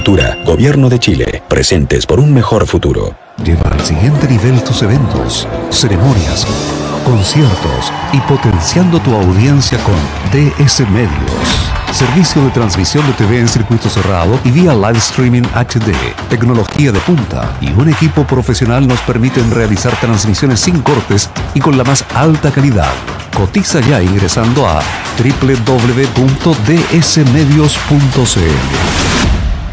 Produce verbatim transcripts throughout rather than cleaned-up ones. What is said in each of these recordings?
Agricultura, Gobierno de Chile, presentes por un mejor futuro. Lleva al siguiente nivel tus eventos, ceremonias, conciertos y potenciando tu audiencia con D S Medios. Servicio de transmisión de T V en circuito cerrado y vía live streaming H D. Tecnología de punta y un equipo profesional nos permiten realizar transmisiones sin cortes y con la más alta calidad. Cotiza ya ingresando a doble u doble u doble u punto d s medios punto c l.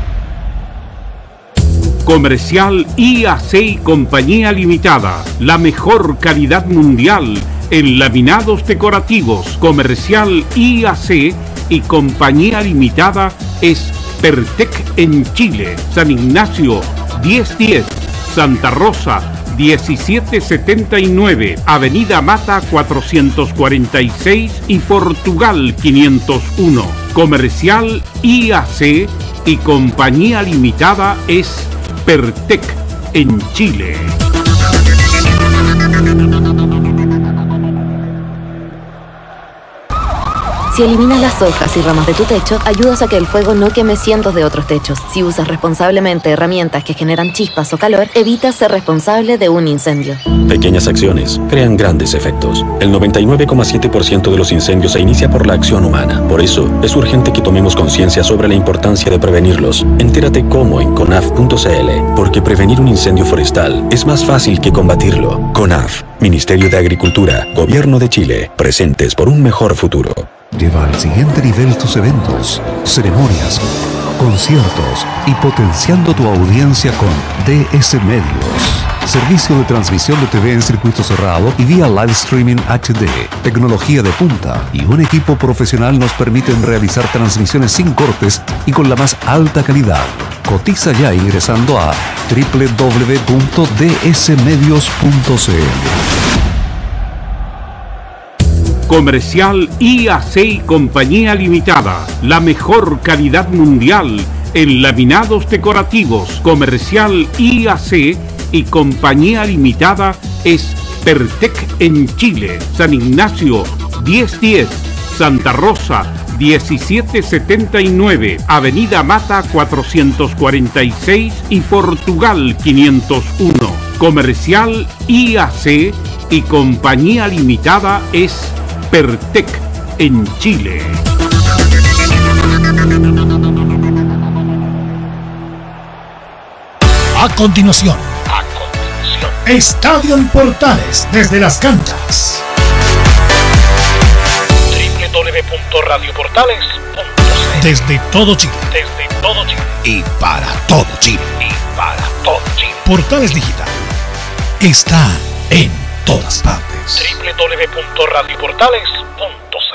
Comercial I A C y Compañía Limitada, la mejor calidad mundial en laminados decorativos. Comercial I A C y Compañía Limitada es Pertec en Chile, San Ignacio diez diez, Santa Rosa diecisiete setenta y nueve, Avenida Mata cuatrocientos cuarenta y seis y Portugal quinientos uno. Comercial I A C y Compañía Limitada es Pertec en Chile. Si eliminas las hojas y ramas de tu techo, ayudas a que el fuego no queme cientos de otros techos. Si usas responsablemente herramientas que generan chispas o calor, evitas ser responsable de un incendio. Pequeñas acciones crean grandes efectos. El noventa y nueve coma siete por ciento de los incendios se inicia por la acción humana. Por eso, es urgente que tomemos conciencia sobre la importancia de prevenirlos. Entérate cómo en conaf punto c l, porque prevenir un incendio forestal es más fácil que combatirlo. CONAF, Ministerio de Agricultura, Gobierno de Chile, presentes por un mejor futuro. Lleva al siguiente nivel tus eventos, ceremonias, conciertos y potenciando tu audiencia con D S Medios. Servicio de transmisión de T V en circuito cerrado y vía live streaming H D. Tecnología de punta y un equipo profesional nos permiten realizar transmisiones sin cortes y con la más alta calidad. Cotiza ya ingresando a doble u doble u doble u punto d s medios punto c l. Comercial I A C y Compañía Limitada, la mejor calidad mundial en laminados decorativos. Comercial I A C y Compañía Limitada es Pertec en Chile, San Ignacio diez diez, Santa Rosa diecisiete setenta y nueve, Avenida Mata cuatrocientos cuarenta y seis y Portugal quinientos uno. Comercial I A C y Compañía Limitada es Pertec en Chile. A continuación, a continuación, Estadio en Portales desde las canchas. doble u doble u doble u punto radio portales punto c l. Desde todo Chile. Desde todo Chile. Y para todo Chile. Y para todo Chile. Portales Digital está en todas partes. doble u doble u doble u punto radio portales punto c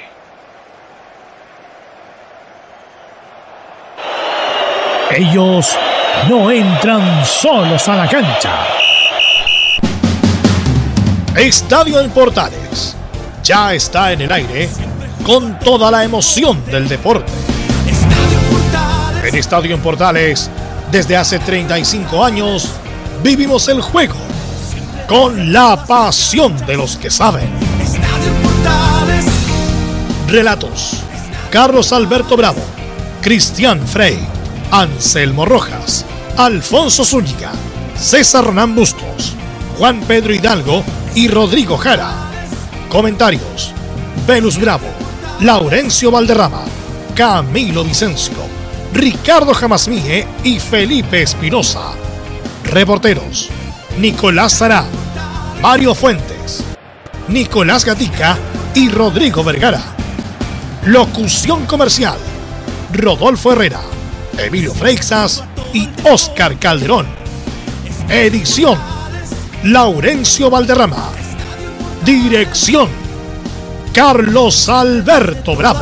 l. Ellos no entran solos a la cancha. Estadio en Portales ya está en el aire con toda la emoción del deporte. En Estadio en Portales, desde hace treinta y cinco años, vivimos el juego con la pasión de los que saben. Relatos: Carlos Alberto Bravo, Cristian Frey, Anselmo Rojas, Alfonso Zúñiga, César Ronán Bustos, Juan Pedro Hidalgo y Rodrigo Jara. Comentarios: Venus Bravo, Laurencio Valderrama, Camilo Vicencio, Ricardo Jamasmie y Felipe Espinosa. Reporteros: Nicolás Sará, Mario Fuentes, Nicolás Gatica y Rodrigo Vergara. Locución comercial: Rodolfo Herrera, Emilio Freixas y Óscar Calderón. Edición: Laurencio Valderrama. Dirección: Carlos Alberto Bravo.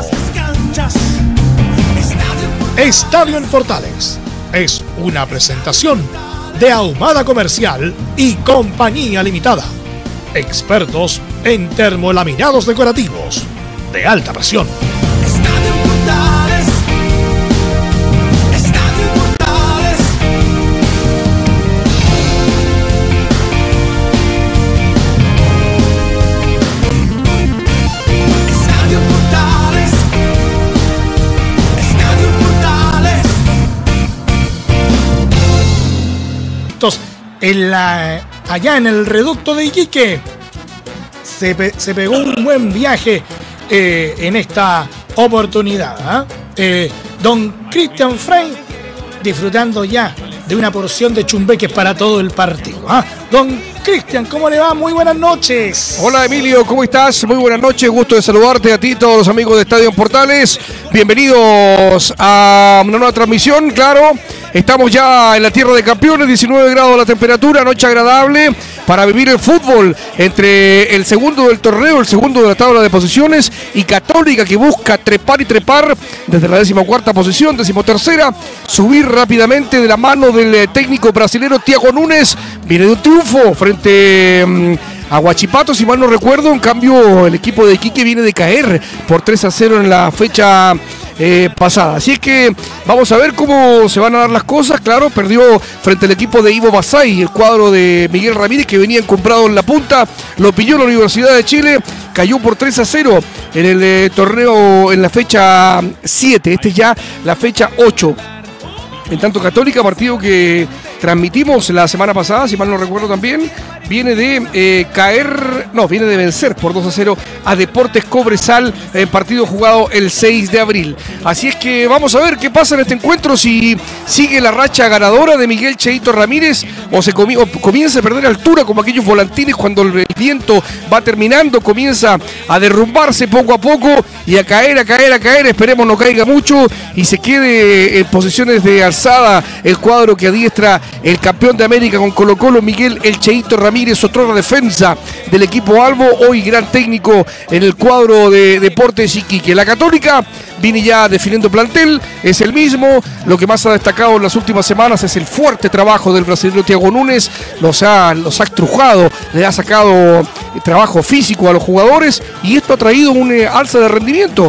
Estadio en Portales es una presentación de Ahumada Comercial y Compañía Limitada, expertos en termolaminados decorativos de alta presión. momentos en la, allá en el reducto de Iquique. Se, pe, se pegó un buen viaje eh, en esta oportunidad. ¿eh? Eh, don Cristian Frey disfrutando ya de una porción de chumbeques para todo el partido. ¿eh? Don Cristian, ¿cómo le va? Muy buenas noches. Hola Emilio, ¿cómo estás? Muy buenas noches, gusto de saludarte a ti y todos los amigos de Estadio Portales. Bienvenidos a una nueva transmisión, claro. Estamos ya en la tierra de campeones, diecinueve grados la temperatura, noche agradable para vivir el fútbol entre el segundo del torneo, el segundo de la tabla de posiciones y Católica que busca trepar y trepar desde la decimocuarta posición, decimotercera, subir rápidamente de la mano del técnico brasilero Thiago Nunes. Viene de un triunfo frente um, a Huachipato, si mal no recuerdo. En cambio, el equipo de Iquique viene de caer por tres a cero en la fecha eh, pasada. Así es que vamos a ver cómo se van a dar las cosas. Claro, perdió frente al equipo de Ivo Basay, el cuadro de Miguel Ramírez, que venía comprado en la punta. Lo pilló la Universidad de Chile, cayó por tres a cero en el eh, torneo en la fecha siete. Este es ya la fecha ocho. En tanto Católica, partido que transmitimos la semana pasada, si mal no recuerdo también, viene de eh, caer, no, viene de vencer por dos a cero a Deportes Cobresal en partido jugado el seis de abril. Así es que vamos a ver qué pasa en este encuentro, si sigue la racha ganadora de Miguel Cheito Ramírez o se comi o comienza a perder altura como aquellos volantines cuando el viento va terminando, comienza a derrumbarse poco a poco y a caer, a caer, a caer, esperemos no caiga mucho y se quede en posiciones de alzada el cuadro que adiestra el campeón de América con Colo Colo, Miguel El Cheito Ramírez, otra defensa del equipo Albo, hoy gran técnico en el cuadro de Deportes Iquique. La Católica viene ya definiendo plantel, es el mismo, lo que más ha destacado en las últimas semanas es el fuerte trabajo del brasileño Thiago Nunes, los ha, los ha estrujado, le ha sacado trabajo físico a los jugadores y esto ha traído un eh, alza de rendimiento.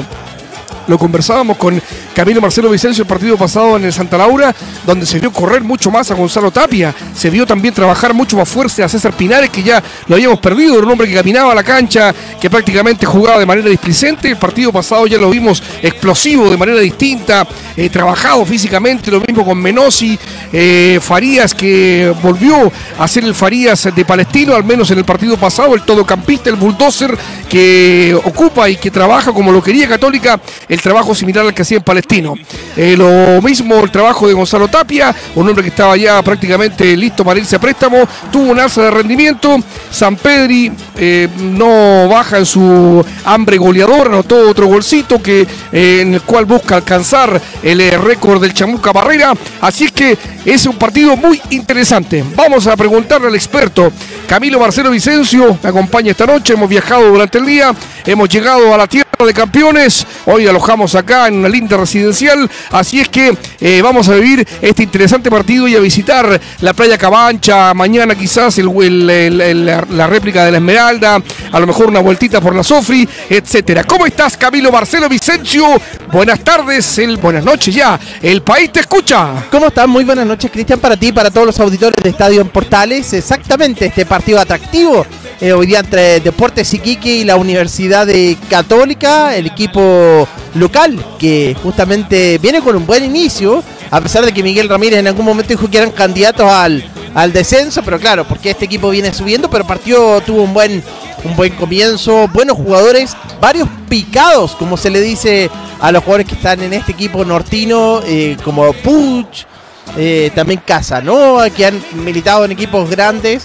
Lo conversábamos con Camilo Marcelo Vicencio el partido pasado en el Santa Laura, donde se vio correr mucho más a Gonzalo Tapia, se vio también trabajar mucho más fuerte a César Pinares, que ya lo habíamos perdido, era un hombre que caminaba a la cancha, que prácticamente jugaba de manera displicente. El partido pasado ya lo vimos explosivo de manera distinta, eh, trabajado físicamente, lo mismo con Menossi, eh, Farías, que volvió a ser el Farías de Palestino, al menos en el partido pasado, el todocampista, el bulldozer, que ocupa y que trabaja como lo quería Católica, el trabajo similar al que hacía en Palestino. Eh, lo mismo el trabajo de Gonzalo Tapia, un hombre que estaba ya prácticamente listo para irse a préstamo, tuvo un alza de rendimiento. Sampedri eh, no baja en su hambre goleador, anotó otro golcito que, eh, en el cual busca alcanzar el eh, récord del Chamuca Barrera. Así es que es un partido muy interesante. Vamos a preguntarle al experto Camilo Marcelo Vicencio, me acompaña esta noche, hemos viajado durante el día, hemos llegado a la tierra de campeones, hoy alojamos acá en una linda residencial, así es que eh, vamos a vivir este interesante partido y a visitar la playa Cabancha, mañana quizás el, el, el, el, la, la réplica de la Esmeralda, a lo mejor una vueltita por la Sofri, etcétera. ¿Cómo estás, Camilo Marcelo Vicencio? Buenas tardes, el, buenas noches ya, el país te escucha. ¿Cómo estás? Muy buenas noches, Cristian, para ti y para todos los auditores de Estadio en Portales. Exactamente, este partido atractivo eh, hoy día entre Deportes Iquique y la Universidad de Católica, el equipo local que justamente viene con un buen inicio, a pesar de que Miguel Ramírez en algún momento dijo que eran candidatos al, al descenso, pero claro, porque este equipo viene subiendo, pero el partido tuvo un buen, un buen comienzo, buenos jugadores, varios picados, como se le dice a los jugadores que están en este equipo nortino, eh, como Puch, eh, también Casanova, que han militado en equipos grandes.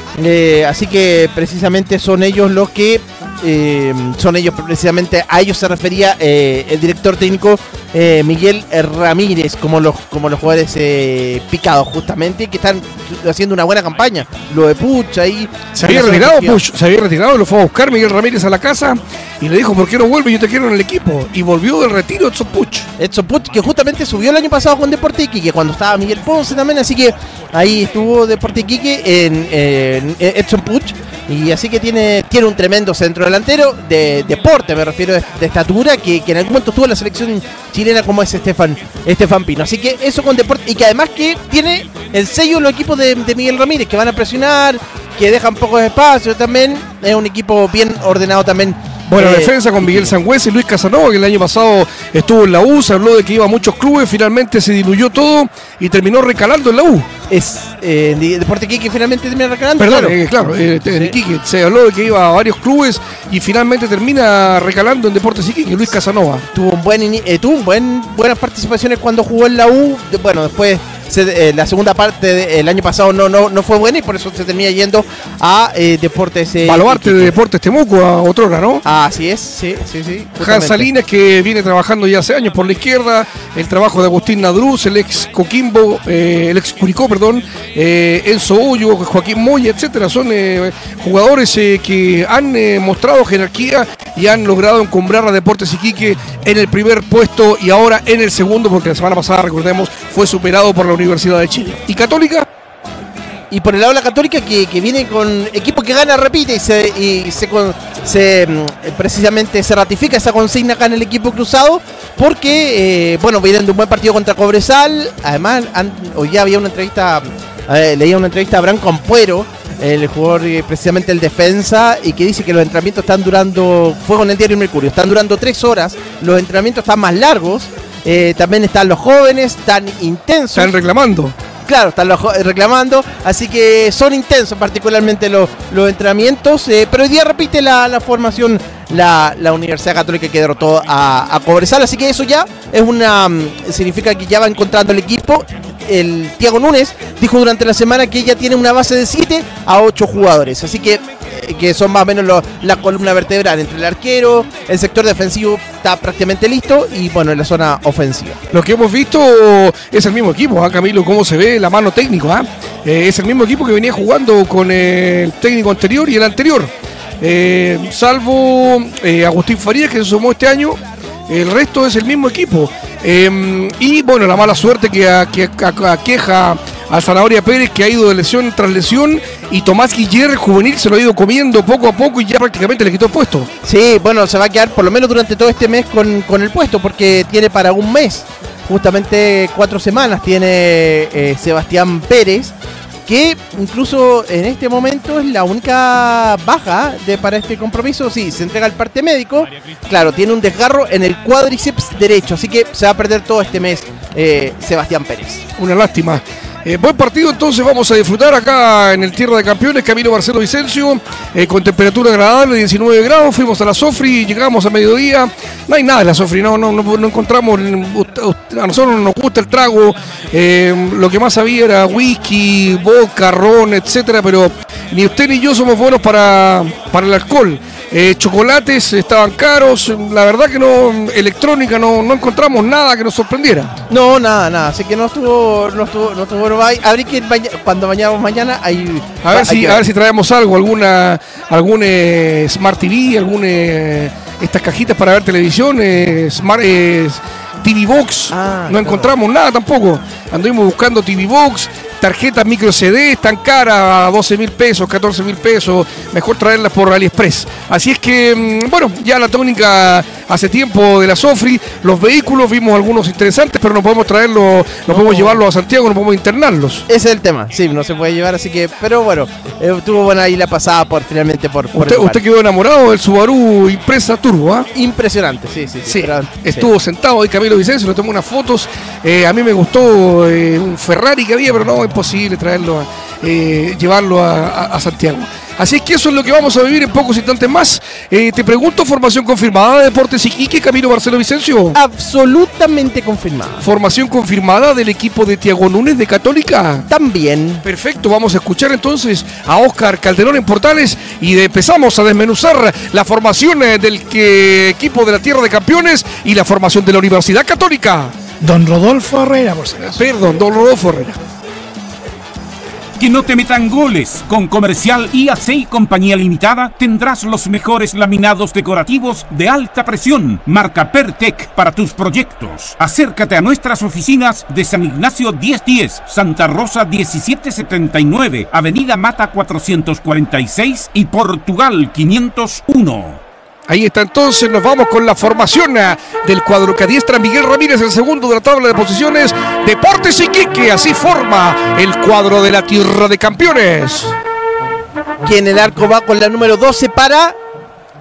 Eh, así que precisamente son ellos los que eh, son ellos precisamente a ellos se refería eh, el director técnico eh, Miguel Ramírez, como los como los jugadores eh, picados justamente, que están haciendo una buena campaña. Lo de Puch ahí se había retirado Puch, se había retirado, lo fue a buscar Miguel Ramírez a la casa y le dijo: ¿por qué no vuelve? Yo te quiero en el equipo. Y volvió del retiro Edson Puch. Edson Puch, que justamente subió el año pasado con Deportes Iquique, cuando estaba Miguel Ponce también, así que ahí estuvo Deportes Iquique en, en Edson Puch, y así que tiene, tiene un tremendo centro delantero de deporte, me refiero de, de estatura, que, que en algún momento estuvo en la selección chilena, como es Estefan, Estefan Pino. Así que eso con deporte, y que además que tiene el sello de los equipos de, de Miguel Ramírez, que van a presionar, que dejan pocos espacios también. Es un equipo bien ordenado también. Buena eh, defensa con Miguel Sangüesa y Luis Casanova, que el año pasado estuvo en la U, se habló de que iba a muchos clubes, finalmente se diluyó todo y terminó recalando en la U. es eh, Deportes Iquique finalmente termina recalando. Perdón, claro, eh, claro eh, en Sí. Iquique se habló de que iba a varios clubes y finalmente termina recalando en Deportes Iquique, Luis Casanova. tuvo un buen ini- eh, tuvo un buen buenas participaciones cuando jugó en la U. De- bueno, después se- eh, la segunda parte del año pasado no, no, no fue buena y por eso se termina yendo a eh, Deportes eh, Baluarte de Iquique. Deportes Temuco a Otrora, ¿no? Así es, sí, sí, sí. Hans justamente. Salinas, que viene trabajando ya hace años por la izquierda, el trabajo de Agustín Nadruz, el ex Coquimbo, eh, el ex Curicó, perdón, eh, Enzo Hoyo, Joaquín Moya, etcétera. Son eh, jugadores eh, que han eh, mostrado jerarquía y han logrado encumbrar a Deportes Iquique en el primer puesto y ahora en el segundo, porque la semana pasada, recordemos, fue superado por la Universidad de Chile. ¿Y Católica? Y por el lado de la Católica que, que viene con equipo que gana, repite y se, y se, con- se mm, precisamente se ratifica esa consigna acá en el equipo cruzado porque, eh, bueno, vienen de un buen partido contra Cobresal. Además, han- hoy ya había una entrevista, eh, leía una entrevista a Branco Ampuero, el jugador eh, precisamente el defensa, y que dice que los entrenamientos están durando, fue con el diario Mercurio, están durando tres horas, los entrenamientos están más largos, eh, también están los jóvenes, tan intensos. Están reclamando. Claro, están los jo- reclamando, así que son intensos particularmente los, los entrenamientos, eh, pero hoy día repite la, la formación la, la Universidad Católica que derrotó a, a Cobresal, así que eso ya es una mm, significa que ya va encontrando el equipo. El Thiago Núñez dijo durante la semana que ella tiene una base de siete a ocho jugadores, así que eh, que son más o menos lo- la columna vertebral entre el arquero, el sector defensivo está prácticamente listo y bueno, en la zona ofensiva. Lo que hemos visto es el mismo equipo, ¿ah, Camilo? ¿Cómo se ve la mano técnico? ¿Ah? Eh, es el mismo equipo que venía jugando con el técnico anterior y el anterior. Eh, salvo eh, Agustín Farías, que se sumó este año, el resto es el mismo equipo. Eh, y bueno, la mala suerte que, a- que a- aqueja a Zanahoria Pérez, que ha ido de lesión tras lesión, y Tomás Guiller, juvenil, se lo ha ido comiendo poco a poco y ya prácticamente le quitó el puesto. Sí, bueno, se va a quedar por lo menos durante todo este mes con, con el puesto, porque tiene para un mes, justamente cuatro semanas, tiene eh, Sebastián Pérez, que incluso en este momento es la única baja de, para este compromiso. Sí, se entrega el parte médico, claro, tiene un desgarro en el cuádriceps derecho, así que se va a perder todo este mes eh, Sebastián Pérez. Una lástima. Eh, buen partido, entonces vamos a disfrutar acá en el Tierra de Campeones, Camilo Marcelo Vicencio, eh, con temperatura agradable, diecinueve grados. Fuimos a la Sofri, llegamos a mediodía. No hay nada en la Sofri, no, no, no, no encontramos. A nosotros nos gusta el trago. Eh, lo que más había era whisky, vodka, ron, etcétera, pero ni usted ni yo somos buenos para, para el alcohol. Eh, chocolates estaban caros, la verdad que no, electrónica no, no encontramos nada que nos sorprendiera. No, nada, nada, así que no estuvo, no estuvo, no estuvo bueno. Hay- Habría que ir maña- cuando vayamos mañana, hay, A ver, hay si, que a ver si traemos algo, alguna algún eh, Smart T V, algún eh, estas cajitas para ver televisión, eh, Smart eh, T V Box. Ah, no claro. encontramos nada tampoco. Anduvimos buscando T V Box, tarjetas micro C D, tan caras, a doce mil pesos, catorce mil pesos. Mejor traerlas por AliExpress. Así es que, mm, bueno, ya la tónica hace tiempo de la Sofri. Los vehículos, vimos algunos interesantes, pero no podemos traerlos, no, podemos llevarlos a Santiago, no podemos internarlos. Ese es el tema, sí, no se puede llevar, así que, pero bueno, eh, tuvo buena ahí la pasada por finalmente por, por Usted, el lugar. usted quedó enamorado del Subaru Impresa Turbo, ¿ah? Impresionante, sí, sí, sí. Sí, pero- estuvo sentado ahí Camilo Vicencio, le tomó unas fotos. Eh, a mí me gustó eh, un Ferrari que había, pero no, imposible traerlo, a, eh, llevarlo a, a- a Santiago. Así es que eso es lo que vamos a vivir en pocos instantes más. Eh, te pregunto, formación confirmada de Deportes Iquique, Camilo Marcelo Vicencio. absolutamente confirmada. Formación confirmada del equipo de Thiago Núñez de Católica. También. Perfecto, vamos a escuchar entonces a Óscar Calderón en Portales y de- empezamos a desmenuzar la formación eh, del que- equipo de la Tierra de Campeones y la formación de la Universidad Católica. Don Rodolfo Herrera, por si acaso. Perdón, don Rodolfo Herrera. Que no te metan goles. Con Comercial I A C y Compañía Limitada tendrás los mejores laminados decorativos de alta presión. Marca Pertec para tus proyectos. Acércate a nuestras oficinas de San Ignacio diez diez, Santa Rosa diecisiete setenta y nueve, Avenida Mata cuatrocientos cuarenta y seis y Portugal quinientos uno. Ahí está entonces, nos vamos con la formación eh, del cuadro que adiestra Miguel Ramírez, el segundo de la tabla de posiciones. Deportes Iquique, así forma el cuadro de la Tierra de Campeones. Que en el arco va con la número doce para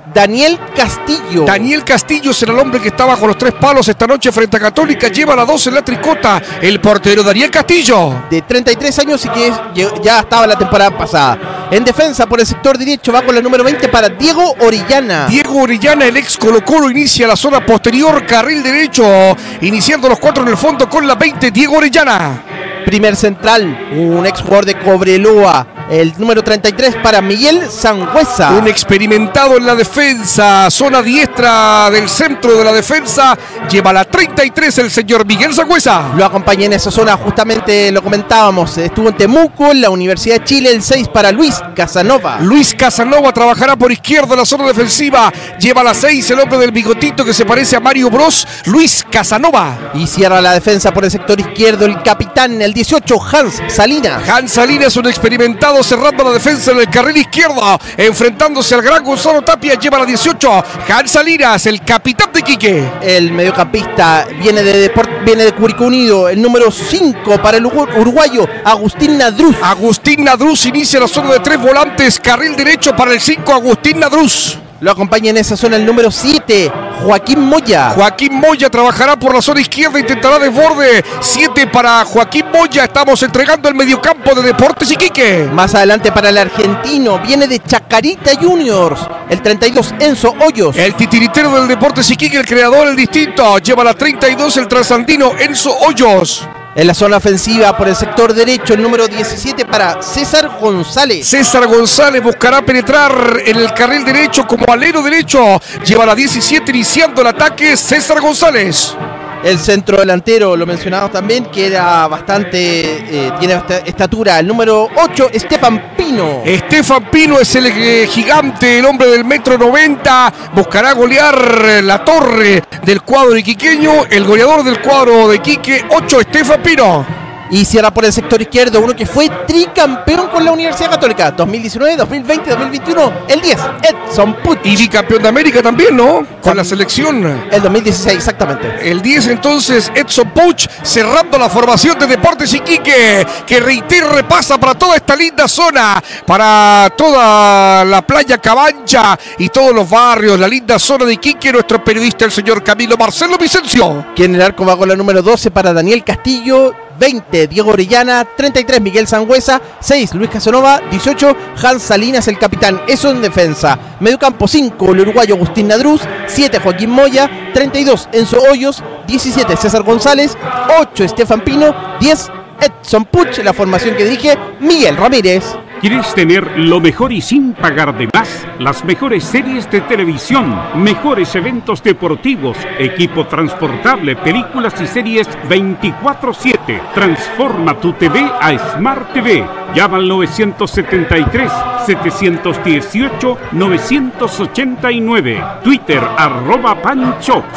Daniel Castillo. Daniel Castillo será el hombre que está bajo los tres palos esta noche frente a Católica. Lleva la doce en la tricota. El portero Daniel Castillo. De treinta y tres años y que es, ya estaba la temporada pasada. En defensa por el sector derecho va con la número veinte para Diego Orellana. Diego Orellana, el ex Colo Colo, inicia la zona posterior, carril derecho. Iniciando los cuatro en el fondo con la veinte, Diego Orellana. Primer central, un ex jugador de Cobreloa. El número treinta y tres para Miguel Sangüesa. Un experimentado en la defensa. Zona diestra del centro de la defensa. Lleva la treinta y tres el señor Miguel Sangüesa. Lo acompaña en esa zona, justamente lo comentábamos. Estuvo en Temuco, en la Universidad de Chile. El seis para Luis Casanova. Luis Casanova trabajará por izquierda en la zona defensiva. Lleva la seis el hombre del bigotito que se parece a Mario Bros. Luis Casanova. Y cierra la defensa por el sector izquierdo el capitán, el dieciocho, Hans Salinas. Hans Salinas, un experimentado cerrando la defensa en el carril izquierdo, enfrentándose al gran Gonzalo Tapia. Lleva la dieciocho, Hans Salinas, el capitán de Iquique. El mediocampista viene de Deport, viene de Curicó Unido, el número cinco para el uruguayo Agustín Nadruz. Agustín Nadruz inicia la zona de tres volantes, carril derecho para el cinco, Agustín Nadruz. Lo acompaña en esa zona el número siete, Joaquín Moya. Joaquín Moya trabajará por la zona izquierda, intentará desborde. siete para Joaquín Moya. Estamos entregando el mediocampo de Deportes Iquique. Más adelante para el argentino, viene de Chacarita Juniors, el treinta y dos, Enzo Hoyos. El titiritero del Deportes Iquique, el creador, el distinto. Lleva la treinta y dos el trasandino Enzo Hoyos. En la zona ofensiva por el sector derecho, el número diecisiete para César González. César González buscará penetrar en el carril derecho como alero derecho. Lleva la diecisiete iniciando el ataque César González. El centro delantero, lo mencionamos también, que era bastante, eh, tiene estatura. El número ocho, Estefan Pino. Estefan Pino es el eh, gigante, el hombre del metro noventa. Buscará golear la torre del cuadro iquiqueño. El goleador del cuadro de Iquique, ocho, Estefan Pino. Y cierra por el sector izquierdo uno que fue tricampeón con la Universidad Católica dos mil diecinueve, dos mil veinte, dos mil veintiuno, el diez, Edson Puch. Y bicampeón de América también, ¿no? Con la selección. El dos mil dieciséis, exactamente. El diez entonces, Edson Puch, cerrando la formación de Deportes Iquique, que reitero repasa para toda esta linda zona, para toda la playa Cabancha y todos los barrios, la linda zona de Iquique, nuestro periodista, el señor Camilo Marcelo Vicencio. Que en el arco va con la número doce para Daniel Castillo, veinte, Diego Orellana, treinta y tres, Miguel Sangüesa, seis, Luis Casanova, dieciocho, Hans Salinas, el capitán. Eso en defensa. Mediocampo cinco, el uruguayo Agustín Nadruz, siete, Joaquín Moya, treinta y dos, Enzo Hoyos, diecisiete, César González, ocho, Estefan Pino, diez, Edson Puch, la formación que dirige Miguel Ramírez. ¿Quieres tener lo mejor y sin pagar de más? Las mejores series de televisión, mejores eventos deportivos, equipo transportable, películas y series veinticuatro siete. Transforma tu T V a Smart T V. Llama al nueve siete tres, siete uno ocho, nueve ocho nueve. Twitter, arroba Panchops.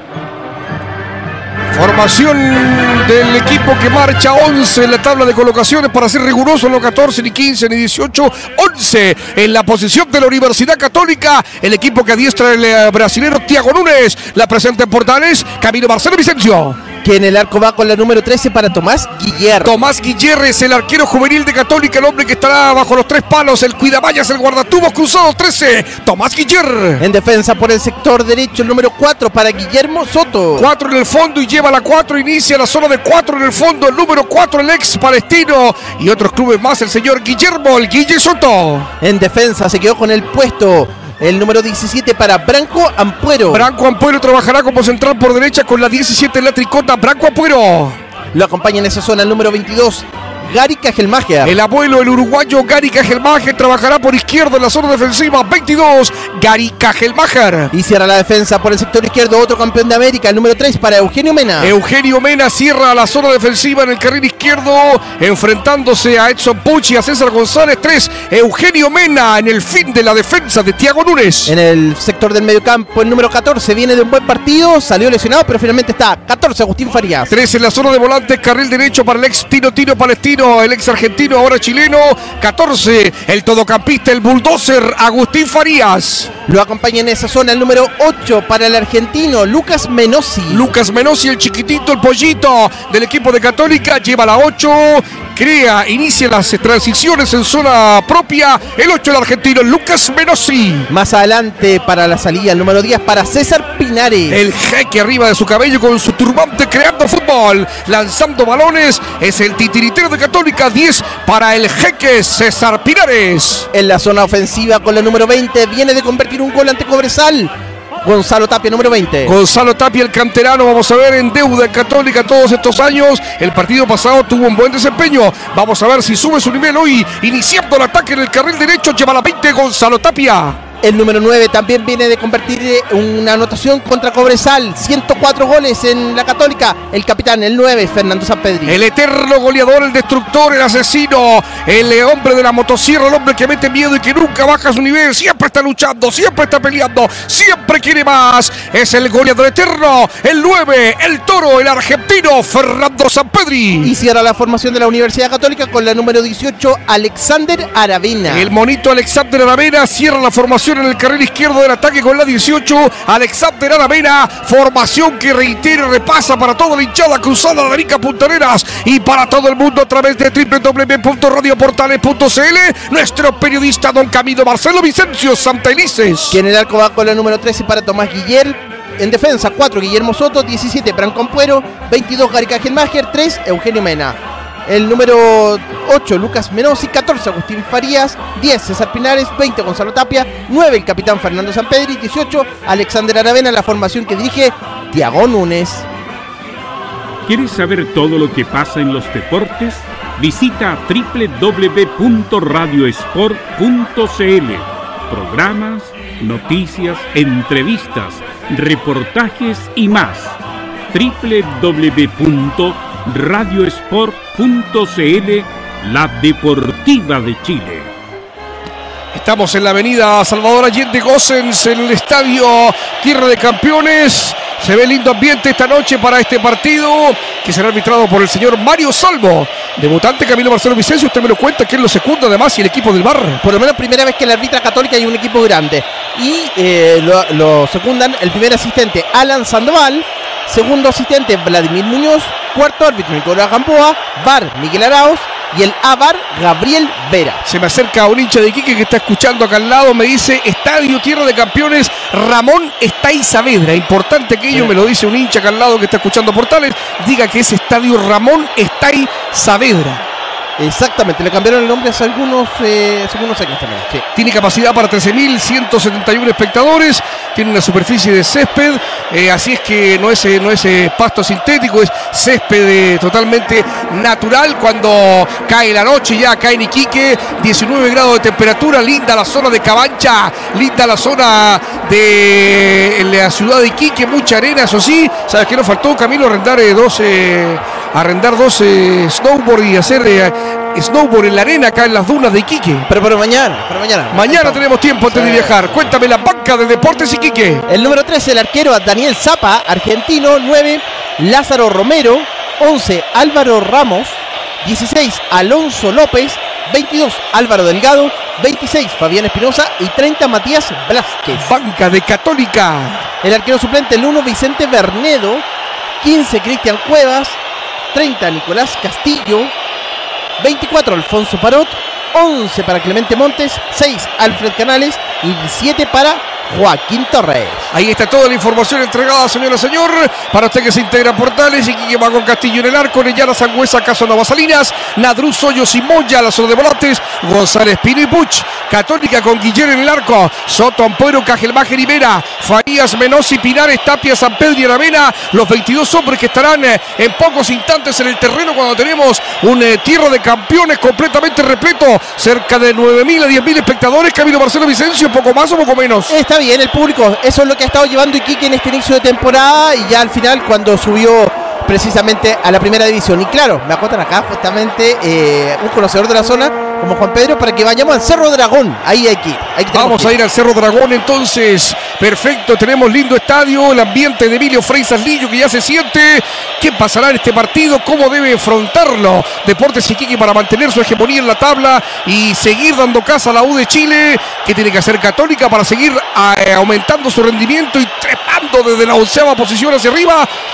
Formación del equipo que marcha once en la tabla de colocaciones para ser riguroso, no catorce, ni quince, ni dieciocho, once en la posición de la Universidad Católica. El equipo que adiestra el brasilero Thiago Nunes. La presenta en Portales, Camilo Marcelo Vicencio. Que en el arco va con la número trece para Tomás Guillerre. Tomás Guillerre es el arquero juvenil de Católica, el hombre que estará bajo los tres palos, el cuidamallas, el guardatubos cruzado, trece, Tomás Guillerre. En defensa por el sector derecho, el número cuatro para Guillermo Soto. cuatro en el fondo y lleva la cuatro, inicia la zona de cuatro en el fondo, el número cuatro, el ex palestino y otros clubes más, el señor Guillermo, el Guille Soto. En defensa se quedó con el puesto el número diecisiete para Branco Ampuero. Branco Ampuero trabajará como central por derecha con la diecisiete en la tricota. Branco Ampuero. Lo acompaña en esa zona el número veintidós, Gary Cajelmacher. El abuelo, el uruguayo Gary Cajelmacher, trabajará por izquierda en la zona defensiva. veintidós, Gary Cajelmacher. Y cierra la defensa por el sector izquierdo, otro campeón de América, el número tres para Eugenio Mena. Eugenio Mena cierra la zona defensiva en el carril izquierdo, enfrentándose a Edson Puch y a César González. tres, Eugenio Mena en el fin de la defensa de Thiago Nunes. En el sector del mediocampo, el número catorce viene de un buen partido, salió lesionado, pero finalmente está. catorce, Agustín Farías. tres en la zona de volantes, carril derecho para el ex Tino Tino Palestino, el ex argentino, ahora chileno. catorce, el todocampista, el bulldozer, Agustín Farías. Lo acompaña en esa zona el número ocho para el argentino, Lucas Menossi. Lucas Menossi, el chiquitito, el pollito del equipo de Católica, lleva la ocho. crea, inicia las transiciones en zona propia. El ocho del argentino Lucas Menossi. Más adelante para la salida, el número diez para César Pinares. El jeque arriba de su cabello con su turbante creando fútbol, lanzando balones. Es el titiritero de Católica. Diez para el jeque César Pinares. En la zona ofensiva con la número veinte viene de convertir un gol ante Cobresal. Gonzalo Tapia, número veinte. Gonzalo Tapia, el canterano, vamos a ver, en deuda Católica todos estos años. El partido pasado tuvo un buen desempeño. Vamos a ver si sube su nivel hoy. Iniciando el ataque en el carril derecho, lleva la veinte Gonzalo Tapia. El número nueve también viene de convertir una anotación contra Cobresal. ciento cuatro goles en la Católica. El capitán, el nueve, Fernando Sampedri. El eterno goleador, el destructor, el asesino, el hombre de la motosierra, el hombre que mete miedo y que nunca baja su nivel. Siempre está luchando, siempre está peleando, siempre quiere más. Es el goleador eterno, el nueve, el toro, el argentino, Fernando Sampedri. Y cierra la formación de la Universidad Católica con la número dieciocho, Alexander Aravena. El monito Alexander Aravena cierra la formación en el carril izquierdo del ataque con la dieciocho. Alexander Aravena, formación que reitera y repasa para toda la hinchada cruzada de Arica Puntareras y para todo el mundo a través de doble u doble u doble u punto radio portales punto c l. Nuestro periodista don Camilo Marcelo Vicencio Santa Elises. Que en el arco va con la número trece para Tomás Guiller. En defensa, cuatro Guillermo Soto, diecisiete Branco Ampuero, veintidós Gary Kajelmacher, tres Eugenio Mena. El número ocho, Lucas Menossi, catorce, Agustín Farías, diez, César Pinares, veinte, Gonzalo Tapia, nueve, el capitán Fernando Sampedri, dieciocho, Alexander Aravena, la formación que dirige Tiago Núñez. ¿Quieres saber todo lo que pasa en los deportes? Visita doble u doble u doble u punto radio sport punto c l. Programas, noticias, entrevistas, reportajes y más. doble u doble u doble u punto radio sport punto c l, la deportiva de Chile. Estamos en la avenida Salvador Allende Gossens, en el estadio Tierra de Campeones. Se ve lindo ambiente esta noche para este partido, que será arbitrado por el señor Mario Salvo. Debutante Camilo Marcelo Vicencio, usted me lo cuenta, que es lo segundo además y el equipo del Bar. Por lo menos primera vez que la arbitra Católica y un equipo grande. Y eh, lo, lo secundan el primer asistente Alan Sandoval, segundo asistente Vladimir Muñoz, cuarto árbitro Nicolás Gamboa, V A R Miguel Arauz y el A V A R Gabriel Vera. Se me acerca un hincha de Iquique que está escuchando acá al lado, me dice Estadio Tierra de Campeones Ramón Estay Saavedra. Importante que ello, sí. Me lo dice un hincha acá al lado que está escuchando Portales, diga que es Estadio Ramón Estay Saavedra. Exactamente, le cambiaron el nombre hace algunos, eh, hace algunos años también. Sí. Tiene capacidad para trece mil ciento setenta y uno espectadores, tiene una superficie de césped, eh, así es que no es, no es eh, pasto sintético, es césped eh, totalmente natural. Cuando cae la noche, ya cae en Iquique, diecinueve grados de temperatura, linda la zona de Cabancha, linda la zona de la ciudad de Iquique, mucha arena, eso sí. ¿Sabes qué nos faltó, Camilo? Arrendar eh, dos, eh, arrendar dos eh, snowboard y hacer eh, snowboard en la arena acá en las dunas de Iquique. Pero para mañana, para mañana. Mañana tenemos tiempo antes de viajar. Cuéntame la banca de Deportes Iquique. El número trece, el arquero Daniel Zapa, argentino. Nueve, Lázaro Romero. Once, Álvaro Ramos. Dieciséis, Alonso López. Veintidós, Álvaro Delgado. Veintiséis, Fabián Espinosa. Y treinta, Matías Blázquez. Banca de Católica. El arquero suplente, el uno, Vicente Bernedo. Quince, Cristian Cuevas. Treinta, Nicolás Castillo. veinticuatro, Alfonso Parot. once para Clemente Montes. seis, Alfred Canales. Y siete para Joaquín Torres. Ahí está toda la información entregada, señora, señor. Para usted que se integra a Portales, y que va con Castillo en el arco, Orellana, Sangüesa, Caso Nuevas Salinas, Nadruz, Hoyos y Moya, la zona de volantes, González, Pino y Puch. Católica con Guiller en el arco, Soto, Ampuero, Kajelmacher y Vera, Farías, Menossi, Pinares, Tapia, Sampedri y Aravena, los veintidós hombres que estarán eh, en pocos instantes en el terreno cuando tenemos un eh, Tierra de Campeones completamente repleto, cerca de nueve mil a diez mil espectadores. Camilo Marcelo Vicencio, poco más o poco menos. Está bien el público, eso es lo que ha estado llevando Iquique en este inicio de temporada, y ya al final cuando subió precisamente a la primera división. Y claro, me acotan acá justamente eh, un conocedor de la zona como Juan Pedro, para que vayamos al Cerro Dragón. Ahí hay que ir. Ahí Vamos que ir. a ir al Cerro Dragón entonces. Perfecto, tenemos lindo estadio, el ambiente de Emilio Frei Lillo que ya se siente. ¿Qué pasará en este partido? ¿Cómo debe afrontarlo Deportes Iquique para mantener su hegemonía en la tabla y seguir dando casa a la U de Chile? ¿Qué tiene que hacer Católica para seguir eh, aumentando su rendimiento y trepando desde la onceava posición hacia arriba?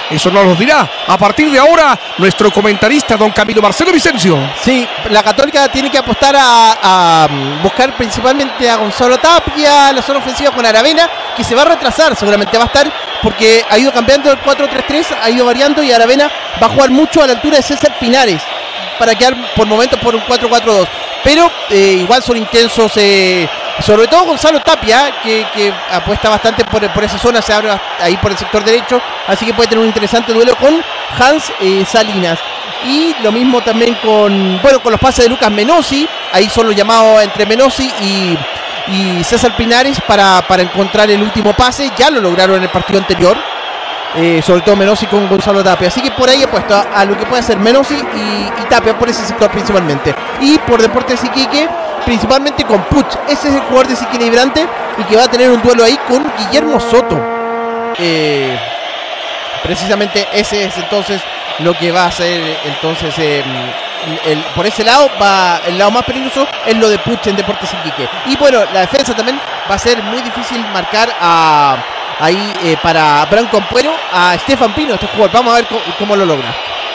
Eso nos lo dirá a partir de ahora nuestro comentarista don Camilo Marcelo Vicencio. Sí, la Católica tiene que apostar a, a buscar principalmente a Gonzalo Tapia, la zona ofensiva con Aravena, que se va a retrasar, seguramente va a estar, porque ha ido cambiando el cuatro tres tres, ha ido variando y Aravena va a jugar mucho a la altura de César Pinares, para quedar por momentos por un cuatro cuatro dos. Pero eh, igual son intensos, eh, sobre todo Gonzalo Tapia, que, que apuesta bastante por, por esa zona, se abre ahí por el sector derecho, así que puede tener un interesante duelo con Hans eh, Salinas. Y lo mismo también con, bueno, con los pases de Lucas Menossi, ahí son los llamados entre Menossi y, y César Pinares para, para encontrar el último pase, ya lo lograron en el partido anterior. Eh, sobre todo Menossi con Gonzalo Tapia, así que por ahí he puesto a, a lo que puede ser Menossi y, y Tapia por ese sector principalmente, y por Deportes Iquique principalmente con Puch, ese es el jugador desequilibrante y que va a tener un duelo ahí con Guillermo Soto. Eh, precisamente ese es entonces lo que va a hacer entonces eh, el, por ese lado va el lado más peligroso es lo de Puch en Deportes Iquique. Y bueno, la defensa también va a ser muy difícil marcar a ahí eh, para Branco Ampuero a Estefan Pino, este jugador. Vamos a ver cómo, cómo lo logra.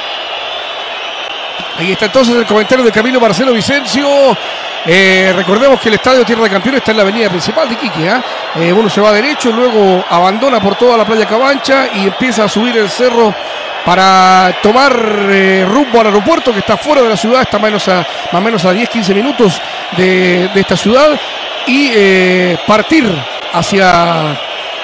Ahí está entonces el comentario de Camilo Marcelo Vicencio. Eh, recordemos que el Estadio Tierra de Campeones está en la avenida principal de Iquique, ¿eh? Eh, uno se va derecho, luego abandona por toda la playa Cabancha y empieza a subir el cerro para tomar eh, rumbo al aeropuerto, que está fuera de la ciudad, está menos a, más o menos a diez a quince minutos de, de esta ciudad, y eh, partir hacia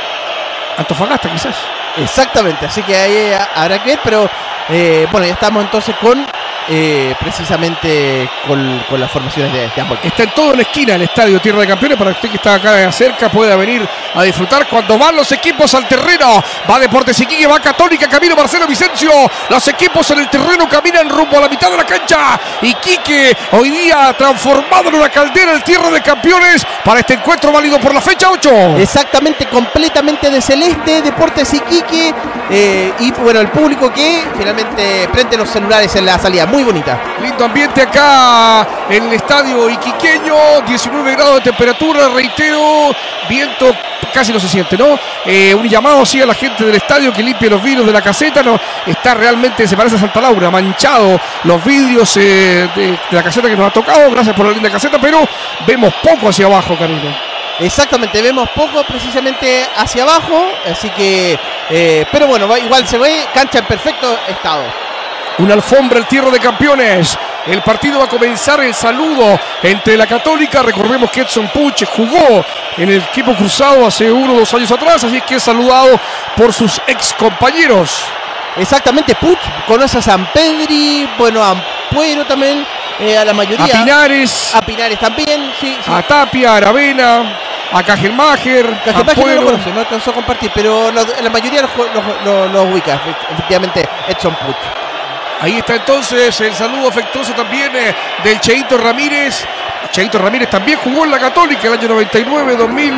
Antofagasta quizás. Exactamente, así que ahí habrá que ver, pero eh, bueno, ya estamos entonces con eh, precisamente con, con las formaciones de, de ambos. Está en toda la esquina el Estadio Tierra de Campeones, para usted que está acá cerca pueda venir a disfrutar cuando van los equipos al terreno. Va Deportes Iquique, va Católica, Camilo Marcelo Vicencio. Los equipos en el terreno caminan rumbo a la mitad de la cancha. Iquique hoy día transformado en una caldera el Tierra de Campeones para este encuentro válido por la fecha ocho. Exactamente, completamente de celeste, Deportes Iquique, eh, y bueno, el público que finalmente prende los celulares en la salida, muy bonita. Lindo ambiente acá en el estadio iquiqueño, diecinueve grados de temperatura, reitero, viento casi no se siente, ¿no? Eh, un llamado así a la gente del estadio que limpie los vidrios de la caseta, ¿no? Está realmente, se parece a Santa Laura, manchado los vidrios eh, de, de la caseta que nos ha tocado, gracias por la linda caseta, pero vemos poco hacia abajo, Camilo. Exactamente, vemos poco precisamente hacia abajo, así que, eh, pero bueno, va, igual se ve cancha en perfecto estado. Una alfombra el Tierra de Campeones. El partido va a comenzar, el saludo entre la Católica. Recordemos que Edson Puch jugó en el equipo cruzado hace uno o dos años atrás, así que es saludado por sus ex compañeros. Exactamente, Puch conoce a San Pedri, bueno, a Ampuero también, eh, a la mayoría. A Pinares. A Pinares también, sí. sí. A Tapia, a Aravena, a Cajelmacher. Cajelmacher no lo conoce, no alcanzó a compartir, pero lo, la mayoría los lo, lo, lo ubica, efectivamente, Edson Puch. Ahí está entonces el saludo afectuoso también eh, del Cheito Ramírez. Cheito Ramírez también jugó en la Católica el año noventa y nueve, dos mil,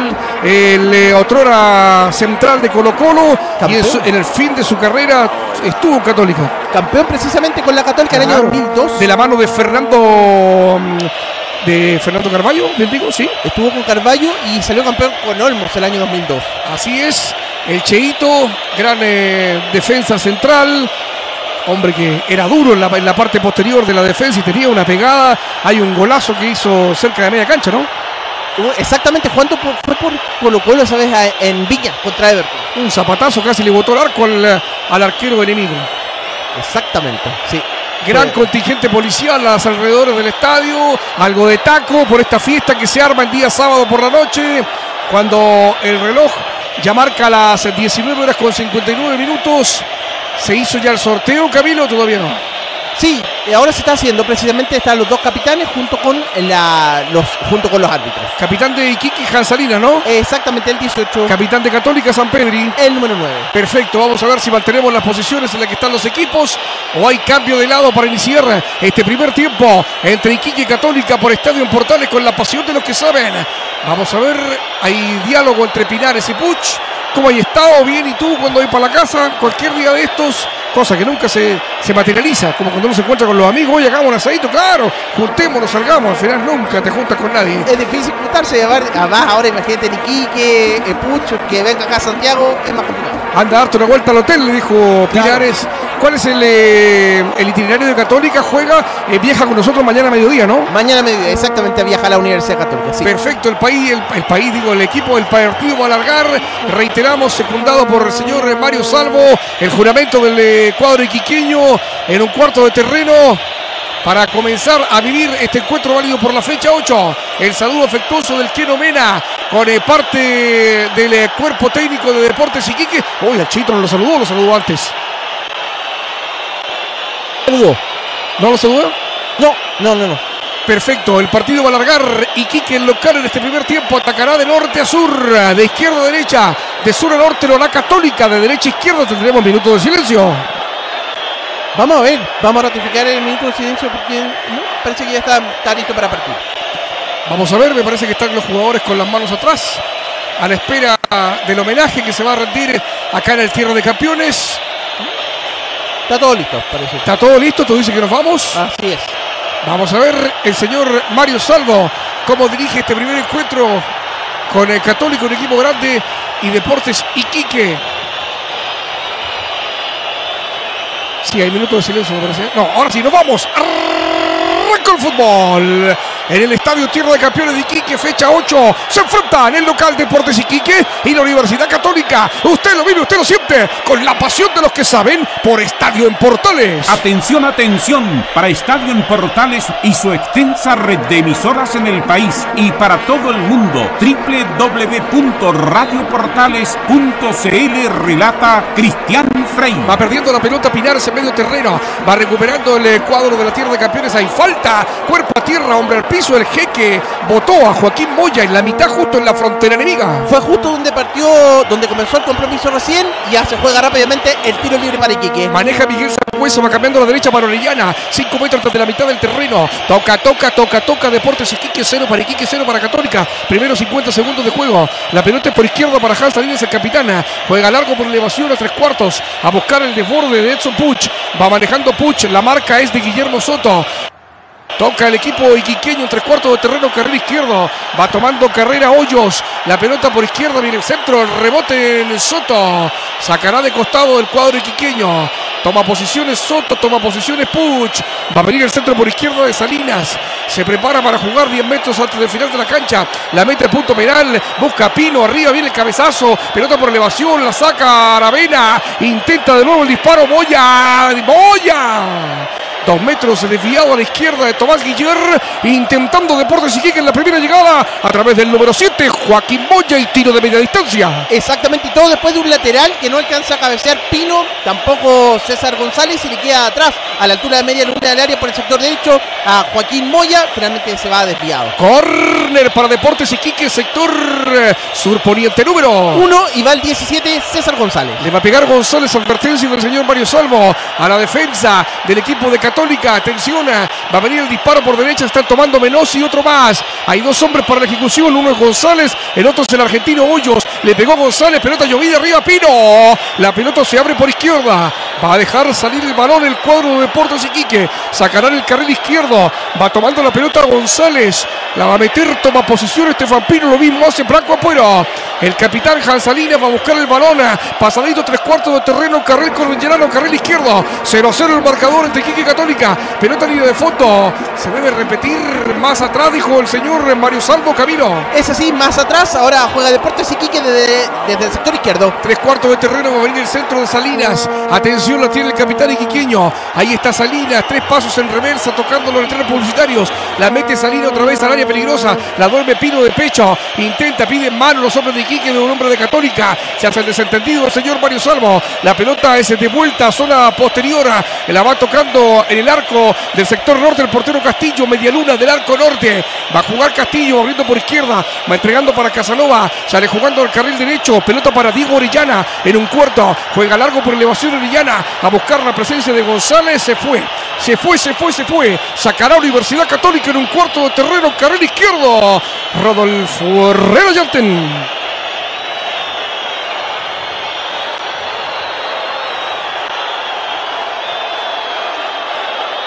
el eh, otrora central de Colo Colo, y en, su, en el fin de su carrera estuvo en Católica. Campeón precisamente con la Católica en el año dos mil dos. De la mano de Fernando... de Fernando Carvalho, les digo, sí. Estuvo con Carvalho y salió campeón con Olmos el año dos mil dos. Así es, el Cheito, gran eh, defensa central. Hombre que era duro en la, en la parte posterior de la defensa y tenía una pegada. Hay un golazo que hizo cerca de media cancha, ¿no? Exactamente, jugando por, fue por Colo Colo esa vez en Viña contra Everton. Un zapatazo casi le botó el arco al, al arquero enemigo. Exactamente, sí. Gran sí. contingente policial a los alrededores del estadio. Algo de taco por esta fiesta que se arma el día sábado por la noche, cuando el reloj ya marca las diecinueve horas con cincuenta y nueve minutos. ¿Se hizo ya el sorteo, Camilo, o todavía no? Sí, ahora se está haciendo, precisamente están los dos capitanes junto con la, los junto con los árbitros. Capitán de Iquique, Hans Salinas, ¿no? Exactamente, el dieciocho. Capitán de Católica, San Pedri. El número nueve. Perfecto, vamos a ver si mantenemos las posiciones en las que están los equipos o hay cambio de lado para iniciar este primer tiempo entre Iquique y Católica por Estadio en Portales con la pasión de los que saben. Vamos a ver, hay diálogo entre Pinares y Puch. ¿Cómo hay estado? Bien, ¿y tú cuando voy para la casa? Cualquier día de estos, cosa que nunca se, se materializa, como cuando uno se encuentra con los amigos, oye, hagamos un asadito, claro, juntémonos, salgamos, al final nunca te juntas con nadie. Es difícil juntarse, además ahora imagínate en Iquique, Puch, que venga acá a Santiago, es más complicado. Anda a darte una vuelta al hotel, le dijo Pinares. Claro. ¿Cuál es el, eh, el itinerario de Católica? Juega, eh, viaja con nosotros mañana a mediodía, ¿no? Mañana a mediodía, exactamente, viaja a la Universidad Católica, sí. Perfecto, el país, el, el país, digo, el equipo del partido va a alargar. Reiteramos, secundado por el señor Mario Salvo, el juramento del eh, cuadro iquiqueño en un cuarto de terreno para comenzar a vivir este encuentro válido por la fecha ocho. El saludo afectuoso del Keno Mena con eh, parte del eh, cuerpo técnico de Deportes Iquique. Uy, el Chito no lo saludó, lo saludó antes. ¿Saludó? ¿No lo saludó? No, no, no, no. Perfecto, el partido va a alargar. Iquique, el local en este primer tiempo, atacará de norte a sur, de izquierda a derecha, de sur a norte lo hará Católica, de derecha a izquierda tendremos minuto de silencio. Vamos a ver, vamos a ratificar el minuto de silencio porque no, parece que ya está, está listo para partir. Vamos a ver, me parece que están los jugadores con las manos atrás, a la espera del homenaje que se va a rendir acá en el Tierra de Campeones. Está todo listo, parece. Está todo listo, tú dices que nos vamos. Así es. Vamos a ver el señor Mario Salvo cómo dirige este primer encuentro con el Católico, un equipo grande, y Deportes Iquique. Sí, hay minutos de silencio, me parece. No, ahora sí, nos vamos. Arranca el fútbol. En el Estadio Tierra de Campeones de Iquique, fecha ocho. Se enfrentan el local Deportes Iquique y la Universidad Católica. Usted lo vive, usted lo siente, con la pasión de los que saben, por Estadio en Portales. Atención, atención, para Estadio en Portales y su extensa red de emisoras en el país y para todo el mundo. doble u doble u doble u punto radio portales punto c l relata Cristian Frey. Va perdiendo la pelota Pinares en medio terreno. Va recuperando el cuadro de la Tierra de Campeones. Hay falta. Cuerpo a tierra, hombre al piso. El Jeque botó a Joaquín Moya en la mitad, justo en la frontera enemiga. Fue justo donde partió, donde comenzó el compromiso recién. Y ya se juega rápidamente el tiro libre para Iquique. Maneja Miguel Sangüesa, va cambiando a la derecha para Orellana. cinco metros desde la mitad del terreno. Toca, toca, toca, toca. Deportes Iquique cero para Iquique, cero para Católica. Primero cincuenta segundos de juego. La pelota es por izquierda para Hans Salinas, el capitana. Juega largo por elevación a tres cuartos. A buscar el desborde de Edson Puch. Va manejando Puch. La marca es de Guillermo Soto. Toca el equipo iquiqueño en tres cuartos de terreno, carril izquierdo. Va tomando carrera Hoyos. La pelota por izquierda, viene el centro. El rebote en Soto. Sacará de costado el cuadro iquiqueño. Toma posiciones Soto, toma posiciones Puch. Va a venir el centro por izquierda de Salinas. Se prepara para jugar diez metros antes del final de la cancha. La mete el punto penal. Busca Pino. Arriba viene el cabezazo. Pelota por elevación. La saca Aravena. Intenta de nuevo el disparo. Moya. Moya. Dos metros desviado a la izquierda de Tomás Guiller. Intentando Deportes Iquique en la primera llegada. A través del número siete. Joaquín Moya y tiro de media distancia. Exactamente. Y todo después de un lateral que no alcanza a cabecear Pino. Tampoco César González. Y le queda atrás a la altura de media luna del área por el sector derecho a Joaquín Moya. Finalmente se va desviado. Corner para Deportes Iquique. Sector surponiente número uno. Y va el diecisiete César González. Le va a pegar González. Advertencia del señor Mario Salvo a la defensa del equipo de Católica. Atención, va a venir el disparo por derecha. Están tomando Menos y otro más. Hay dos hombres para la ejecución. Uno es González, el otro es el argentino Hoyos. Le pegó González, pelota llovida arriba Pino. La pelota se abre por izquierda. Va a dejar salir el balón el cuadro de Deportes Iquique. Sacarán el carril izquierdo. Va tomando la pelota González. La va a meter, toma posición Estefan Pino. Lo mismo hace Blanco Apuero. El capitán Jansalina va a buscar el balón. Pasadito tres cuartos de terreno. Carril Correngelano, carril izquierdo. cero a cero el marcador entre Iquique y Católica. Pelota línea de fondo. Se debe repetir más atrás, dijo el señor Mario Salvo Camilo. Es así, más atrás. Ahora juega Deportes Iquique desde, desde el sector izquierdo. Tres cuartos de terreno. Va a venir el centro de Salinas. Atención, la tiene el capitán iquiqueño. Ahí está Salinas. Tres pasos en reversa, tocando los letreros publicitarios. La mete Salinas otra vez al área peligrosa. La duerme Pino de pecho. Intenta, pide en mano los hombres de Iquique de un hombre de Católica. Se hace el desentendido el señor Mario Salvo. La pelota es de vuelta a zona posterior. La va tocando en el arco del sector norte el portero Castillo. Medialuna del arco norte. Va a jugar Castillo abriendo por izquierda. Va entregando para Casanova. Sale jugando al carril derecho. Pelota para Diego Orellana en un cuarto. Juega largo por elevación Orellana. A buscar la presencia de González. Se fue. Se fue, se fue, se fue. Sacará Universidad Católica en un cuarto de terreno. Carril izquierdo. Rodolfo Herrera Yanten.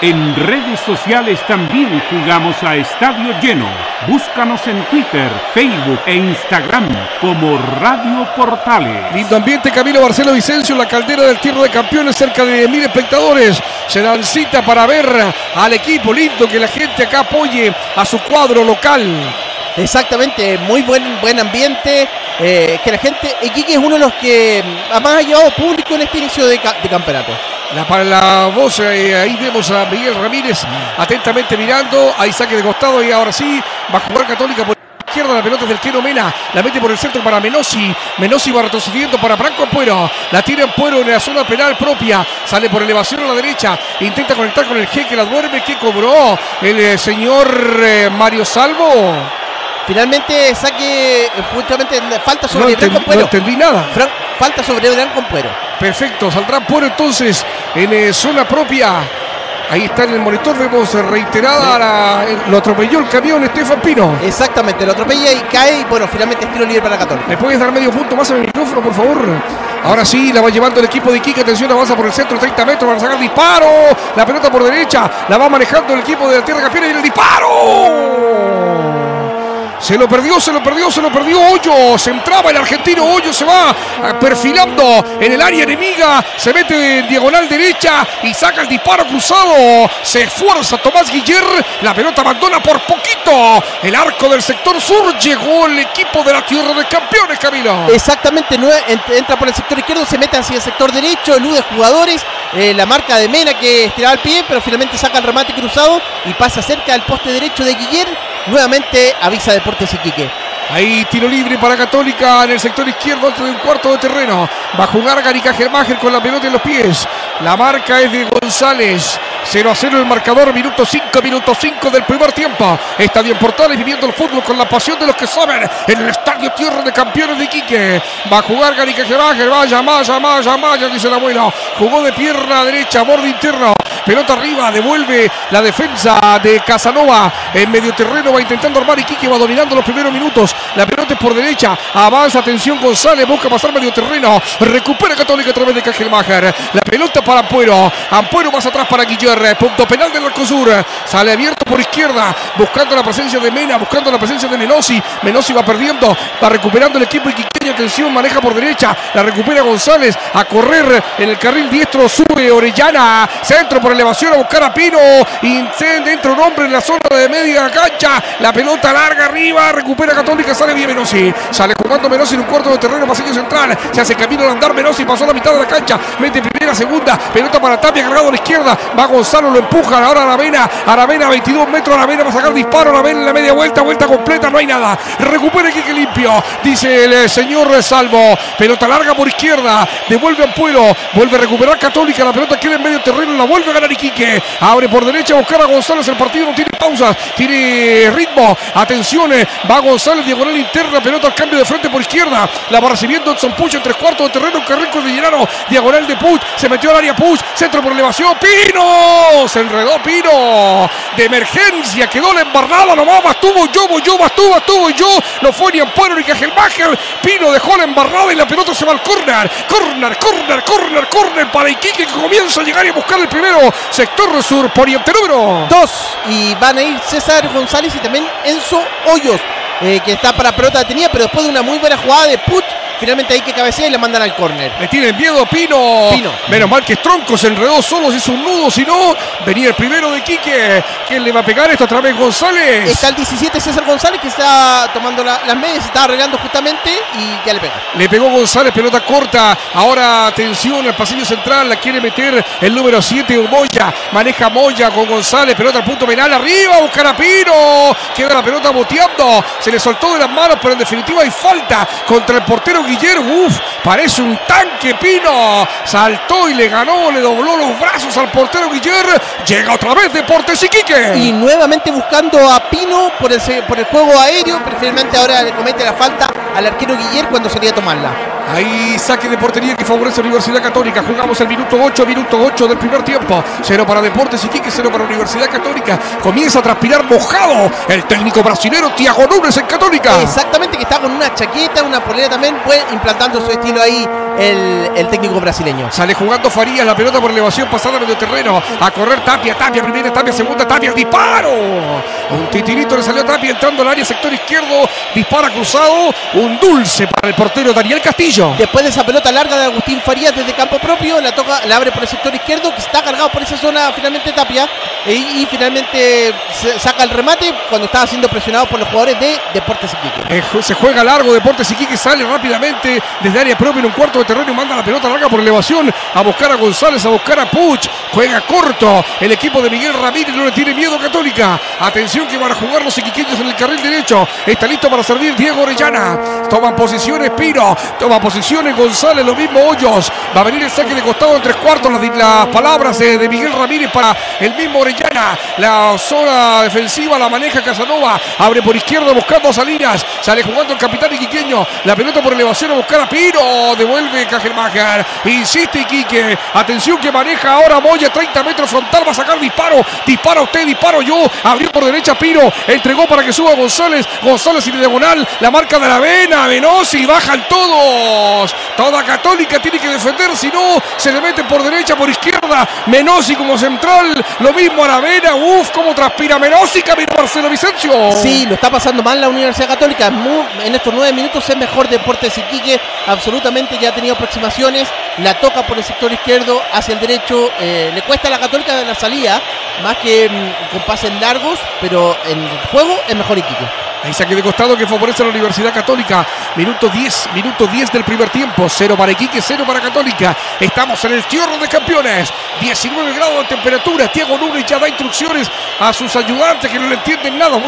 En redes sociales también jugamos a estadio lleno. Búscanos en Twitter, Facebook e Instagram como Radio Portales. Lindo ambiente, Camilo Marcelo Vicencio, en la caldera del Tierra de Campeones, cerca de mil espectadores. Se dan cita para ver al equipo. Lindo que la gente acá apoye a su cuadro local. Exactamente, muy buen buen ambiente, eh, que la gente, Iquique es uno de los que más ha llevado público en este inicio de, de campeonato. La, para la voz, eh, ahí vemos a Miguel Ramírez atentamente mirando, ahí saque de costado y ahora sí va a jugar Católica por izquierda, la pelota es del Queno Mena, la mete por el centro para Menossi, Menossi va retrocediendo para Franco Ampuero, la tira Ampuero en la zona penal propia, sale por elevación a la derecha, intenta conectar con el G que la duerme, que cobró el eh, señor eh, Mario Salvo. Finalmente saque, justamente falta sobre no Branco Ampuero. No entendí nada. Fran, falta sobre Branco Ampuero. Perfecto, saldrá Ampuero entonces en eh, zona propia. Ahí está en el monitor, vemos reiterada, la, lo atropelló el camión Estefan Pino. Exactamente, lo atropella y cae y bueno, finalmente es tiro libre para Católica. ¿Me puedes dar medio punto más al micrófono, por favor? Ahora sí, la va llevando el equipo de Iquique, atención, avanza por el centro, treinta metros, van a sacar disparo, la pelota por derecha, la va manejando el equipo de la Tierra Campeona y el disparo. Se lo perdió, se lo perdió, se lo perdió Hoyos. Entraba el argentino Hoyos, se va perfilando en el área enemiga. Se mete en diagonal derecha y saca el disparo cruzado. Se esfuerza Tomás Guiller. La pelota abandona por poquito el arco del sector sur. Llegó el equipo de la Tierra de Campeones, Camilo. Exactamente, entra por el sector izquierdo, se mete hacia el sector derecho, elude jugadores. Eh, la marca de Mena que estiraba el pie, pero finalmente saca el remate cruzado y pasa cerca del poste derecho de Guiller. Nuevamente avisa Deportes Iquique. Ahí tiro libre para Católica en el sector izquierdo, dentro de un cuarto de terreno. Va a jugar Gary Cajelmacher con la pelota en los pies. La marca es de González. cero a cero el marcador, minuto cinco, minuto cinco del primer tiempo. Estadio Portales viviendo el fútbol con la pasión de los que saben. En el Estadio Tierra de Campeones de Iquique. Va a jugar Gary Cajelmacher. Vaya, vaya, vaya, vaya, dice el abuelo. Jugó de pierna derecha, borde interno. Pelota arriba, devuelve la defensa de Casanova. En medio terreno va intentando armar Iquique, va dominando los primeros minutos. La pelota es por derecha, avanza, atención González, busca pasar medio terreno. Recupera Católica a través de Cajelmacher. La pelota para Ampuero. Ampuero más atrás para Guiller. Punto penal del Arcosur. Sale abierto por izquierda, buscando la presencia de Mena, buscando la presencia de Menossi. Menossi va perdiendo, va recuperando el equipo iquiqueño. Atención, maneja por derecha, la recupera González. A correr en el carril diestro, sube Orellana. Centro por elevación a buscar a Pino. Dentro un hombre en la zona de media cancha. La pelota larga arriba, recupera Católica, sale bien Menossi. Sale jugando Menossi en un cuarto de terreno, pasillo central. Se hace camino al andar Menossi, pasó la mitad de la cancha. Mete primera, segunda, pelota para Tapia, cargado a la izquierda. Va Gonzalo, lo empuja. Ahora Aravena, Aravena, veintidós metros. Aravena va a sacar disparo. Aravena en la media vuelta, vuelta completa, no hay nada. Recupera Iquique limpio, dice el señor Salvo. Pelota larga por izquierda, devuelve a Ampuero, vuelve a recuperar Católica. La pelota queda en medio terreno, la vuelve a ganar Iquique. Abre por derecha a buscar a González. El partido no tiene pausas, tiene ritmo. Atención, va González, diagonal interna, pelota al cambio de frente por izquierda. La va recibiendo Edson Puch en tres cuartos de terreno. Carrico de Llenaro, diagonal de Puch, se metió al área Puch, centro por elevación. Pino, se enredó Pino. De emergencia, quedó la embarrada. Nomás Bastuvo yo, voy yo, Bastuvo, Bastuvo yo. No fue ni Ampuero ni Cajelmacher. Pino dejó la embarrada y la pelota se va al córner. Córner, córner, córner, córner para Iquique, que comienza a llegar y a buscar el primero. Sector sur, poniente número dos. Y van a ir César González y también Enzo Hoyos, eh, que está para pelota detenida, pero después de una muy buena jugada de Puch, finalmente hay que cabecear y le mandan al córner. Le tiene miedo a Pino. Pino. Menos mal que Tronco se enredó solo, se hizo un nudo, si no, venía el primero de Iquique. ¿Quién le va a pegar esto? Otra vez González. Está el diecisiete César González, que está tomando la, las medias, se está arreglando justamente y ya le pega. Le pegó González, pelota corta. Ahora atención al pasillo central, la quiere meter el número siete, Moya. Maneja Moya con González, pelota al punto penal, arriba, buscar a Pino. Queda la pelota boteando, se le soltó de las manos, pero en definitiva hay falta contra el portero Guiller. Uf, parece un tanque Pino. Saltó y le ganó, le dobló los brazos al portero Guiller. Llega otra vez Deportes Iquique. Y nuevamente buscando a Pino por el, por el juego aéreo, pero finalmente ahora le comete la falta al arquero Guiller cuando salía a tomarla. Ahí saque de portería que favorece a Universidad Católica. Jugamos el minuto ocho, minuto ocho del primer tiempo. Cero para Deportes Iquique, cero para Universidad Católica. Comienza a transpirar mojado el técnico brasilero Thiago Nunes en Católica. Exactamente, que está con una chaqueta, una polera también, pues implantando su estilo ahí el, el técnico brasileño. Sale jugando Farías, la pelota por elevación pasada a medio terreno. A correr Tapia, Tapia, primera Tapia, segunda Tapia, disparo. Un titirito le salió a Tapia entrando al área sector izquierdo. Dispara cruzado. Un dulce para el portero Daniel Castillo. Después de esa pelota larga de Agustín Farías desde campo propio, la toca, la abre por el sector izquierdo, que está cargado por esa zona finalmente Tapia, y, y finalmente se saca el remate cuando estaba siendo presionado por los jugadores de Deportes Iquique. Eh, se juega largo Deportes Iquique, sale rápidamente desde área propia en un cuarto de terreno y manda la pelota larga por elevación a buscar a González, a buscar a Puch. Juega corto el equipo de Miguel Ramírez, no le tiene miedo Católica. Atención que van a jugar los iquiqueños en el carril derecho. Está listo para servir Diego Orellana. Toman posiciones Pino, toma posiciones González, lo mismo Hoyos. Va a venir el saque de costado en tres cuartos. Las, las palabras de, de Miguel Ramírez para el mismo Orellana. La zona defensiva la maneja Casanova. Abre por izquierda buscando a Salinas. Sale jugando el capitán iquiqueño. La pelota por elevación a buscar a Pino. Devuelve Cajelmacher. Insiste Iquique. Atención que maneja ahora Moya. treinta metros frontal. Va a sacar disparo. Dispara usted, disparo yo. Abrió por derecha Pino. Entregó para que suba González. González y de diagonal. La marca de la vena. Venosi. Bajan todos. Toda Católica tiene que defender, si no, se le mete por derecha, por izquierda. Menosi como central, lo mismo Aravena. Uf, cómo transpira Menosi, camino Marcelo Vicencio. Sí, lo está pasando mal la Universidad Católica. Muy, en estos nueve minutos es mejor Deportes Iquique. Absolutamente ya ha tenido aproximaciones. La toca por el sector izquierdo hacia el derecho. Eh, le cuesta a la Católica de la salida, más que mmm, con pases largos, pero en el juego es mejor Iquique. Ahí saque de costado que favorece a la Universidad Católica. Minuto diez, minuto diez del primer tiempo. Cero para Iquique, cero para Católica. Estamos en el Tierra de Campeones. diecinueve grados de temperatura. Thiago Nunes ya da instrucciones a sus ayudantes que no le entienden nada.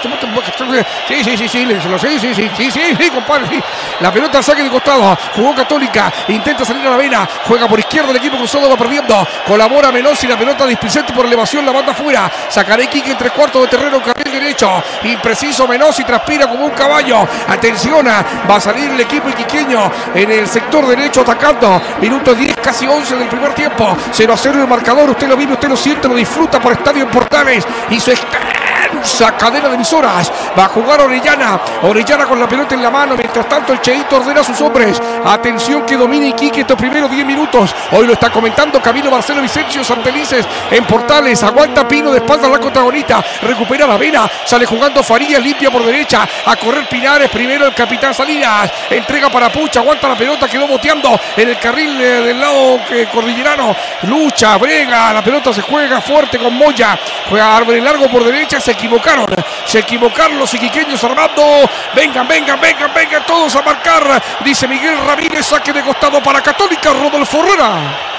Sí, sí, sí, sí, sí, sí, sí, sí, sí, sí, compadre. Sí. La pelota al saque de costado. Jugó Católica. Intenta salir a la vena. Juega por izquierda el equipo cruzado, va perdiendo. Colabora Menosi. La pelota displicente por elevación. La banda afuera. Sacará Iquique en tres cuartos de terreno. Carril derecho. Impreciso Menosi. Transpira como un caballo. Atención, va a salir el equipo iquiqueño en el sector derecho atacando. Minuto diez, casi once del primer tiempo. cero a cero el marcador. Usted lo vive, usted lo siente, lo disfruta por Estadio Portales y su extensa cadena de emisoras. Va a jugar Orellana. Orellana con la pelota en la mano. Mientras tanto, el Cheito ordena a sus hombres. Atención que domina Iquique estos primeros diez minutos. Hoy lo está comentando Camilo Marcelo Vicencio Santelices en Portales. Aguanta Pino de espalda a la protagonista. Recupera la vena. Sale jugando Farías. Limpia por derecha. A correr Pinares. Primero el capitán Salinas. Entrega para Pucha. Aguanta la pelota. Quedó boteando en el carril eh, del lado eh, cordillerano. Lucha. Brega. La pelota se juega fuerte con Moya. Juega árbol largo por derecha. Se equivocaron. Se equivocaron los iquiqueños armando. Vengan, vengan, vengan, vengan todos a marcar. Dice Miguel Ramírez. Saque de costado para Católica. Rodolfo Herrera.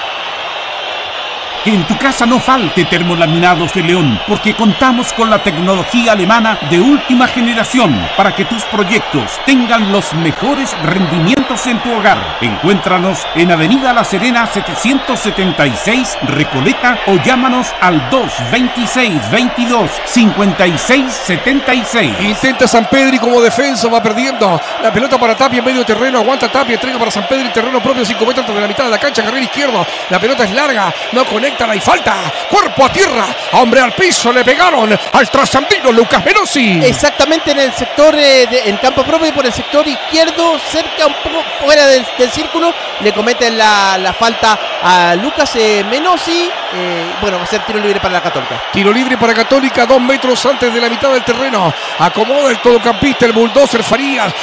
Que en tu casa no falte Termolaminados de León, porque contamos con la tecnología alemana de última generación para que tus proyectos tengan los mejores rendimientos en tu hogar. Encuéntranos en Avenida La Serena setecientos setenta y seis, Recoleta, o llámanos al dos veintiséis veintidós cincuenta y seis setenta y seis. Intenta San Pedri como defensa, va perdiendo la pelota para Tapia en medio terreno, aguanta Tapia, entrega para San Pedri, terreno propio, cinco metros de la mitad de la cancha, carril izquierdo, la pelota es larga, no conecta. Y falta, cuerpo a tierra, hombre al piso, le pegaron al trasandino Lucas Menosi. Exactamente en el sector, eh, de, en campo propio, por el sector izquierdo, cerca, un poco fuera del, del círculo, le cometen la, la falta a Lucas eh, Menosi. Eh, bueno, va a ser tiro libre para la Católica. Tiro libre para Católica, dos metros antes de la mitad del terreno. Acomoda el todocampista, el bulldozer Farías.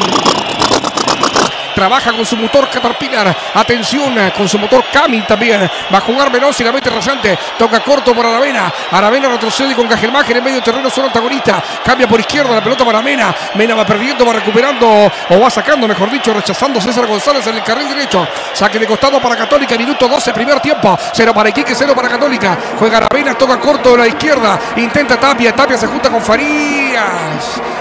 Trabaja con su motor Caterpillar. Atención, con su motor Camin también. Va a jugar Menosi, la mete rasante. Toca corto para Aravena. Aravena retrocede con Cajelmacher en medio terreno, solo antagonista. Cambia por izquierda la pelota para Mena. Mena va perdiendo, va recuperando, o va sacando, mejor dicho, rechazando César González en el carril derecho. Saque de costado para Católica, minuto doce, primer tiempo. Cero para Iquique, cero para Católica. Juega Aravena, toca corto de la izquierda. Intenta Tapia. Tapia se junta con Farías.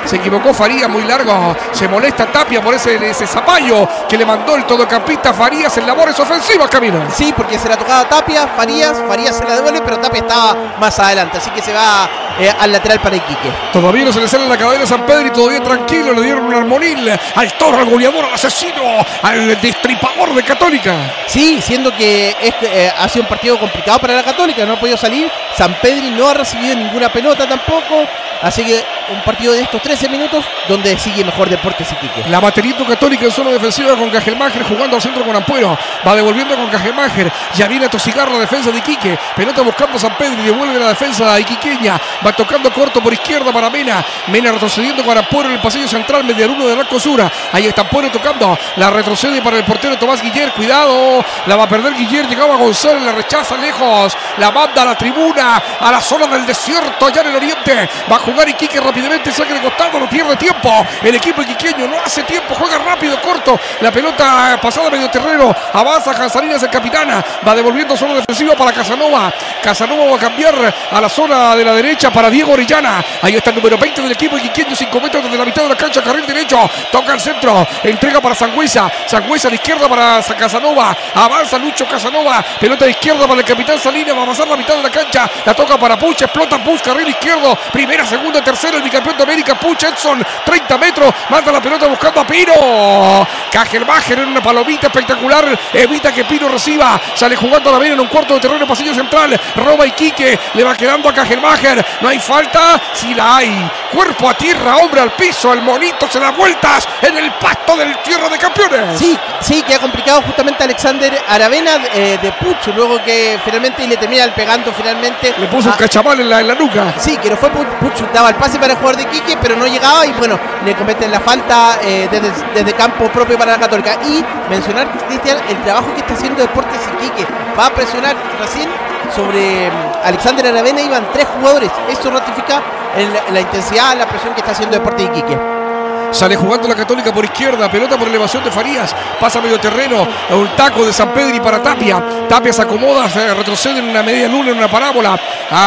Se equivocó Farías, muy largo. Se molesta Tapia por ese, ese zapallo que le mandó el todocampista Farías en labores ofensivas, Camilo. Sí, porque se la tocaba Tapia, Farías, Farías se la devuelve, pero Tapia estaba más adelante, así que se va eh, al lateral para Iquique. Todavía no se le sale la cadena a San Pedro y todavía tranquilo, le dieron un armonil al toro, al goleador, al asesino, al destripador de Católica. Sí, siendo que este, eh, ha sido un partido complicado para la Católica, no ha podido salir. San Pedro no ha recibido ninguna pelota tampoco, así que un partido de estos trece minutos donde sigue mejor Deportes Iquique. La baterito Católica en zona defensiva con Cajelmacher jugando al centro con Ampuero, va devolviendo con Cajelmacher, ya viene a tosigar la defensa de Iquique, pelota buscando a San Pedro y devuelve la defensa iquiqueña, va tocando corto por izquierda para Mena, Mena retrocediendo con Ampuero en el pasillo central, mediaruno de Arco Sura, ahí está Ampuero tocando, la retrocede para el portero Tomás Guiller, cuidado, la va a perder Guiller, llegaba González, la rechaza lejos, la manda a la tribuna, a la zona del desierto allá en el oriente, va a jugar Iquique rápidamente, saque de costado, no pierde tiempo, el equipo iquiqueño no hace tiempo, juega rápido, corto, la pelota pasada a medio terreno, avanza Cansarinas el capitana, va devolviendo zona defensiva para Casanova, Casanova va a cambiar a la zona de la derecha para Diego Orellana, ahí está el número veinte del equipo iquiqueño, cinco metros desde la mitad de la cancha, carril derecho, toca el centro, entrega para Sangüesa, Sangüesa a la izquierda para Casanova, avanza Lucho Casanova, pelota de izquierda para el capitán Salinas, va a pasar la mitad de la cancha, la toca para Puch, explota Puch, carril izquierdo, primera, segunda, tercera, el bicampeón de América, Puch, Edson, treinta metros, manda la pelota buscando a Pino, Cajelmacher en una palomita espectacular, evita que Pino reciba, sale jugando a la vena en un cuarto de terreno, pasillo central, roba Iquique, le va quedando a Cajelmacher, no hay falta, si la hay, cuerpo a tierra, hombre al piso, el monito se da vueltas en el pasto del Tierra de Campeones. Sí, sí, que ha complicado justamente a Alexander Aravena eh, de Puch, luego que finalmente le termina pegando finalmente. Le puso a, un cachamal en la, en la nuca. Sí, que no fue Puch, Puch daba el pase para el jugador de Iquique, pero no llegaba y bueno, le cometen la falta eh, desde, desde campo propio para la Católica. Y mencionar, Cristian, el trabajo que está haciendo Deportes Iquique, va a presionar recién sobre Alexander Aravena, iban tres jugadores, eso ratifica el, la intensidad, la presión que está haciendo Deportes Iquique. Sale jugando la Católica por izquierda, pelota por elevación de Farías, pasa a medio terreno, un taco de San Pedro y para Tapia, Tapia se acomoda, se retrocede en una media luna, en una parábola,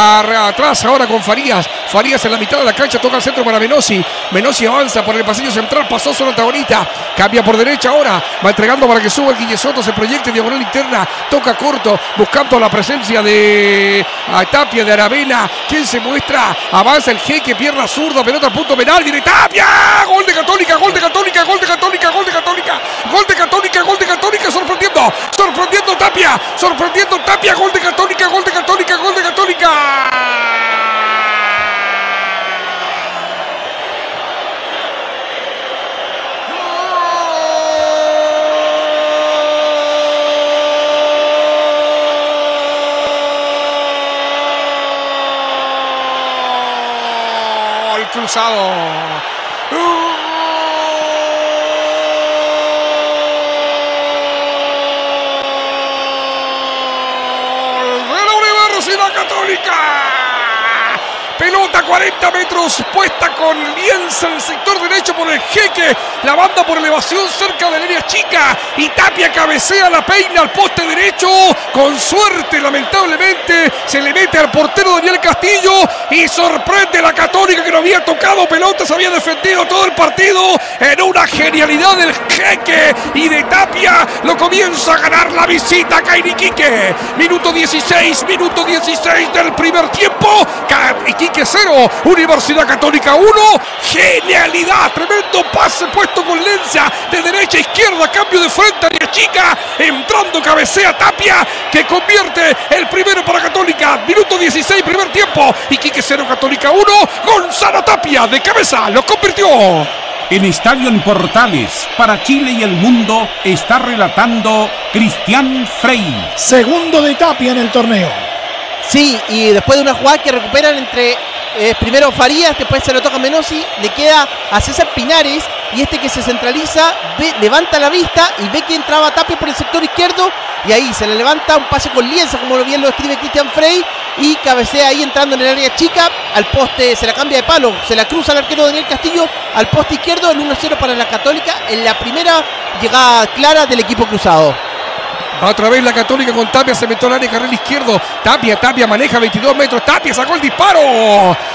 atrás ahora con Farías, Farías en la mitad de la cancha, toca al centro para Menossi, Menossi avanza por el pasillo central, pasó zona antagonista, cambia por derecha ahora, va entregando para que suba el Guillesoto, se proyecte diagonal interna, toca corto, buscando la presencia de a Tapia, de Aravena, quien se muestra, avanza el Jeque, pierna zurda, pelota a punto penal, viene Tapia, gol de Católica, gol de Católica, gol de Católica, gol de Católica, gol de Católica, gol de Católica, sorprendiendo, sorprendiendo Tapia, sorprendiendo Tapia, gol de Católica, gol de Católica, gol de Católica. Gol cruzado. Católica, pelota cuarenta metros, puesta con lienza en el sector derecho por el Jeque, la banda por elevación cerca del área chica y Tapia cabecea, la peina al poste derecho, con suerte lamentablemente se le mete al portero Daniel Castillo y sorprende la Católica que no había tocado pelotas, había defendido todo el partido en una genialidad del Jeque y de Tapia, lo comienza a ganar la visita acá en Iquique, minuto dieciséis, minuto dieciséis del primer tiempo, Iquique cero, Universidad Católica uno, genialidad, tremendo pase puesto con Lencia de derecha a izquierda, cambio de frente, área chica, entrando cabecea Tapia, que convierte el primero para Católica, minuto dieciséis, primer tiempo, Iquique cero, Católica uno, Gonzalo Tapia de cabeza, lo convirtió. En Estadio en Portales, para Chile y el mundo, está relatando Cristian Frey. Segundo de Tapia en el torneo. Sí, y después de una jugada que recuperan entre eh, primero Farías, después se lo toca Menossi, le queda a César Pinares y este que se centraliza, ve, levanta la vista y ve que entraba Tapia por el sector izquierdo y ahí se le levanta un pase con lienza, como bien lo escribe Cristian Frey, y cabecea ahí entrando en el área chica, al poste, se la cambia de palo, se la cruza al arquero Daniel Castillo al poste izquierdo, el uno cero para la Católica en la primera llegada clara del equipo cruzado. Va otra vez la Católica con Tapia, se metió al área, carril izquierdo. Tapia, Tapia maneja veintidós metros. Tapia sacó el disparo.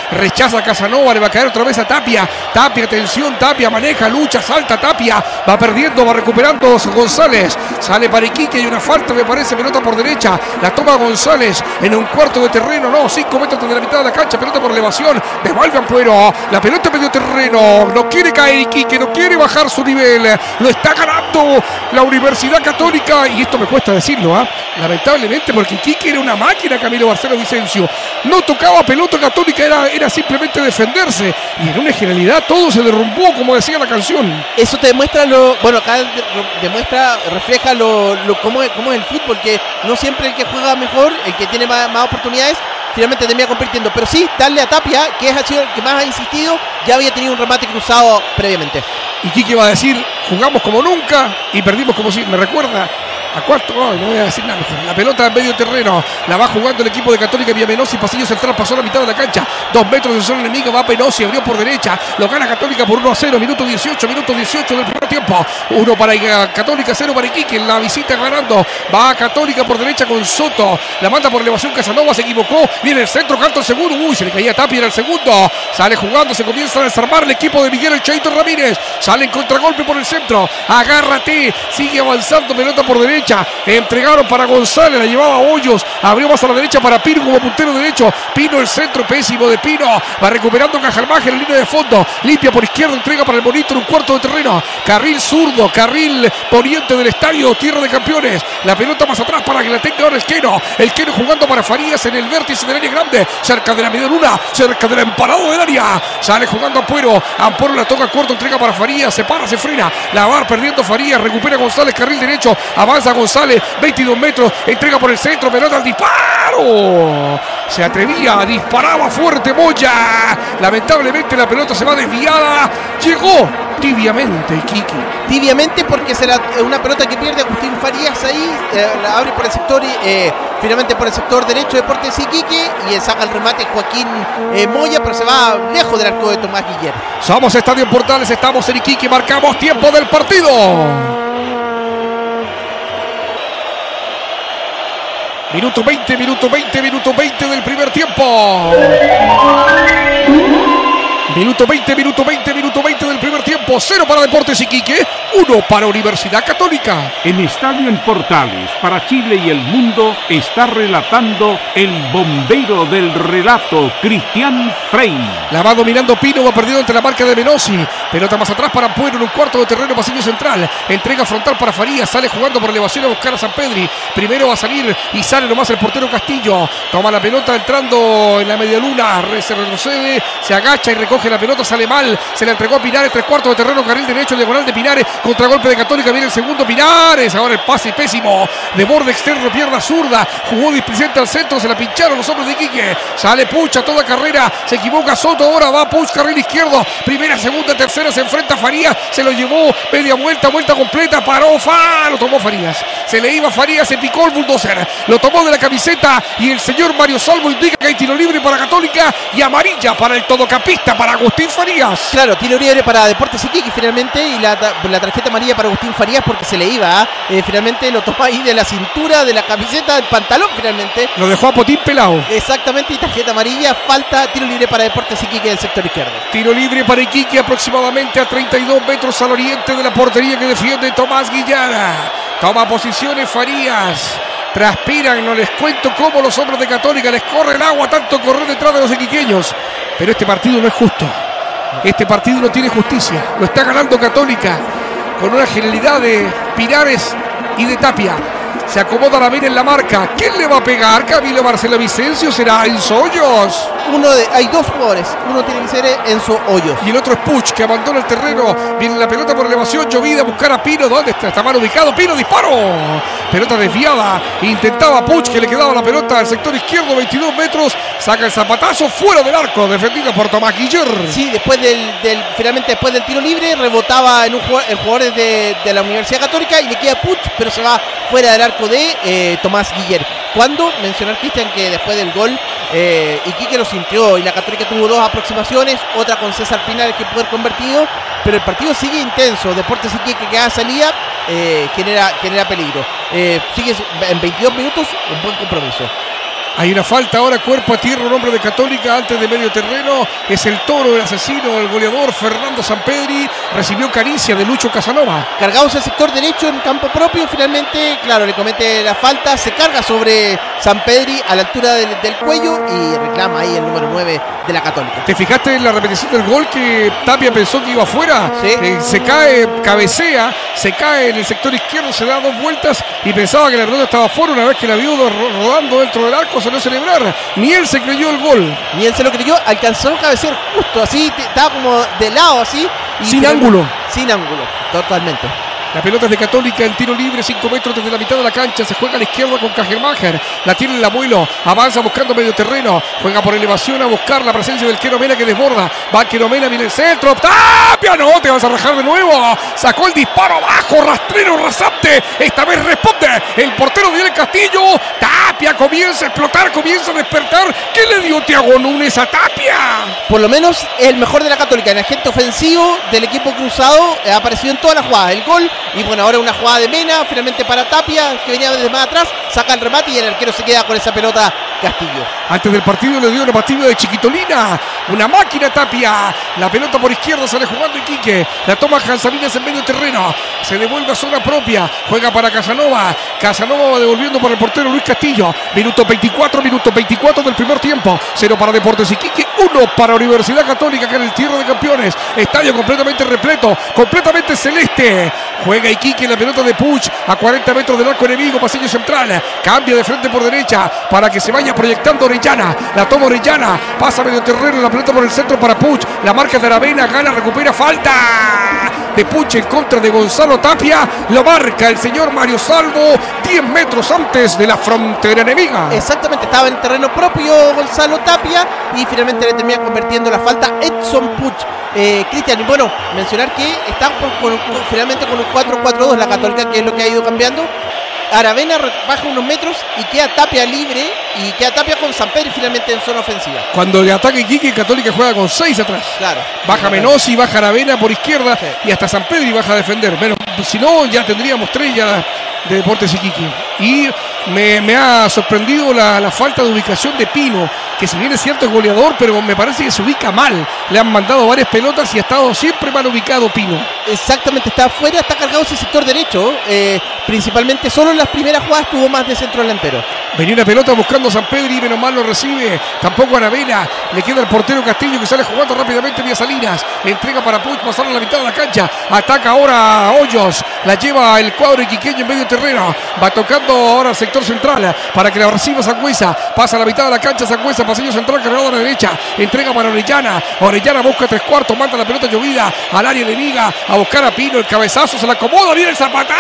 rechaza a Casanova, le va a caer otra vez a Tapia. Tapia, atención, Tapia, maneja, lucha, salta Tapia, va perdiendo, va recuperando González. Sale para Iquique, hay una falta, me parece, pelota por derecha. La toma González en un cuarto de terreno, no, cinco metros de la mitad de la cancha, pelota por elevación. Devuelve Ampuero, la pelota medio terreno. No quiere caer Iquique, no quiere bajar su nivel. Lo está ganando la Universidad Católica. Y esto me cuesta decirlo, ¿ah? ¿eh? Lamentablemente, porque Iquique era una máquina, Camilo Barcelo Vicencio. No tocaba pelota Católica, era, era simplemente defenderse. Y en una generalidad todo se derrumbó, como decía la canción. Eso te demuestra lo. Bueno, acá demuestra, refleja lo, lo cómo, es, cómo es el fútbol, que no siempre el que juega mejor, el que tiene más, más oportunidades, finalmente termina convirtiendo. Pero sí, darle a Tapia, que es el que más ha insistido, ya había tenido un remate cruzado previamente. Iquique va a decir, jugamos como nunca y perdimos como si. Me recuerda a cuarto, no, no voy a decir nada mejor. La pelota en medio terreno, la va jugando el equipo de Católica. Vía Menosi, pasillo central, pasó a la mitad de la cancha, dos metros de zona enemiga, va Menosi, abrió por derecha, lo gana Católica por uno a cero, minuto dieciocho, minuto dieciocho del primer tiempo, uno para Católica, cero para Iquique, en la visita ganando, va Católica por derecha con Soto, la manda por elevación Casanova, se equivocó, viene el centro, canta el segundo, uy, se le caía Tapia en el segundo, sale jugando, se comienza a desarmar el equipo de Miguel El Chaito Ramírez, sale en contragolpe por el centro, agárrate, sigue avanzando, pelota por derecha, entregaron para González, la llevaba Hoyos, abrió más a la derecha para Pino como puntero derecho, Pino el centro pésimo de Pino, va recuperando Cajalmaje en línea de fondo, limpia por izquierda, entrega para el bonito en un cuarto de terreno, carril zurdo, carril poniente del estadio, tierra de campeones, la pelota más atrás para que la tenga ahora el Queno, el Queno jugando para Farías en el vértice del área grande, cerca de la media luna, cerca del emparado del área, sale jugando Ampuero, Ampuero la toca corto, entrega para Farías, se para, se frena, la va perdiendo Farías, recupera González, carril derecho, avanza González, veintidós metros, entrega por el centro, pelota al disparo, se atrevía, disparaba fuerte Moya, lamentablemente la pelota se va desviada, llegó tibiamente Iquique. Tibiamente porque será una pelota que pierde Agustín Farías ahí, eh, la abre por el sector, eh, finalmente por el sector derecho de Deportes Iquique y saca el remate Joaquín eh, Moya, pero se va lejos del arco de Tomás Guiller. Somos Estadio Portales, estamos en Iquique, marcamos tiempo del partido. Minuto veinte, minuto veinte, minuto veinte del primer tiempo. Minuto veinte, minuto veinte, minuto veinte del primer tiempo. Cero para Deportes Iquique, uno para Universidad Católica. En Estadio en Portales, para Chile y el mundo, está relatando el bombero del relato, Cristian Frey. La va dominando Pino, va perdido entre la marca de Menosi. Pelota más atrás para Ampuero en un cuarto de terreno, pasillo central. Entrega frontal para Farías, sale jugando por elevación a buscar a San Pedri. Primero va a salir y sale nomás el portero Castillo. Toma la pelota entrando en la media luna, se retrocede, se agacha y recoge la pelota, sale mal, se la entregó a Pinares, tres cuartos de terreno, carril derecho, diagonal de Pinares, contragolpe de Católica, viene el segundo Pinares, ahora el pase pésimo, de borde externo, pierna zurda, jugó displicente al centro, se la pincharon los hombres de Iquique, sale Puch a toda carrera, se equivoca Soto, ahora va Puch, carril izquierdo, primera, segunda, tercera, se enfrenta a Farías, se lo llevó, media vuelta, vuelta completa, paró, fa, lo tomó Farías, se le iba Farías, se picó el bulldozer, lo tomó de la camiseta y el señor Mario Salvo indica que hay tiro libre para Católica y amarilla para el todocampista, para Agustín Farías. Claro, tiro libre para Deportes Iquique finalmente y la, la tarjeta amarilla para Agustín Farías porque se le iba, eh, finalmente lo tomó ahí de la cintura, de la camiseta, del pantalón finalmente. Lo dejó a Potín pelado. Exactamente, y tarjeta amarilla, falta, tiro libre para Deportes Iquique del sector izquierdo. Tiro libre para Iquique aproximadamente a treinta y dos metros al oriente de la portería que defiende Tomás Guillara. Toma posiciones Farías. Transpiran, no les cuento cómo los hombres de Católica les corre el agua, tanto correr detrás de los iquiqueños. Pero este partido no es justo. Este partido no tiene justicia. Lo está ganando Católica con una genialidad de Pinares y de Tapia. Se acomoda la mira en la marca. ¿Quién le va a pegar? Camilo Marcelo Vicencio, será Enzo Hoyos. Uno de, hay dos jugadores, uno tiene que ser Enzo Hoyos. Y el otro es Puch, que abandona el terreno. Viene la pelota por elevación, Llovida a buscar a Pino. ¿Dónde está? Está mal ubicado. Pino, disparo. Pelota desviada. Intentaba Puch, que le quedaba la pelota al sector izquierdo, veintidós metros. Saca el zapatazo fuera del arco, defendido por Tomás Guiller. Sí, después del, del finalmente después del tiro libre, rebotaba en un jugador, el jugador de, de la Universidad Católica y le queda Puch, pero se va fuera del arco de eh, Tomás Guiller. Cuando mencionar, Cristian, que después del gol eh, Iquique lo sintió y la Católica tuvo dos aproximaciones, otra con César Pinares que pudo haber convertido, pero el partido sigue intenso. Deportes Iquique que cada salida eh, genera, genera peligro. Eh, sigue en veintidós minutos, un buen compromiso. Hay una falta ahora, cuerpo a tierra, un hombre de Católica antes de medio terreno. Es el toro, el asesino, el goleador Fernando Sampedri. Recibió caricia de Lucho Casanova. Cargados al sector derecho en campo propio. Finalmente, claro, le comete la falta. Se carga sobre Sampedri a la altura del, del cuello y reclama ahí el número nueve de la Católica. ¿Te fijaste en la repetición del gol que Tapia pensó que iba afuera? Sí. Eh, se cae, cabecea, se cae en el sector izquierdo, se da dos vueltas y pensaba que la pelota estaba afuera. Una vez que la vio rodando dentro del arco, salió a celebrar. Ni él se creyó el gol. Ni él se lo creyó. Alcanzó a cabecear justo así, estaba como de lado así. Y sin ángulo. Sin ángulo, totalmente. La pelota es de Católica, el tiro libre, cinco metros desde la mitad de la cancha. Se juega a la izquierda con Cajelmacher. La tiene el abuelo. Avanza buscando medio terreno. Juega por elevación a buscar la presencia del Quero Mena que desborda. Va Quero Mena, viene el centro. ¡Tapia! No, te vas a rajar de nuevo. Sacó el disparo abajo. Rastrero, rasante. Esta vez responde el portero Daniel Castillo. Tapia comienza a explotar, comienza a despertar. ¿Qué le dio Thiago Núñez a Tapia? Por lo menos el mejor de la Católica. El agente ofensivo del equipo cruzado ha aparecido en todas las jugadas. El gol. Y bueno, ahora una jugada de Mena, finalmente para Tapia, que venía desde más atrás, saca el remate y el arquero se queda con esa pelota Castillo. Antes del partido le dio una pastilla de Chiquitolina, una máquina Tapia, la pelota por izquierda sale jugando Iquique, la toma Jansaminas en medio terreno, se devuelve a zona propia, juega para Casanova, Casanova va devolviendo para el portero Luis Castillo, minuto veinticuatro, minuto veinticuatro del primer tiempo, cero para Deportes Iquique, uno para Universidad Católica que en el Tierra de Campeones, estadio completamente repleto, completamente celeste, juega Iquique, la pelota de Puch a cuarenta metros del arco enemigo, pasillo central, cambia de frente por derecha para que se vaya proyectando Orellana, la toma Orellana, pasa medio terreno, la pelota por el centro para Puch, la marca de Aravena, gana, recupera, falta de Puch en contra de Gonzalo Tapia, lo marca el señor Mario Salvo, diez metros antes de la frontera enemiga. Exactamente, estaba en terreno propio Gonzalo Tapia y finalmente le termina convirtiendo la falta Edson Puch. Eh, Cristian, y bueno, mencionar que está con, con, con, finalmente con un cuatro cuatro dos la Católica, que es lo que ha ido cambiando. Aravena baja unos metros y queda Tapia libre y queda Tapia con Sampedri finalmente en zona ofensiva. Cuando le ataque Iquique, Católica juega con seis atrás. Claro. Baja Menossi, baja Aravena por izquierda, sí, y hasta Sampedri baja a defender. Bueno, si no, ya tendríamos tres ya de Deportes Iquique. Y me, me ha sorprendido la, la falta de ubicación de Pino, que si bien es cierto es goleador, pero me parece que se ubica mal. Le han mandado varias pelotas y ha estado siempre mal ubicado Pino. Exactamente, está afuera, está cargado ese sector derecho. Eh, principalmente solo en las primeras jugadas tuvo más de centro delantero. Venía una pelota buscando a Sampedri, menos mal lo recibe. Tampoco Aravena. Le queda el portero Castillo que sale jugando rápidamente vía Salinas. Entrega para Puch, pasaron a la mitad de la cancha. Ataca ahora a Hoyos. La lleva el cuadro iquiqueño en medio terreno. Va tocando ahora al sector central para que la reciba Sangüesa. Pasa a la mitad de la cancha Sangüesa, pasillo central cargado a la derecha. Entrega para Orellana. Orellana busca tres cuartos, manda la pelota llovida al área enemiga a buscar a Pino. El cabezazo se la acomoda bien el zapata.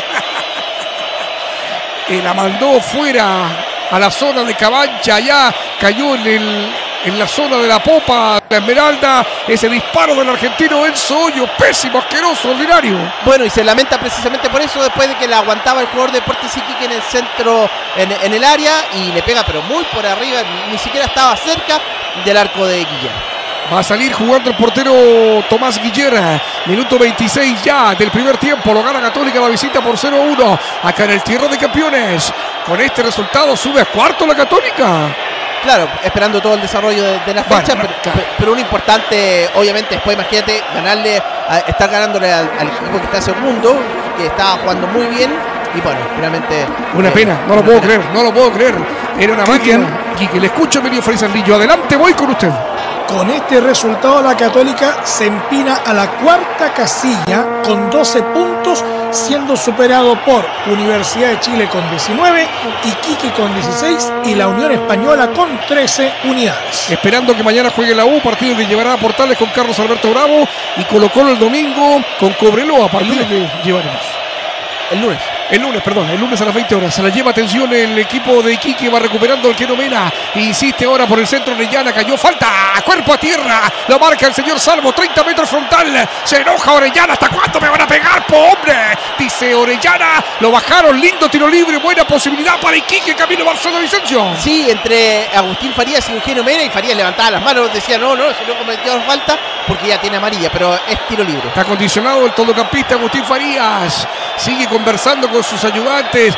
Y la mandó fuera a la zona de Cabancha, allá cayó en, el, en la zona de la popa de la Esmeralda, ese disparo del argentino Enzo Hoyo, pésimo, asqueroso, ordinario. Bueno, y se lamenta precisamente por eso, después de que la aguantaba el jugador de Deportes Iquique en el centro, en, en el área, y le pega pero muy por arriba, ni siquiera estaba cerca del arco de Guillermo. Va a salir jugando el portero Tomás Guillera. Minuto veintiséis ya del primer tiempo. Lo gana Católica la visita por cero a uno. Acá en el Tierra de Campeones. Con este resultado sube a cuarto la Católica. Claro, esperando todo el desarrollo de, de la fecha, bueno, pero, claro. pero un importante, obviamente, después imagínate ganarle, a, estar ganándole al, al equipo que está segundo, que estaba jugando muy bien. Y bueno, finalmente... Una eh, pena, no lo puedo pena. creer, no lo puedo creer. Era una máquina. Quique, le escucho a Emilio Freisandillo. Adelante, voy con usted. Con este resultado la Católica se empina a la cuarta casilla con doce puntos, siendo superado por Universidad de Chile con diecinueve, Iquique con dieciséis y la Unión Española con trece unidades. Esperando que mañana juegue la U, partido que llevará a Portales con Carlos Alberto Bravo y Colo-Colo el domingo con Cobreloa, partido que llevaremos. El lunes. El lunes, perdón, el lunes a las veinte horas. Se la lleva atención el equipo de Iquique, va recuperando el Quero Mena. Insiste ahora por el centro Orellana, cayó, falta, cuerpo a tierra. Lo marca el señor Salvo, treinta metros frontal. Se enoja Orellana, ¿hasta cuándo me van a pegar, po hombre? Dice Orellana, lo bajaron, lindo tiro libre, buena posibilidad para Iquique, camino Barcelona Vicencio. Sí, entre Agustín Farías y Eugenio Mena, y Farías levantaba las manos, decía no, no, si no cometió falta, porque ya tiene amarilla, pero es tiro libre. Está condicionado el todocampista Agustín Farías. sigue conversando con sus ayudantes.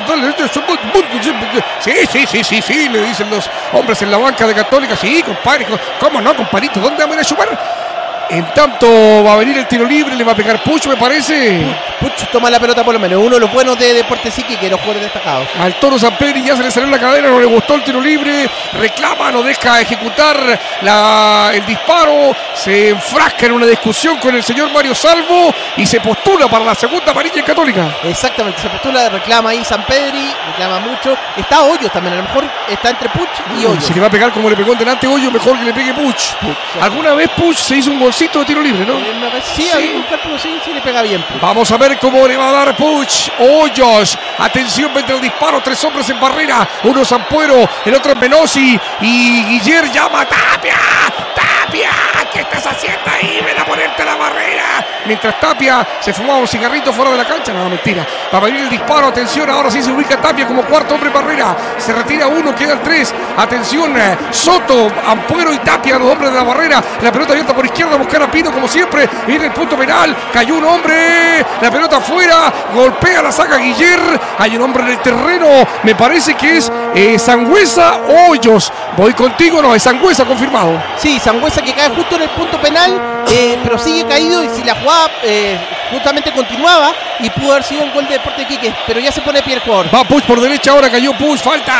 Sí, sí, sí, sí, sí, le dicen los hombres en la banca de Católica. Sí, compadre, ¿cómo no, compadrito? ¿Dónde vamos a ir a chupar? En tanto va a venir el tiro libre, le va a pegar Puch, me parece. Puch, Puch toma la pelota por lo menos, uno de los buenos de Deportes Iquique, los jugadores destacados. Al Toro Samperi ya se le salió la cadera, no le gustó el tiro libre, reclama, no deja ejecutar la, el disparo, se enfrasca en una discusión con el señor Mario Salvo y se postula para la segunda amarilla en Católica. Exactamente, se postula, reclama ahí Sampedri, reclama mucho. Está Hoyos también, a lo mejor está entre Puch y Hoyos. Si le va a pegar como le pegó el delante Hoyos, mejor que le pegue Puch. Puch ¿Alguna vez Puch se hizo un bolsillo de tiro libre, no? Sí, sí. Un cálculo, sí, sí le pega bien. Puch. Vamos a ver cómo le va a dar Puch. Hoyos, atención, vende el disparo, tres hombres en barrera, uno es Ampuero, el otro es Menosi y Guiller llama a Tapia. Tapia, ¿qué estás haciendo ahí? Ven a ponerte la barrera. Mientras Tapia se fumaba un cigarrito fuera de la cancha, no, mentira. Va a venir el disparo, atención, ahora sí se ubica Tapia como cuarto hombre en barrera. Se retira uno, quedan tres. Atención, Soto, Ampuero y Tapia, los hombres de la barrera. La pelota abierta por izquierda, buscar a Pino como siempre. Viene el punto penal, cayó un hombre. La pelota afuera, golpea, la saca Guiller. Hay un hombre en el terreno, me parece que es eh, Sangüesa o Hoyos. Voy contigo, no, es Sangüesa confirmado. Sí, Sangüesa que cae justo en el punto penal, eh, pero sigue caído y si la jugada eh, justamente continuaba y pudo haber sido un gol de Deportes Iquique, pero ya se pone pie el jugador. Va Puch por derecha, ahora cayó Puch, falta.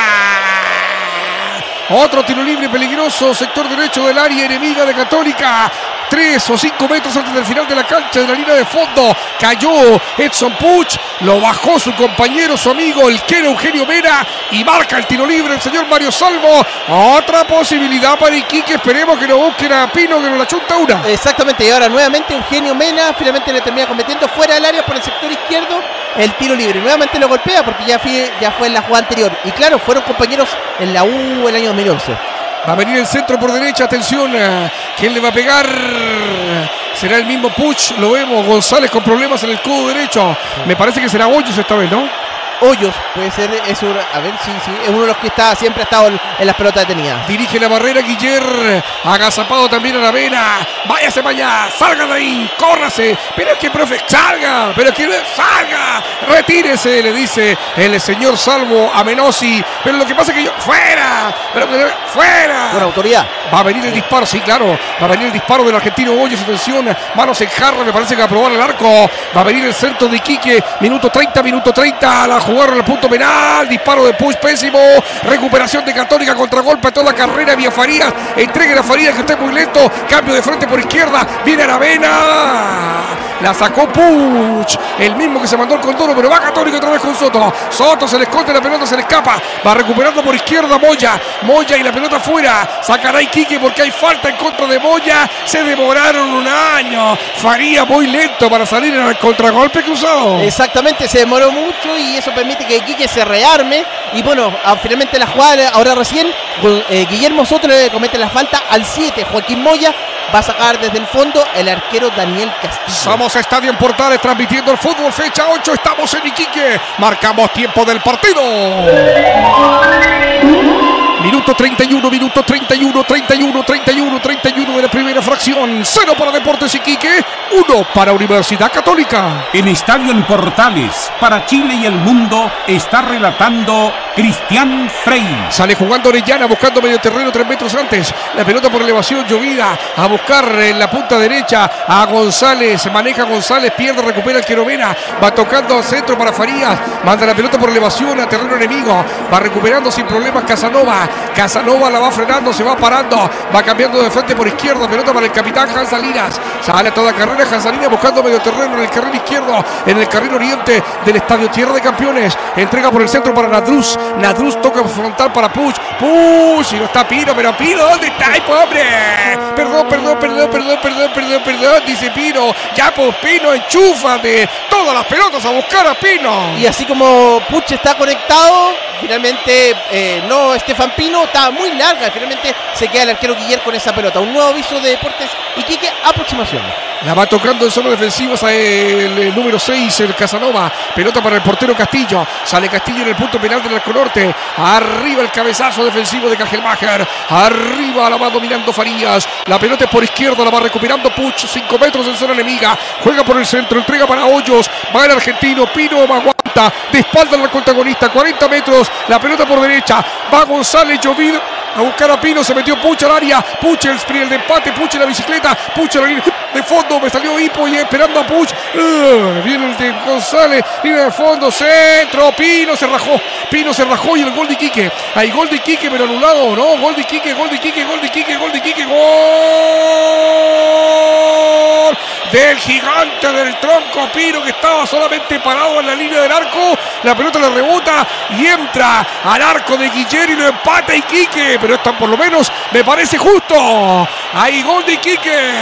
Otro tiro libre peligroso, sector derecho del área enemiga de Católica. Tres o cinco metros antes del final de la cancha, de la línea de fondo. Cayó Edson Puch, lo bajó su compañero, su amigo, el Keno Eugenio Mena. Y marca el tiro libre el señor Mario Salvo. Otra posibilidad para Iquique, esperemos que no busquen a Pino, que no la chunta una. Exactamente, y ahora nuevamente Eugenio Mena finalmente le termina cometiendo fuera del área por el sector izquierdo el tiro libre. Nuevamente lo golpea porque ya fue, ya fue en la jugada anterior. Y claro, fueron compañeros en la U el año dos mil once. Va a venir el centro por derecha, atención, ¿quién le va a pegar? Será el mismo Puch, lo vemos, González con problemas en el codo derecho. Me parece que será Hoyos esta vez, ¿no? Hoyos, puede ser, es un, a ver, sí, sí, es uno de los que está, siempre ha estado en, en las pelotas detenidas. Dirige la barrera Guiller, agazapado también a la vena. Váyase para allá, salga de ahí, córrase. Pero es que, profe, salga, pero es que salga, retírese, le dice el señor Salvo a Menosi. Pero lo que pasa es que yo, fuera, pero fuera. Con autoridad. Va a venir el disparo, sí, claro. Va a venir el disparo del argentino Hoyos, atención, manos en jarra, me parece que va a probar el arco. Va a venir el centro de Iquique, minuto treinta, minuto treinta, la jugaron al punto penal, disparo de Puch pésimo, recuperación de Católica, contragolpe toda la carrera, vía Farías, entregue a Farías que está muy lento, cambio de frente por izquierda, viene Aravena, la sacó Puch, el mismo que se mandó el condoro, pero va Católica otra vez con Soto, Soto se le esconde, la pelota se le escapa, va recuperando por izquierda Moya, Moya y la pelota fuera, sacará Iquique porque hay falta en contra de Moya, se demoraron un año, Farías muy lento para salir en el contragolpe cruzado. Exactamente, se demoró mucho y eso permite que Iquique se rearme y bueno, finalmente la jugada ahora recién eh, Guillermo Soto le comete la falta al siete, Joaquín Moya va a sacar desde el fondo el arquero Daniel Castillo. Somos Estadio en Portales transmitiendo el fútbol, fecha ocho, estamos en Iquique, marcamos tiempo del partido. Minuto treinta y uno, minuto treinta y uno, treinta y uno, treinta y uno, treinta y uno de la primera fracción. Cero para Deportes Iquique, uno para Universidad Católica. En Estadio en Portales, para Chile y el mundo, está relatando Cristian Frey. Sale jugando Orellana, buscando medio terreno tres metros antes. La pelota por elevación, llovida. A buscar en la punta derecha a González. Maneja González, pierde, recupera el Queromena. Va tocando al centro para Farías. Manda la pelota por elevación a terreno enemigo. Va recuperando sin problemas Casanova. Casanova la va frenando, se va parando. Va cambiando de frente por izquierda. Pelota para el capitán Jan Salinas. Sale toda carrera Jan Salinas buscando medio terreno en el carril izquierdo. En el carril oriente del Estadio Tierra de Campeones. Entrega por el centro para Nadruz. Nadruz toca frontal para Puch. Puch, y no está Pino, pero Pino, ¿dónde está? ¡Ay, pobre! Perdón, perdón, perdón, perdón, perdón, perdón, perdón, dice Pino. Ya, pues, Pino, enchúfate. Todas las pelotas a buscar a Pino. Y así como Puch está conectado, finalmente eh, no Estefan Pino, está muy larga. Finalmente se queda el arquero Guiller con esa pelota. Un nuevo aviso de Deportes Iquique, aproximación. La va tocando en zona defensiva el, el número seis, el Casanova. Pelota para el portero Castillo. Sale Castillo en el punto penal del arco norte. Arriba el cabezazo defensivo de Kajelmacher. Arriba la va dominando Farías. La pelota es por izquierda, la va recuperando Puch. cinco metros en zona enemiga. Juega por el centro, entrega para Hoyos. Va el argentino, Pino aguanta. De espalda al protagonista, cuarenta metros. La pelota por derecha. Va González, Llovido a buscar a Pino, se metió Puch al área. Puch el sprint de empate, Puch en la bicicleta. Puch en la línea de fondo, me salió Hipo y esperando a Puch. Uh, viene el de González, línea de fondo, centro. Pino se rajó, Pino se rajó y el gol de Iquique. Hay gol de Iquique, pero anulado, ¿no? Gol de Iquique, gol de Iquique, gol de Iquique, gol de Iquique, gol del gigante del tronco Pino, que estaba solamente parado en la línea del arco. La pelota le rebota y entra al arco de Guillermo y lo empata Iquique, pero esta por lo menos me parece justo. Hay gol de Iquique.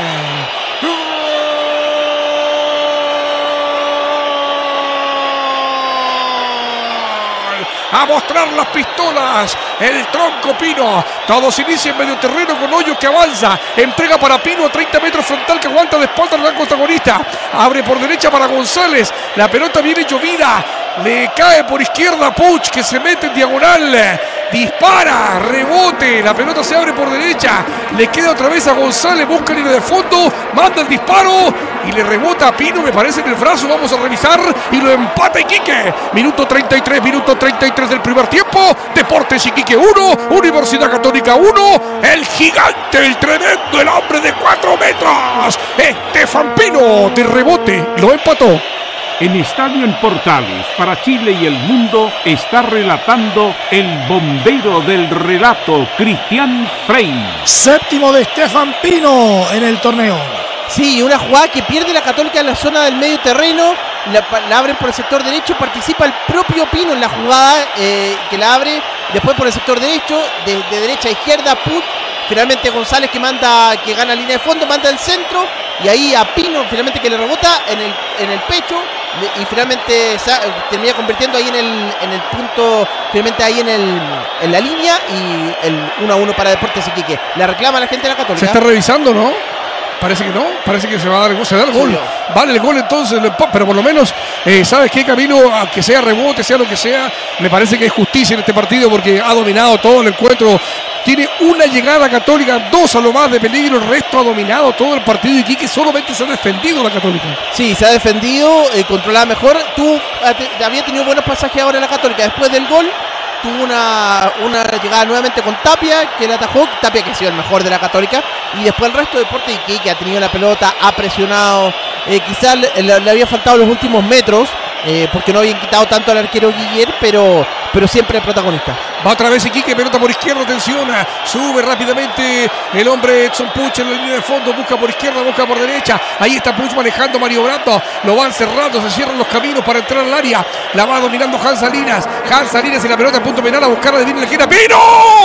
A mostrar las pistolas, el tronco Pino. Todos inicia en medio terreno con Hoyos que avanza. Entrega para Pino a treinta metros frontal, que aguanta de espalda al gran protagonista. Abre por derecha para González. La pelota viene llovida. Le cae por izquierda Puch, que se mete en diagonal. Dispara, rebote. La pelota se abre por derecha. Le queda otra vez a González. Busca línea de fondo. Manda el disparo. Y le rebota a Pino, me parece, en el brazo. Vamos a revisar. Y lo empata Iquique. Minuto treinta y tres, minuto treinta y tres del primer tiempo. Deportes Iquique uno, Universidad Católica uno. El gigante, el tremendo, el hombre de cuatro metros. Estefan Pino, de rebote, lo empató. En Estadio en Portales, para Chile y el mundo, está relatando el bombero del relato, Cristian Frey. Séptimo de Estefan Pino en el torneo. Sí, una jugada que pierde la Católica en la zona del medio terreno. La, la abren por el sector derecho. Participa el propio Pino en la jugada eh, que la abre. Después por el sector derecho, de, de derecha a izquierda, Puch. Finalmente González, que manda, que gana línea de fondo, manda el centro. Y ahí a Pino, finalmente, que le rebota en el, en el pecho. Y finalmente se termina convirtiendo ahí en el, en el punto, finalmente ahí en, el, en la línea. Y el uno a uno para Deportes Iquique. La reclama la gente de la Católica. Se está revisando, ¿no? Parece que no, parece que se va a dar el gol, se da el gol. Sí, no. Vale el gol entonces, pero por lo menos, eh, ¿sabes qué, Camilo? Aunque sea rebote, sea lo que sea, me parece que hay justicia en este partido porque ha dominado todo el encuentro. Tiene una llegada Católica, dos a lo más de peligro, el resto ha dominado todo el partido y Iquique solamente se ha defendido la Católica. Sí, se ha defendido, eh, controlada mejor. Tú te, había tenido buenos pasajes ahora la Católica después del gol. Tuvo una, una llegada nuevamente con Tapia, que la atajó. Tapia, que ha sido el mejor de la Católica. Y después el resto de Deportes Iquique ha tenido la pelota, ha presionado. Eh, quizás le, le había faltado los últimos metros, eh, porque no habían quitado tanto al arquero Guiller, pero, pero siempre el protagonista. Va otra vez Iquique, pelota por izquierda, atención, sube rápidamente el hombre Edson Puch en la línea de fondo, busca por izquierda, busca por derecha. Ahí está Puch manejando, Mario Brato, lo van cerrando, se cierran los caminos para entrar al área. La va dominando Hans Salinas, Hans Salinas y la pelota a punto penal a buscar a Divina Lejera. ¡Pino!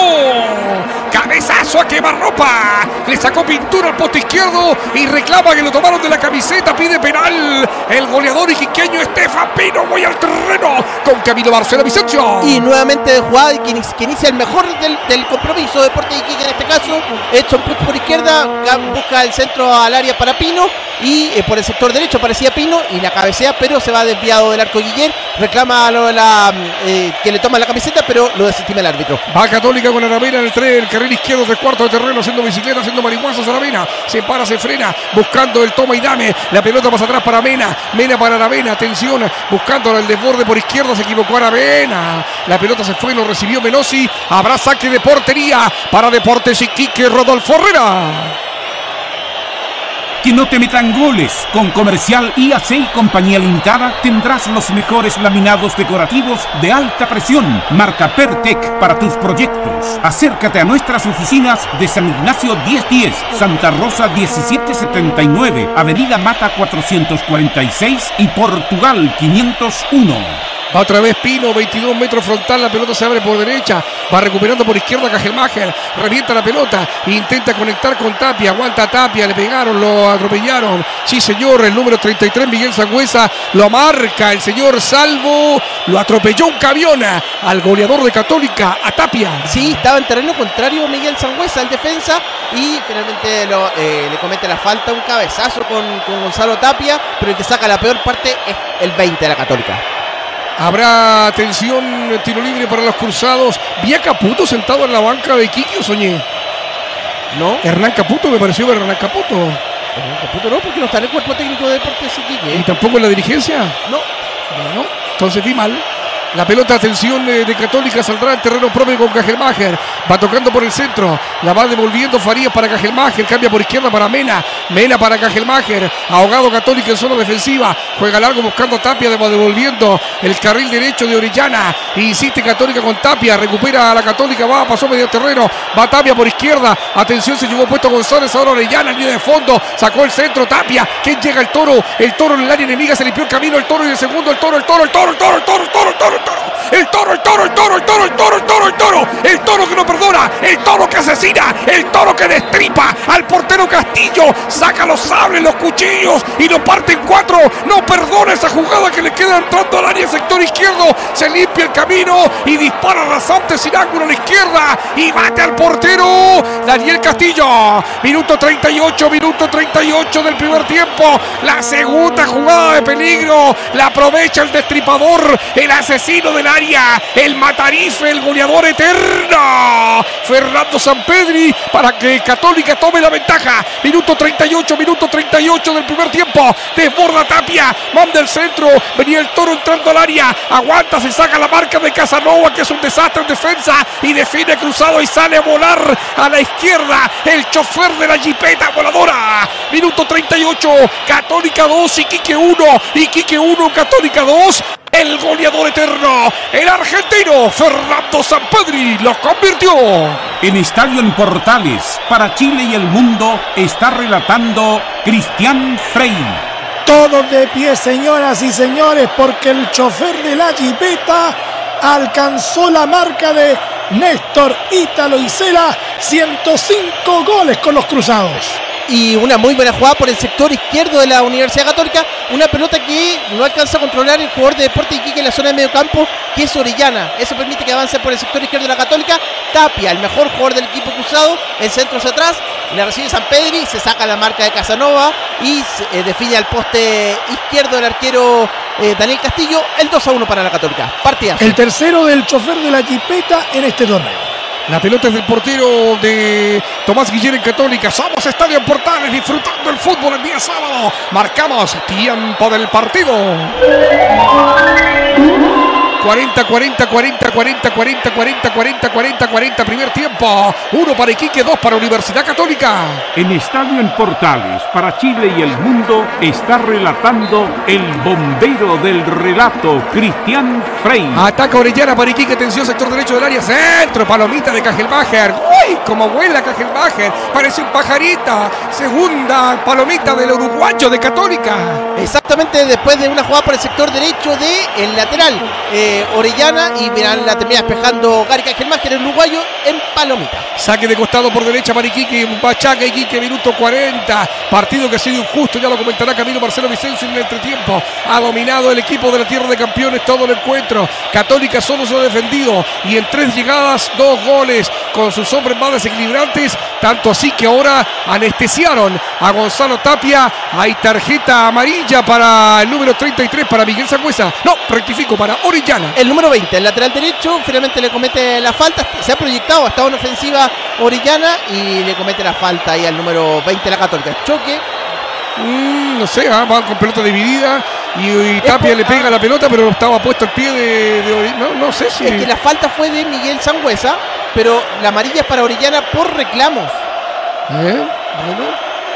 Cabezazo a quemarropa, le sacó pintura al poste izquierdo y reclama que lo tomaron de la camiseta, pide penal el goleador iquiqueño Estefan Pino. Voy al terreno con Camilo Barcela Vicencio. Y nuevamente de jugada que, que inicia el mejor del, del compromiso, Deportes Iquique en este caso. Edson Puch por izquierda, busca el centro al área para Pino y eh, por el sector derecho aparecía Pino y la cabecea, pero se va desviado del arco Guiller. Reclama lo de la, eh, que le toma la camiseta, pero lo desestima el árbitro. Va Católica con Aravena en el tren, el carril izquierdo, tres cuartos de terreno, haciendo bicicleta, haciendo marihuazos. Aravena se para, se frena, buscando el toma y dame. La pelota pasa atrás para Mena, Mena para Aravena, atención, buscando el desborde por izquierda, se equivocó Aravena. La pelota se fue, lo recibió Menossi. Habrá saque de portería para Deportes Iquique, Rodolfo Herrera. Que no te metan goles. Con Comercial I A C y Compañía Limitada tendrás los mejores laminados decorativos de alta presión. Marca Pertec para tus proyectos. Acércate a nuestras oficinas de San Ignacio diez diez, Santa Rosa diecisiete setenta y nueve, Avenida Mata cuatrocientos cuarenta y seis y Portugal quinientos uno. Va otra vez Pino, veintidós metros frontal, la pelota se abre por derecha, va recuperando por izquierda Cajelmacher, revienta la pelota, intenta conectar con Tapia, aguanta Tapia, le pegaron, lo atropellaron. Sí, señor, el número treinta y tres, Miguel Sangüesa, lo marca el señor Salvo, lo atropelló un camión al goleador de Católica, a Tapia. Sí, estaba en terreno contrario Miguel Sangüesa, el defensa, y finalmente lo, eh, le comete la falta, un cabezazo con, con Gonzalo Tapia, pero el que saca la peor parte es el veinte de la Católica. Habrá atención, tiro libre para los cruzados. Vi a Caputo sentado en la banca de Iquique, ¿o soñé? No. Hernán Caputo, me pareció ver a Hernán Caputo. Hernán Caputo no, porque no está en el cuerpo técnico de Deportes Iquique. ¿Y tampoco en la dirigencia? No. No, entonces vi mal. La pelota, atención, de, de Católica, saldrá al terreno propio con Cajelmacher. Va tocando por el centro. La va devolviendo Farías para Cajelmacher. Cambia por izquierda para Mena. Mena para Cajelmacher. Ahogado Católica en zona defensiva. Juega largo buscando a Tapia. Va devolviendo el carril derecho de Orellana. Insiste Católica con Tapia. Recupera a la Católica. Va, pasó medio terreno. Va Tapia por izquierda. Atención, se llevó puesto González. Ahora Orellana, línea de fondo. Sacó el centro. Tapia. ¿Quién llega? El Toro. El Toro en el área enemiga. Se limpió el camino. El Toro y el segundo. El Toro, el Toro, el Toro, el Toro, el Toro, el Toro, el Toro. El toro, el toro, el toro, el toro, el toro, el toro, el toro, el toro que no perdona, el toro que asesina, el toro que destripa al portero Castillo, saca los sables, los cuchillos y lo parte en cuatro, no perdona esa jugada que le queda entrando al área sector izquierdo, se limpia el camino y dispara rasante sin ángulo a la izquierda y bate al portero Daniel Castillo. Minuto treinta y ocho, minuto treinta y ocho del primer tiempo, la segunda jugada de peligro, la aprovecha el destripador, el asesino del área, el matarife, el goleador eterno, Fernando Sampedri, para que Católica tome la ventaja. Minuto treinta y ocho, minuto treinta y ocho del primer tiempo, desborda Tapia, manda el centro, venía el Toro entrando al área, aguanta, se saca la marca de Casanova, que es un desastre en defensa, y define cruzado y sale a volar a la izquierda, el chofer de la jipeta voladora. Minuto treinta y ocho, Católica dos, Iquique uno, Iquique uno, Católica dos. El goleador eterno, el argentino Fernando Sampedri, lo convirtió. En Estadio en Portales, para Chile y el mundo, está relatando Cristian Frey. Todos de pie, señoras y señores, porque el chofer de la jipeta alcanzó la marca de Néstor Ítalo Isela, ciento cinco goles con los cruzados. Y una muy buena jugada por el sector izquierdo de la Universidad Católica, una pelota que no alcanza a controlar el jugador de Deportes Iquique en la zona de medio campo, que es Orellana. Eso permite que avance por el sector izquierdo de la Católica. Tapia, el mejor jugador del equipo cruzado, el centro hacia atrás, le recibe Sampedri, se saca la marca de Casanova y eh, define al poste izquierdo del arquero eh, Daniel Castillo, el dos a uno para la Católica. Partidazo. El tercero del chofer de la jipeta en este torneo. La pelota es del portero de Tomás Guillén en Católica. Somos Estadio en Portales, disfrutando el fútbol el día sábado. Marcamos tiempo del partido. cuarenta, cuarenta, cuarenta, cuarenta, cuarenta, cuarenta, cuarenta, cuarenta, cuarenta, primer tiempo. Uno para Iquique, dos para Universidad Católica. En Estadio en Portales, para Chile y el mundo, está relatando el bombero del relato, Cristian Frey. Ataca Orellana para Iquique, atención, sector derecho del área, centro, palomita de Cajelmacher. Uy, como vuela Cajelmacher, parece un pajarita. Segunda palomita del uruguayo de Católica. Exactamente, después de una jugada por el sector derecho del lateral eh, Orellana, y verán, la termina despejando Gary Cajelmacher, el uruguayo, en palomita. Saque de costado por derecha para Iquique, Bachaca, Iquique, minuto cuarenta. Partido que ha sido injusto, ya lo comentará Camilo Marcelo Vicencio en el entretiempo. Ha dominado el equipo de la Tierra de Campeones todo el encuentro. Católica solo se ha defendido y en tres llegadas, dos goles con sus hombres más desequilibrantes. Tanto así que ahora anestesiaron a Gonzalo Tapia. Hay tarjeta amarilla para el número treinta y tres, para Miguel Sangüesa. No, rectifico, para Orellana. El número veinte, el lateral derecho, finalmente le comete la falta. Se ha proyectado, ha estado en ofensiva Orellana y le comete la falta ahí al número veinte de la Católica. Choque. Mm, no sé, ¿eh? Van con pelota dividida y, y Tapia por, le pega ah, la pelota, pero estaba puesto el pie de, de Orellana. No, no sé si. Es que la falta fue de Miguel Sangüesa, pero la amarilla es para Orellana por reclamos. ¿Eh? Bueno.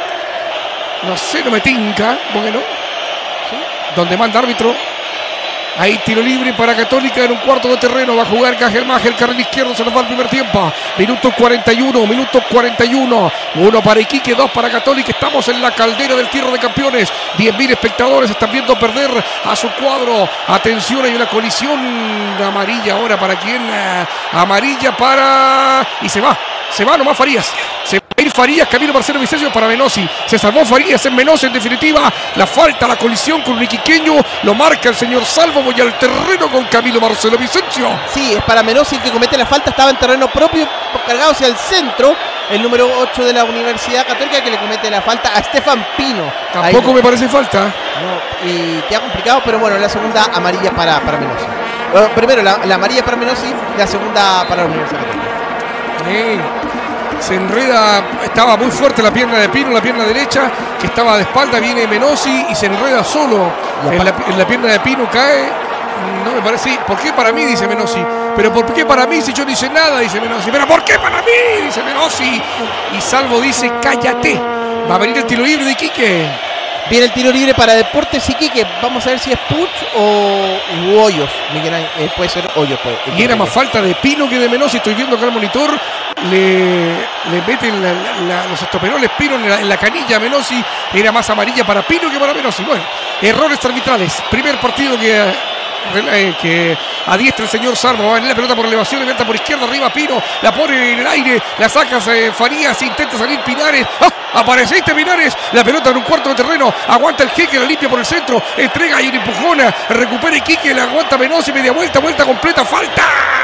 No sé, no me tinca. Bueno. ¿Sí? Donde manda árbitro. Hay tiro libre para Católica en un cuarto de terreno. Va a jugar Cajelmaje, el carril izquierdo. Se nos va el primer tiempo. Minuto cuarenta y uno, minuto cuarenta y uno. Uno para Iquique, dos para Católica. Estamos en la caldera del Tierra de Campeones. diez mil espectadores están viendo perder a su cuadro. Atención, hay una colisión amarilla ahora. ¿Para quién? Amarilla para... Y se va. Se va nomás Farías. Se va a ir Farías, Camilo Marcelo Vicencio para Menossi. Se salvó Farías en Menossi en definitiva. La falta, la colisión con un iquiqueño. Lo marca el señor Salvo. Voy al terreno con Camilo Marcelo Vicencio. Sí, es para Menossi el que comete la falta. Estaba en terreno propio, cargado hacia el centro. El número ocho de la Universidad Católica que le comete la falta a Estefan Pino. Tampoco Ahí, me parece falta. No, y queda complicado, pero bueno, la segunda amarilla para, para Menossi. Bueno, primero la, la amarilla para Menossi, la segunda para la Universidad Católica. Sí. Se enreda, estaba muy fuerte la pierna de Pino, la pierna derecha, que estaba de espalda, viene Menossi y se enreda solo en la, en la pierna de Pino, cae, no me parece, ¿por qué para mí? Dice Menossi, pero ¿por qué para mí si yo no hice nada? Dice Menossi, pero ¿por qué para mí? Dice Menossi, y Salvo dice, cállate, va a venir el tiro libre de Iquique. Viene el tiro libre para Deportes Iquique. Vamos a ver si es Puch o Hoyos. Miguel, eh, puede ser Hoyos. Puede, y era más falta de Pino que de Menossi. Estoy viendo acá el monitor. Le, le meten la, la, los estoperoles Pino en la, en la canilla a Menossi. Era más amarilla para Pino que para Menossi. Bueno, errores arbitrales. Primer partido que... Eh, que adiestra el señor Salvo, va a venir la pelota por elevación, levanta por izquierda, arriba Pino, la pone en el aire, la saca eh, Farías, intenta salir Pinares, ¡ah! Apareciste Pinares, la pelota en un cuarto de terreno, aguanta el Jeque, la limpia por el centro, entrega y una empujona, recupera Iquique, la aguanta Menossi, media vuelta, vuelta completa, falta.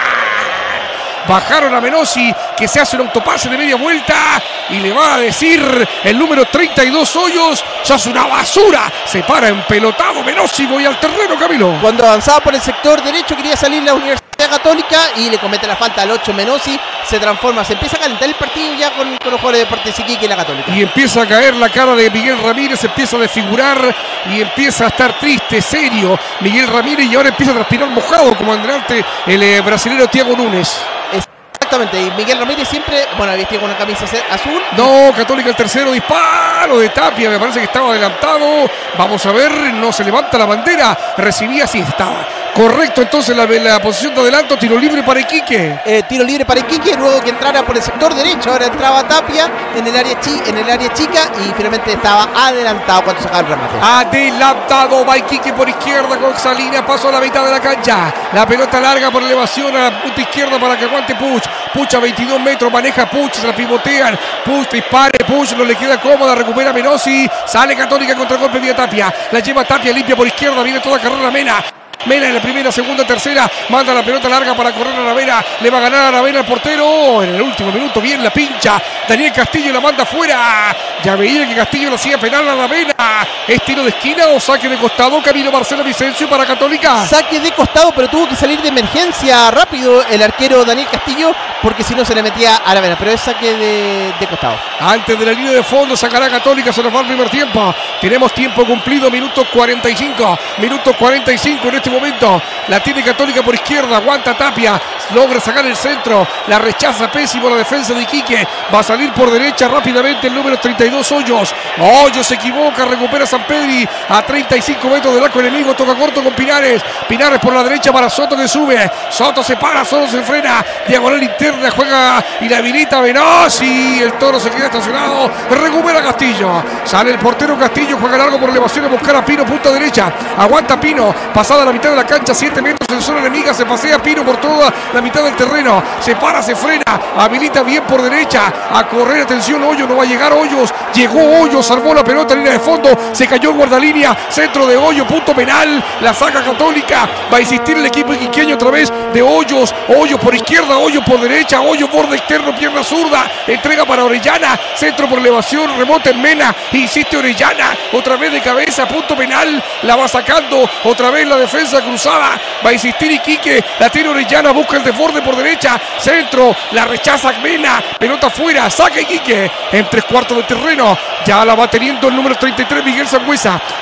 Bajaron a Menossi, que se hace un autopase de media vuelta y le va a decir el número treinta y dos Hoyos, sos una basura. Se para empelotado Menossi, voy al terreno, Camilo. Cuando avanzaba por el sector derecho quería salir la Universidad Católica y le comete la falta al ocho Menossi, se transforma, se empieza a calentar el partido ya con, con los jugadores de Deportes Iquique y la Católica. Y empieza a caer la cara de Miguel Ramírez, empieza a desfigurar y empieza a estar triste, serio Miguel Ramírez, y ahora empieza a transpirar mojado como adelante el eh, brasilero Thiago Núñez. Exactamente, y Miguel Ramírez siempre, bueno, había con una camisa azul. No, Católica el tercero, disparo de Tapia, me parece que estaba adelantado. Vamos a ver, no se levanta la bandera, recibía, sí, estaba. Correcto, entonces la, la posición de adelanto, tiro libre para Iquique. Eh, tiro libre para Iquique, luego que entrara por el sector derecho, ahora entraba Tapia en el área, chi, en el área chica y finalmente estaba adelantado cuando sacaba el remate. Adelantado va Iquique por izquierda con Salinas, paso a la mitad de la cancha. La pelota larga por elevación a la punta izquierda para que aguante Puch. Puch a veintidós metros, maneja Puch, se la pivotean. Puch dispare, Puch no le queda cómoda, recupera Menossi. Sale Católica contra golpe vía Tapia. La lleva Tapia, limpia por izquierda, viene toda carrera Mena. Mena en la primera, segunda, tercera, manda la pelota larga para correr a Aravena, le va a ganar a Aravena el portero, en el último minuto bien la pincha, Daniel Castillo la manda fuera, ya veía que Castillo le hacía penal a Aravena, ¿es tiro de esquina o saque de costado? Camilo Marcelo Vicencio para Católica. Saque de costado, pero tuvo que salir de emergencia rápido el arquero Daniel Castillo, porque si no se le metía a Aravena, pero es saque de, de costado. Antes de la línea de fondo sacará Católica, se nos va el primer tiempo, tenemos tiempo cumplido, minuto cuarenta y cinco, minuto cuarenta y cinco en este momento, la tiene Católica por izquierda, aguanta Tapia, logra sacar el centro, la rechaza pésimo la defensa de Iquique, va a salir por derecha rápidamente el número treinta y dos Hoyos, Hoyos se equivoca, recupera San Pedri a treinta y cinco metros del arco enemigo, toca corto con Pinares, Pinares por la derecha para Soto que sube, Soto se para, Soto se frena, diagonal interna, juega y la habilita Menossi, el Toro se queda estacionado, recupera Castillo, sale el portero Castillo, juega largo por elevación a buscar a Pino, punta derecha, aguanta Pino, pasada la mitad de la cancha, siete metros en zona enemiga, se pasea Pino por toda la mitad del terreno, se para, se frena, habilita bien por derecha, a correr, atención, Hoyos, no va a llegar Hoyos, llegó Hoyos, salvó la pelota, línea de fondo, se cayó el guardalínea, centro de Hoyos, punto penal, la saca Católica, va a insistir el equipo iquiqueño otra vez de Hoyos, Hoyos por izquierda, Hoyos por derecha, Hoyos borde externo, pierna zurda, entrega para Orellana, centro por elevación, remota en Mena, insiste Orellana, otra vez de cabeza, punto penal, la va sacando, otra vez la defensa cruzada, va a insistir Iquique, la tiene Orellana, busca el desborde por derecha, centro, la rechaza Mena, pelota afuera, saca Iquique, en tres cuartos de terreno, ya la va teniendo el número treinta y tres Miguel Sangüesa,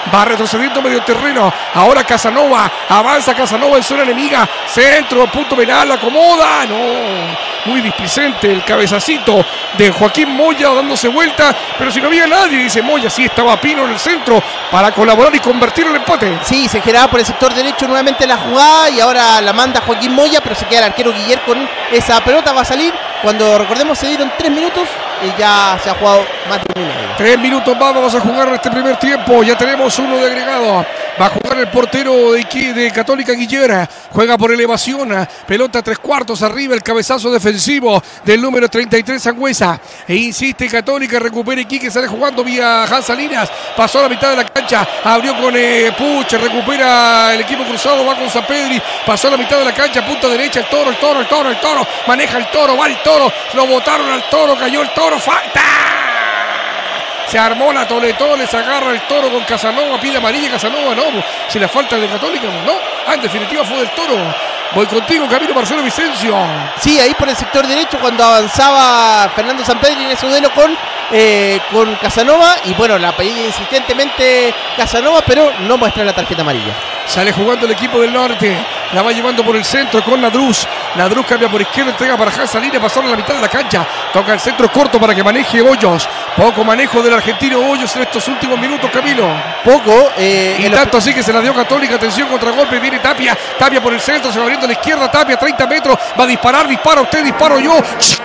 va retrocediendo medio terreno, ahora Casanova, avanza Casanova en zona enemiga, centro, punto penal, acomoda, no... Muy displicente el cabezacito de Joaquín Moya dándose vuelta, pero si no había nadie, dice Moya, sí estaba Pino en el centro para colaborar y convertir el empate. Sí, se generaba por el sector derecho nuevamente la jugada y ahora la manda Joaquín Moya, pero se queda el arquero Guiller con esa pelota, va a salir. Cuando recordemos se dieron tres minutos y ya se ha jugado más de un minuto. Tres minutos más vamos a jugar este primer tiempo, ya tenemos uno de agregado. Va a jugar el portero de, de Católica Guillera, juega por elevación, pelota tres cuartos arriba, el cabezazo defensivo del número treinta y tres Sangüesa. E insiste Católica, recupera Iquique, sale jugando vía Hans Salinas, pasó a la mitad de la cancha, abrió con eh, Puch, recupera el equipo cruzado, va con San Pedri, pasó a la mitad de la cancha, punta derecha, el toro, el toro, el toro, el toro, maneja el toro, va el toro, lo botaron al toro, cayó el toro, falta. Se armó la Toletón, se agarra el toro con Casanova, pide amarilla Casanova, no, si la falta de Católica, no, ah, en definitiva fue del toro. Voy contigo, Camilo Marcelo Vicencio. Sí, ahí por el sector derecho cuando avanzaba Fernando Sampedri en ese duelo con, eh, con Casanova. Y bueno, la pedía insistentemente Casanova, pero no muestra la tarjeta amarilla. Sale jugando el equipo del norte. La va llevando por el centro con Ladruz. Ladruz cambia por izquierda, entrega para Hans Salinas, pasó a la mitad de la cancha. Toca el centro corto para que maneje Hoyos. Poco manejo del argentino Hoyos en estos últimos minutos, Camilo. Poco. Eh, y tanto así que se la dio Católica. Atención, contragolpe. Viene Tapia. Tapia por el centro, se va abriendo a la izquierda. Tapia, treinta metros. Va a disparar, dispara usted, disparo yo.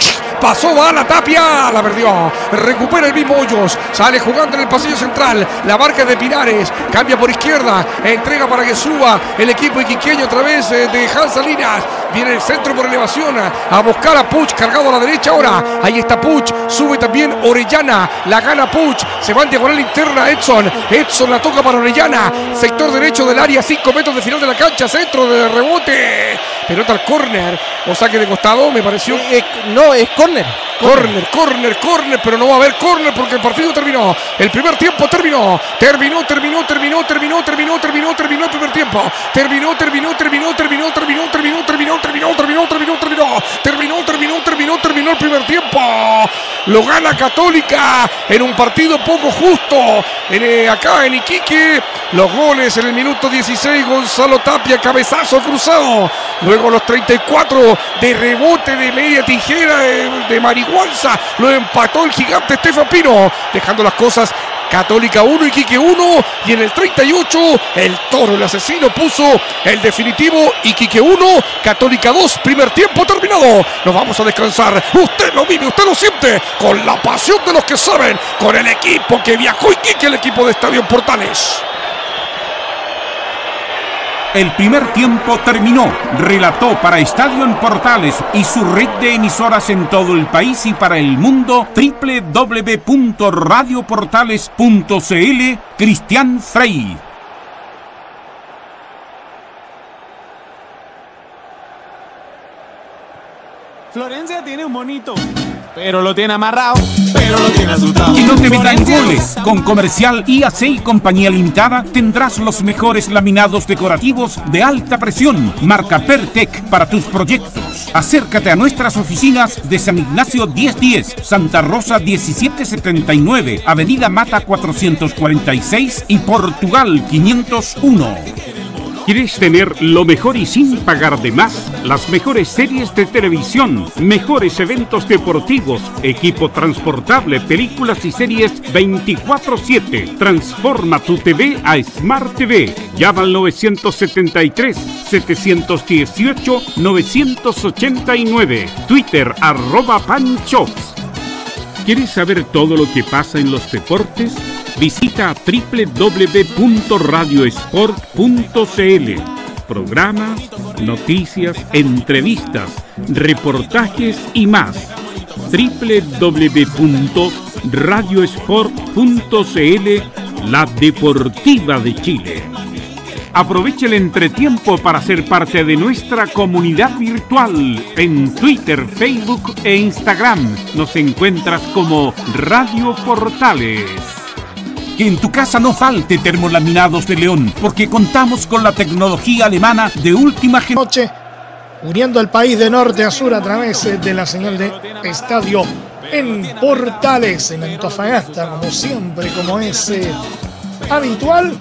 Pasó, va la Tapia, la perdió. Recupera el mismo Hoyos. Sale jugando en el pasillo central. La marca de Pinares. Cambia por izquierda. Entrega para que suba el equipo iquiqueño a través de Hans Salinas. Viene el centro por elevación. A buscar a Puch. Cargado a la derecha ahora. Ahí está Puch. Sube también Orellana. La gana Puch. Se va en diagonal interna Edson. Edson la toca para Orellana. Sector derecho del área. cinco metros de final de la cancha. Centro de rebote. Pelota al córner. O saque de costado, me pareció. Eh, eh, no, es córner. Córner, córner, córner, pero no va a haber córner porque el partido terminó. El primer tiempo terminó. Terminó, terminó, terminó, terminó, terminó, terminó, terminó el primer tiempo. Terminó, terminó, terminó, terminó, terminó, terminó, terminó, terminó, terminó, terminó, terminó, terminó, terminó, terminó, terminó el primer tiempo. Lo gana Católica en un partido poco justo. En, acá en Iquique, los goles en el minuto dieciséis, Gonzalo Tapia, cabezazo cruzado. Luego los treinta y cuatro de rebote de media tijera de, de Marihuanza. Lo empató el gigante Estefan Pino, dejando las cosas Católica uno, Iquique uno. Y en el treinta y ocho, el toro, el asesino, puso el definitivo. Iquique uno, Católica dos. Primer tiempo terminado. Nos vamos a descansar. Usted lo vive, usted lo siente. Con la pasión de los que saben. Con el equipo que viajó Iquique, el equipo de Estadio Portales. El primer tiempo terminó. Relató para Estadio en Portales y su red de emisoras en todo el país y para el mundo doble u doble u doble u punto radio portales punto c l Cristian Frey. Florencia tiene un monito, pero lo tiene amarrado, pero lo tiene asustado. Y no te metan goles. Con Comercial I A C y Compañía Limitada tendrás los mejores laminados decorativos de alta presión. Marca Pertec para tus proyectos. Acércate a nuestras oficinas de San Ignacio diez diez, Santa Rosa diecisiete setenta y nueve, Avenida Mata cuatrocientos cuarenta y seis y Portugal quinientos uno. ¿Quieres tener lo mejor y sin pagar de más? Las mejores series de televisión, mejores eventos deportivos, equipo transportable, películas y series veinticuatro siete. Transforma tu T V a Smart T V. Llama al nueve siete tres, siete uno ocho, nueve ocho nueve. Twitter arroba Panchops. ¿Quieres saber todo lo que pasa en los deportes? Visita doble u doble u doble u punto radio sport punto c l. Programas, noticias, entrevistas, reportajes y más. doble u doble u doble u punto radio sport punto c l, la deportiva de Chile. Aproveche el entretiempo para ser parte de nuestra comunidad virtual en Twitter, Facebook e Instagram. Nos encuentras como Radio Portales. Que en tu casa no falte termolaminados de León, porque contamos con la tecnología alemana de última generación. Uniendo al país de norte a sur a través de la señal de Estadio en Portales, en Antofagasta, como siempre, como es eh, habitual.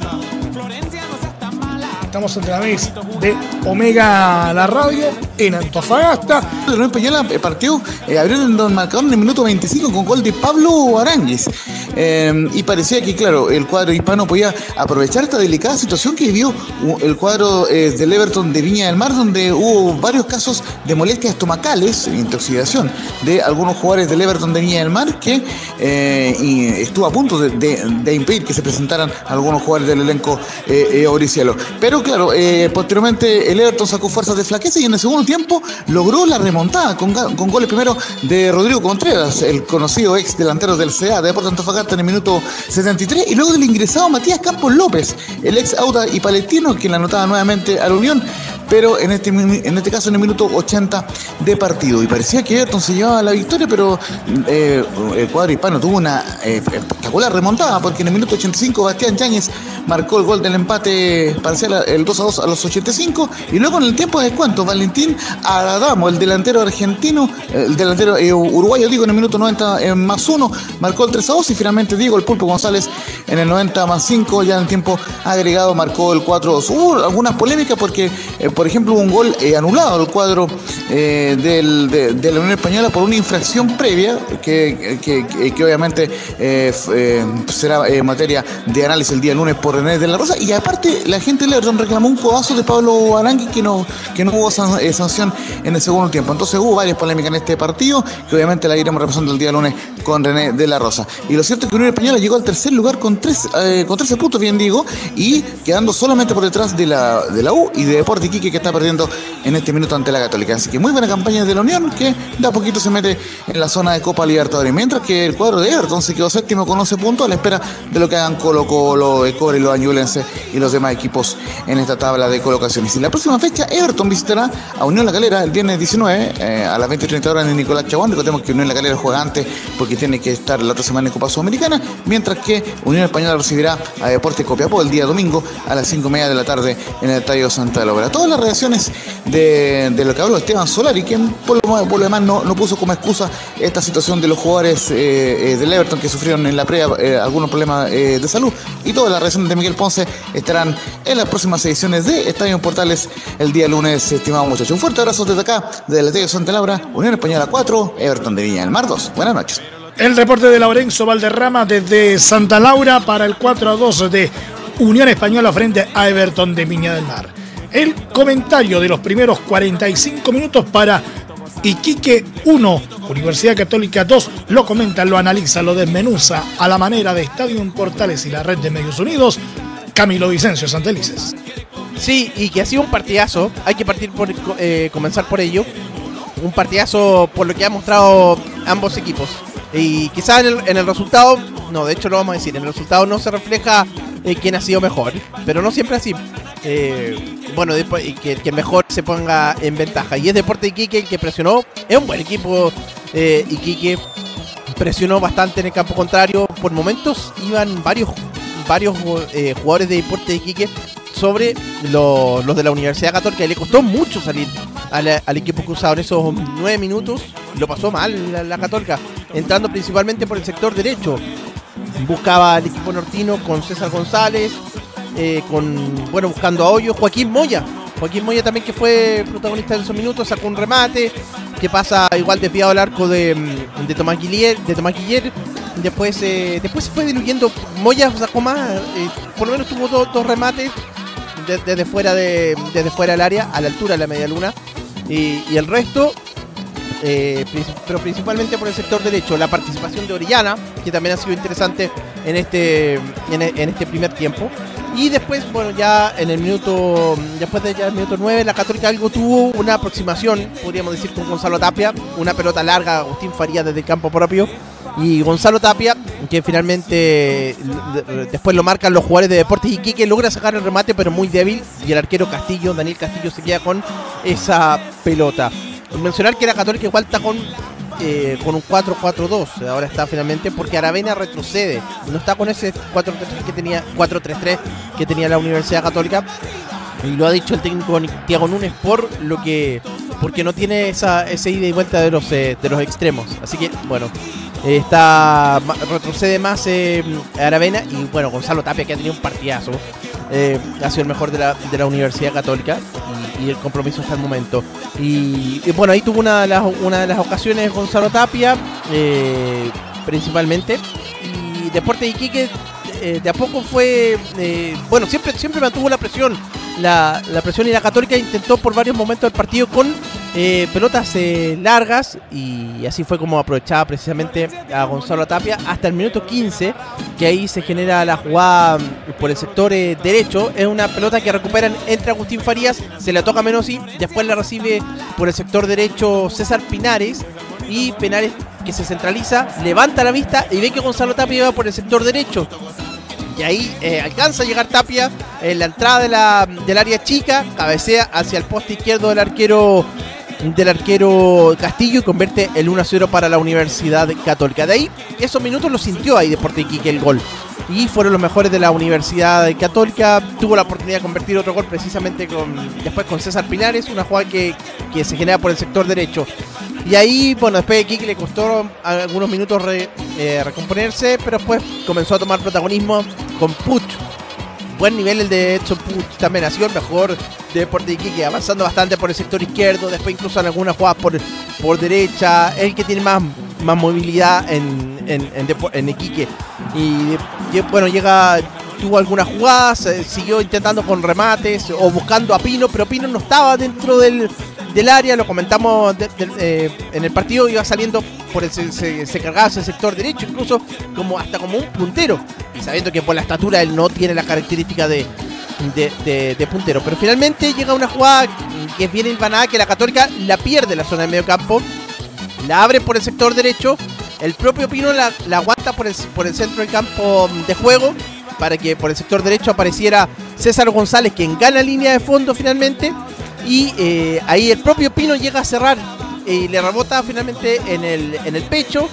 Estamos a través de Omega La Radio en Antofagasta. La Unión Española partió, eh, abrió el marcador en el minuto veinticinco con gol de Pablo Aránguiz. Eh, y parecía que, claro, el cuadro hispano podía aprovechar esta delicada situación que vivió el cuadro eh, del Everton de Viña del Mar, donde hubo varios casos de molestias estomacales, intoxicación de algunos jugadores del Everton de Viña del Mar, que eh, y estuvo a punto de, de, de impedir que se presentaran algunos jugadores del elenco eh, eh, auricielo. Pero claro, eh, posteriormente el Everton sacó fuerzas de flaqueza y en el segundo tiempo logró la remontada con, con goles primero de Rodrigo Contreras, el conocido ex delantero del C A de Deportes Antofagasta, en el minuto setenta y tres, y luego del ingresado Matías Campos López, el ex Auda y palestino, quien la anotaba nuevamente a la Unión, pero en este, en este caso en el minuto ochenta de partido. Y parecía que Everton se llevaba la victoria, pero eh, el cuadro hispano tuvo una eh, espectacular remontada, porque en el minuto ochenta y cinco Bastián Yáñez marcó el gol del empate parcial, el dos a dos a los ochenta y cinco, y luego en el tiempo de descuento Valentín Adamo, el delantero argentino, el delantero eh, uruguayo, digo, en el minuto noventa eh, más uno, marcó el tres a dos, y finalmente Diego el Pulpo González en el noventa más cinco, ya en el tiempo agregado, marcó el cuatro a dos. Hubo algunas polémicas porque, eh, por ejemplo, hubo un gol eh, anulado al cuadro eh, del, de, de la Unión Española por una infracción previa que, que, que, que obviamente eh, eh, será eh, materia de análisis el día lunes por René de la Rosa. Y aparte, la gente de Everton reclamó un codazo de Pablo Aránguiz que no, que no hubo san, eh, sanción en el segundo tiempo. Entonces hubo varias polémicas en este partido, que obviamente la iremos repasando el día lunes con René de la Rosa. Y lo cierto es que Unión Española llegó al tercer lugar con, tres, eh, con trece puntos, bien digo, y quedando solamente por detrás de la, de la U y de Deportes Iquique, que está perdiendo en este minuto ante la Católica. Así que muy buena campaña de la Unión, que de a poquito se mete en la zona de Copa Libertadores, mientras que el cuadro de Everton se quedó séptimo con once puntos a la espera de lo que hagan Colo Colo, Ecore, los Añulenses y los demás equipos en esta tabla de colocaciones. Y la próxima fecha Everton visitará a Unión La Calera el viernes diecinueve eh, a las veinte y treinta horas en Nicolás Chaguán. Recordemos que Unión La Calera juega antes porque tiene que estar la otra semana en Copa Sudamericana, mientras que Unión Española recibirá a Deportes Copiapó el día domingo a las cinco y media de la tarde en el Estadio Santa Laura. Todas las reacciones de, de lo que habló Esteban Solari, quien por lo, por lo demás no, no puso como excusa esta situación de los jugadores eh, eh, del Everton que sufrieron en la previa eh, algunos problemas eh, de salud, y todas las reacciones de Miguel Ponce estarán en las próximas ediciones de Estadio Portales el día lunes, estimados muchachos. Un fuerte abrazo desde acá, desde el Estadio Santa Laura, Unión Española cuatro, Everton de Viña del Mar dos. Buenas noches. El reporte de Laurencio Valderrama desde Santa Laura para el cuatro a dos de Unión Española frente a Everton de Viña del Mar. El comentario de los primeros cuarenta y cinco minutos para Iquique uno, Universidad Católica dos, lo comenta, lo analiza, lo desmenuza a la manera de Estadio Portales y la red de Medios Unidos, Camilo Vicencio Santelices. Sí, y que ha sido un partidazo, hay que partir por eh, comenzar por ello. Un partidazo por lo que han mostrado ambos equipos. Y quizás en el, en el resultado, no, de hecho lo vamos a decir, en el resultado no se refleja eh, quién ha sido mejor, pero no siempre así. Eh, bueno, después, que, que mejor se ponga en ventaja. Y es Deportes Iquique el que presionó, es un buen equipo eh, Iquique, presionó bastante en el campo contrario. Por momentos iban varios, varios eh, jugadores de Deportes Iquique sobre lo, los de la Universidad Católica, y le costó mucho salir al, al equipo cruzado. En esos nueve minutos lo pasó mal la, la Católica, entrando principalmente por el sector derecho. Buscaba al equipo nortino con César González, eh, con bueno buscando a Hoyo, Joaquín Moya. Joaquín Moya también, que fue protagonista en esos minutos, sacó un remate que pasa igual desviado al arco de, de Tomás Guillier, de Tomás Guillier. Después, eh, después se fue diluyendo. Moya sacó más, eh, por lo menos tuvo dos, dos remates desde de fuera de desde fuera del área, a la altura de la media luna, y, y el resto eh, pero principalmente por el sector derecho. La participación de Orellana, que también ha sido interesante en este en, en este primer tiempo. Y después, bueno, ya en el minuto después de ya el minuto nueve, la Católica algo tuvo una aproximación, podríamos decir, con Gonzalo Tapia, una pelota larga, Agustín Farías desde el campo propio, y Gonzalo Tapia, que finalmente después lo marcan los jugadores de Deportes Iquique, logra sacar el remate pero muy débil, y el arquero Castillo, Daniel Castillo, se queda con esa pelota. Mencionar que la Católica igual está con eh, con un cuatro cuatro dos, ahora está finalmente, porque Aravena retrocede, no está con ese cuatro tres tres que tenía cuatro tres tres que tenía la Universidad Católica, y lo ha dicho el técnico Tiago Núñez, por lo que porque no tiene esa ese ida y vuelta de los eh, de los extremos. Así que bueno, eh, está retrocede más eh, Aravena, y bueno, Gonzalo Tapia, que ha tenido un partidazo, eh, ha sido el mejor de la, de la Universidad Católica, y, y el compromiso hasta el momento. Y, y bueno, ahí tuvo una de las, una de las ocasiones Gonzalo Tapia, eh, principalmente, y Deportes Iquique eh, de a poco fue, eh, bueno, siempre, siempre mantuvo la presión, la, la presión, y la Católica intentó por varios momentos del partido con eh, pelotas eh, largas, y así fue como aprovechaba precisamente a Gonzalo Tapia hasta el minuto quince, que ahí se genera la jugada por el sector eh, derecho. Es una pelota que recuperan entre Agustín Farías, se la toca a Menossi, después la recibe por el sector derecho César Pinares, y Pinares, que se centraliza, levanta la vista y ve que Gonzalo Tapia va por el sector derecho. Y ahí eh, alcanza a llegar Tapia en la entrada de la, del área chica, cabecea hacia el poste izquierdo del arquero del arquero Castillo, y convierte el uno a cero para la Universidad Católica. De ahí, esos minutos los sintió ahí Deportes Iquique el gol, y fueron los mejores de la Universidad Católica. Tuvo la oportunidad de convertir otro gol precisamente con, después con César Pinares, una jugada que, que se genera por el sector derecho. Y ahí, bueno, después de Iquique le costó algunos minutos re, eh, recomponerse, pero después comenzó a tomar protagonismo con Puch. Buen nivel el de Edson Puch, también ha sido el mejor de Deportes Iquique, avanzando bastante por el sector izquierdo, después incluso en algunas jugadas por, por derecha, es el que tiene más, más movilidad en, en, en, en Iquique. Y, y bueno, llega, tuvo algunas jugadas, eh, siguió intentando con remates o buscando a Pino, pero Pino no estaba dentro del, del área, lo comentamos de, de, eh, en el partido, iba saliendo por el, se, se cargaba hacia el sector derecho, incluso como hasta como un puntero, y sabiendo que por la estatura él no tiene la característica de, de, de, de puntero. Pero finalmente llega una jugada que es bien hilvanada, que la Católica la pierde en la zona de medio campo, la abre por el sector derecho, el propio Pino la, la aguanta por el, por el centro del campo de juego, para que por el sector derecho apareciera César González, quien gana línea de fondo finalmente, y eh, ahí el propio Pino llega a cerrar y le rebota finalmente en el, en el pecho,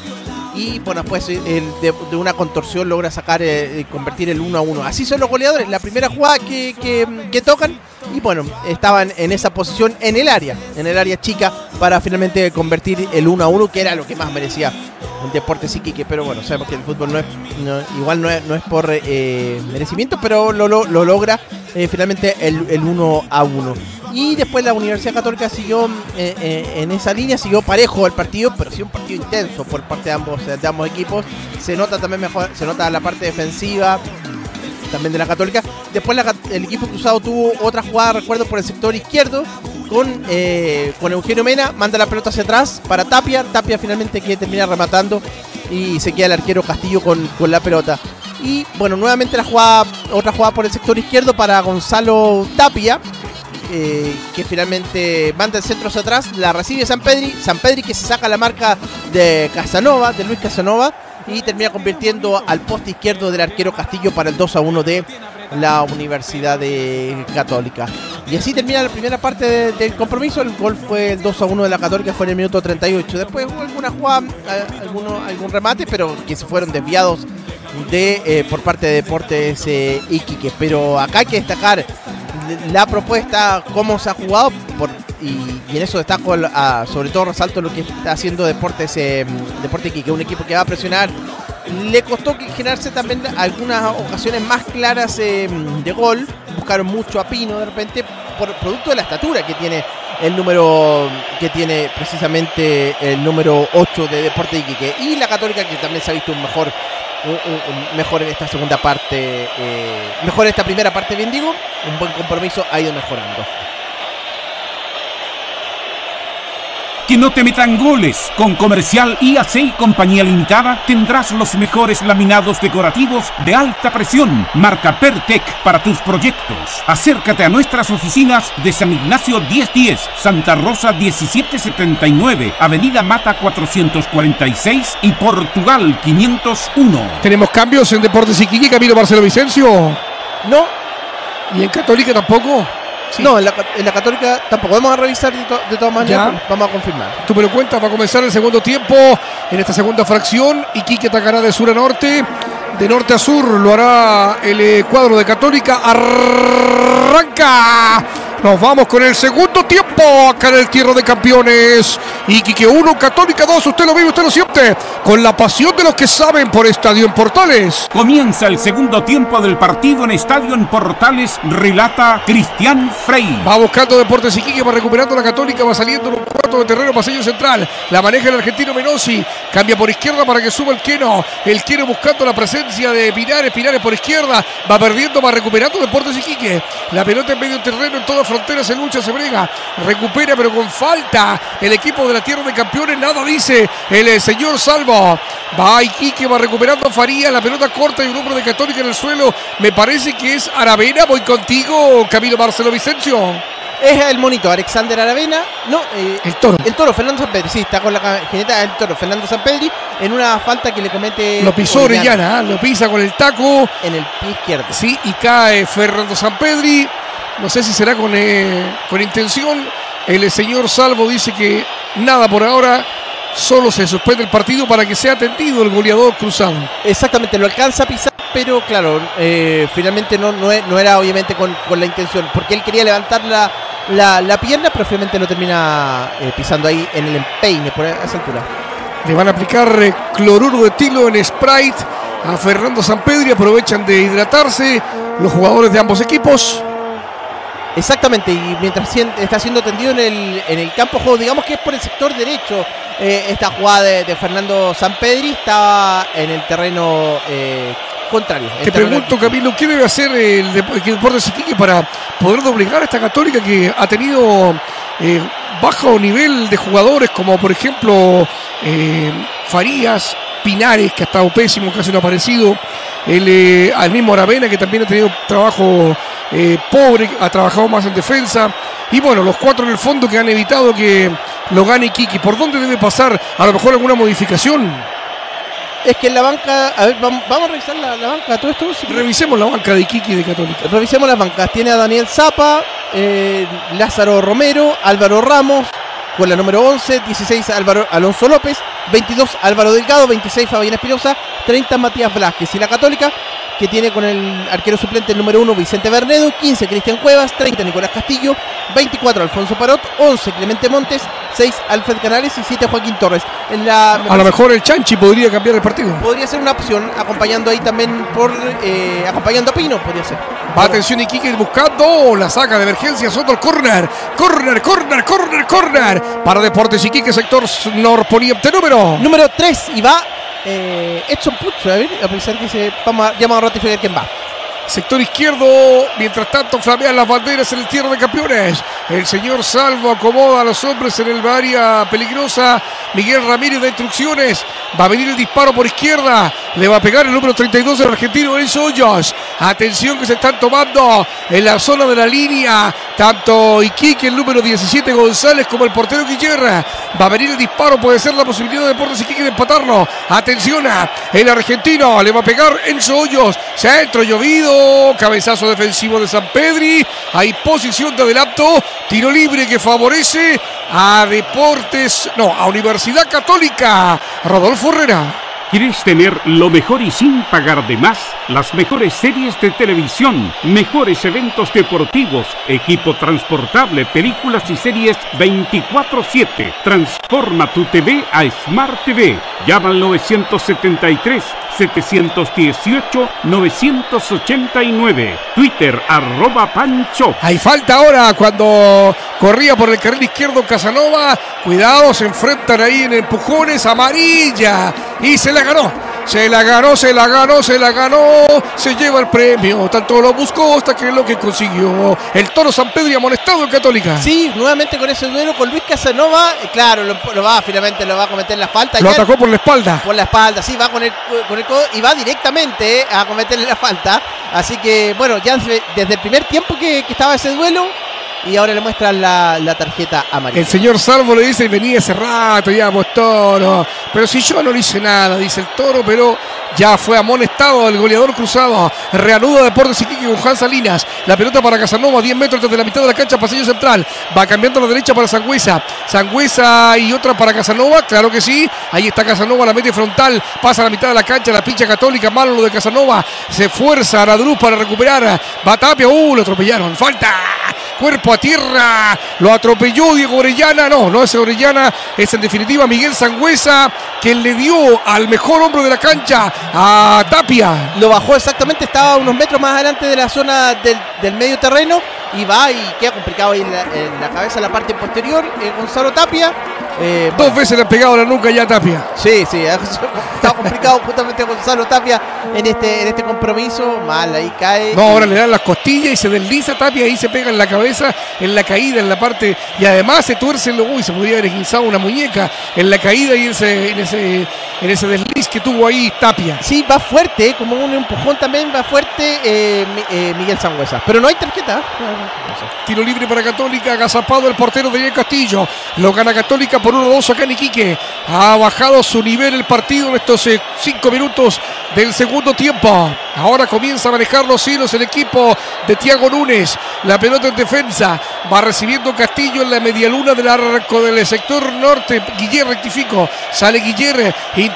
y bueno, pues el, de, de una contorsión logra sacar, eh, convertir el uno a uno. Así son los goleadores, la primera jugada que, que, que tocan, y bueno, estaban en esa posición en el área, en el área chica, para finalmente convertir el uno a uno, que era lo que más merecía un Deportes Iquique. Pero bueno, sabemos que el fútbol no es, no, igual no es, no es por eh, merecimiento, pero lo, lo, lo logra eh, finalmente el, el uno a uno. Y después la Universidad Católica siguió eh, eh, en esa línea, siguió parejo el partido, pero sí un partido intenso por parte de ambos, de ambos equipos. Se nota también mejor, se nota la parte defensiva también de la Católica. Después la, el equipo cruzado tuvo otra jugada, recuerdo, por el sector izquierdo con, eh, con Eugenio Mena, manda la pelota hacia atrás para Tapia, Tapia finalmente que termina rematando, y se queda el arquero Castillo con, con la pelota. Y bueno, nuevamente la jugada, otra jugada por el sector izquierdo para Gonzalo Tapia, Eh, que finalmente manda el centro hacia atrás, la recibe Sampedri, Sampedri que se saca la marca de Casanova, de Luis Casanova, y termina convirtiendo al poste izquierdo del arquero Castillo para el dos a uno de la Universidad de Católica. Y así termina la primera parte de, del compromiso. El gol fue el dos a uno de la Católica, fue en el minuto treinta y ocho. Después hubo alguna jugada, alguno, algún remate, pero que se fueron desviados de eh, por parte de Deportes eh, Iquique. Pero acá hay que destacar la propuesta, cómo se ha jugado, por, y, y en eso destaco, a, sobre todo resalto lo que está haciendo Deportes eh, Deportes Iquique, un equipo que va a presionar. Le costó generarse también algunas ocasiones más claras eh, de gol, buscaron mucho a Pino de repente, por producto de la estatura que tiene el número, que tiene precisamente el número ocho de Deportes Iquique, y la Católica, que también se ha visto un mejor Un, un, mejor en esta segunda parte, eh, mejor en esta primera parte, bien digo, un buen compromiso, ha ido mejorando. Que no te metan goles. Con Comercial I A C y Compañía Limitada tendrás los mejores laminados decorativos de alta presión, marca Pertec, para tus proyectos. Acércate a nuestras oficinas de San Ignacio diez diez, Santa Rosa diecisiete setenta y nueve, Avenida Mata cuatrocientos cuarenta y seis y Portugal quinientos uno. ¿Tenemos cambios en Deportes Iquique, Camilo Marcelo Vicencio? No. ¿Y en Católica tampoco? Sí. No, en la, en la Católica tampoco. Vamos a revisar de, to, de todas maneras, vamos a confirmar. Tú me lo cuentas, va a comenzar el segundo tiempo en esta segunda fracción. Iquique atacará de sur a norte, de norte a sur lo hará el eh, cuadro de Católica. Arranca Nos vamos con el segundo tiempo acá en el Tierra de Campeones. Iquique uno, Católica dos. Usted lo vive, usted lo siente. Con la pasión de los que saben por Estadio en Portales. Comienza el segundo tiempo del partido en Estadio en Portales. Relata Cristian Frey. Va buscando Deportes Iquique, va recuperando la Católica. Va saliendo en un cuarto de terreno, pasillo central. La maneja el argentino Menossi. Cambia por izquierda para que suba el Queno. El Queno buscando la presencia de Pinares. Pinares por izquierda. Va perdiendo, va recuperando Deportes Iquique. La pelota en medio terreno, en toda frontera se lucha, se brega, recupera pero con falta el equipo de la Tierra de Campeones, nada dice el, el señor Salvo. Va Iquique, va recuperando Faría, la pelota corta y un hombre de Católica en el suelo, me parece que es Aravena. Voy contigo, Camilo Marcelo Vicencio. Es el monito, Alexander Aravena. No, eh, el toro. El toro, Fernando Sampedri. Sí, está con la camiseta del toro, Fernando Sampedri, en una falta que le comete. Lo pisó Orellana, ¿eh? Lo pisa con el taco. En el pie izquierdo. Sí, y cae Fernando Sampedri. No sé si será con, eh, con intención. El señor Salvo dice que nada por ahora. Solo se suspende el partido para que sea atendido el goleador cruzado. Exactamente, lo alcanza a pisar, pero claro, eh, finalmente no, no, no era obviamente con, con la intención, porque él quería levantar la, la, la pierna, pero finalmente lo termina eh, pisando ahí en el empeine, por esa altura. Le van a aplicar eh, cloruro de etilo en Sprite a Fernando Sampedri. Aprovechan de hidratarse los jugadores de ambos equipos. Exactamente, y mientras está siendo atendido en el, en el campo de juego, digamos que es por el sector derecho, eh, esta jugada de, de Fernando Sampedri está en el terreno eh, contrario. Te pregunto, Camilo, ¿qué debe hacer el, el Deportes Iquique para poder doblegar a esta Católica que ha tenido eh, bajo nivel de jugadores, como por ejemplo eh, Farías, Pinares, que ha estado pésimo, casi no ha aparecido, el, eh, al mismo Aravena, que también ha tenido trabajo eh, pobre, ha trabajado más en defensa, y bueno, los cuatro en el fondo que han evitado que lo gane Iquique? ¿Por dónde debe pasar a lo mejor alguna modificación? Es que en la banca, a ver, vamos, vamos a revisar la, la banca, todo esto. Si Revisemos la banca de Iquique y de Católica. Revisemos las bancas. Tiene a Daniel Zapa, eh, Lázaro Romero, Álvaro Ramos, con la número once, dieciséis Álvaro Alonso López, veintidós Álvaro Delgado, veintiséis Fabián Espinosa, treinta Matías Velázquez. Y la Católica, que tiene con el arquero suplente el número uno Vicente Bernedo, quince Cristian Cuevas, treinta Nicolás Castillo, veinticuatro Alfonso Parot, once Clemente Montes, seis Alfred Canales y siete Joaquín Torres. En la, a lo mejor el Chanchi podría cambiar el partido. Podría ser una opción, acompañando ahí también por eh, acompañando a Pino, podría ser. Va, atención, Iquique buscando la saca de emergencia, Soto el córner, córner, córner, córner, córner para Deportes Iquique, sector norponiente número número tres, y va eh, Edson Puch, a ver, a pensar que se vamos a, ya vamos a ratificar quién va. Sector izquierdo, mientras tanto flamean las banderas en el Tierra de Campeones. El señor Salvo acomoda a los hombres en el área peligrosa. Miguel Ramírez da instrucciones. Va a venir el disparo por izquierda. Le va a pegar el número treinta y dos del argentino Enzo Hoyos. Atención que se están tomando en la zona de la línea. Tanto Iquique, el número diecisiete González, como el portero Guillerra. Va a venir el disparo, puede ser la posibilidad de Deportes Iquique de empatarlo. Atención a el argentino. Le va a pegar Enzo Hoyos. Centro llovido. Cabezazo defensivo de Sampedri. Hay posición de adelanto. Tiro libre que favorece a Deportes, no, a Universidad Católica. Rodolfo Herrera. ¿Quieres tener lo mejor y sin pagar de más? Las mejores series de televisión, mejores eventos deportivos, equipo transportable, películas y series veinticuatro siete. Transforma tu T V a Smart T V. Llama al novecientos setenta y tres, setecientos dieciocho, novecientos ochenta y nueve. Twitter, arroba Pancho. Hay falta ahora cuando corría por el carril izquierdo Casanova. Cuidado, se enfrentan ahí en empujones. Amarilla. Y se la ganó. Se la ganó, se la ganó, se la ganó. Se lleva el premio. Tanto lo buscó hasta que es lo que consiguió. El Toro Sampedri amonestado en Católica. Sí, nuevamente con ese duelo con Luis Casanova. Claro, lo, lo va, finalmente lo va a cometer la falta. Lo ya atacó por la espalda. Por la espalda, sí, va con el, con el codo y va directamente a cometerle la falta. Así que, bueno, ya desde el primer tiempo que, que estaba ese duelo. Y ahora le muestran la, la tarjeta amarilla. El señor Salvo le dice, venía hace rato, ya, pues, Toro. Pero si yo no le hice nada, dice el Toro, pero ya fue amonestado el goleador cruzado. Reanuda Deportes Iquique con Juan Salinas. La pelota para Casanova, diez metros desde la mitad de la cancha, pasillo central. Va cambiando a la derecha para Sangüesa. Sangüesa y otra para Casanova, claro que sí. Ahí está Casanova, la mete frontal. Pasa a la mitad de la cancha, la pincha Católica. Malo lo de Casanova. Se fuerza a Nadruz para recuperar. Va Tapia, uh, lo atropellaron. Falta. cuerpo a tierra, lo atropelló Diego Orellana, no, no es Orellana, es en definitiva Miguel Sangüesa, quien le dio al mejor hombre de la cancha a Tapia. Lo bajó exactamente, estaba unos metros más adelante de la zona del, del medio terreno y va y queda complicado ahí en la, en la cabeza, la parte posterior, eh, Gonzalo Tapia. Eh, Dos bueno. veces le han pegado la nuca ya a Tapia. Sí, sí, está complicado justamente Gonzalo Tapia en este, en este compromiso, mal, ahí cae. No, ahora le dan las costillas y se desliza Tapia, ahí se pega en la cabeza, en la caída, en la parte, y además se tuerce, el, uy, se podría haber esguinzado una muñeca en la caída y en ese, en ese, en ese desliz que tuvo ahí Tapia. Sí, va fuerte, como un empujón también va fuerte eh, eh, Miguel Sangüesa, pero no hay tarjeta. No sé. Tiro libre para Católica, agazapado el portero Daniel Castillo, lo gana Católica por uno dos acá en Iquique. Ha bajado su nivel el partido en estos eh, cinco minutos del segundo tiempo. Ahora comienza a manejar los hilos el equipo de Thiago Núñez. La pelota en defensa. Va recibiendo Castillo en la medialuna del arco del sector norte. Guiller rectifico. Sale Guiller.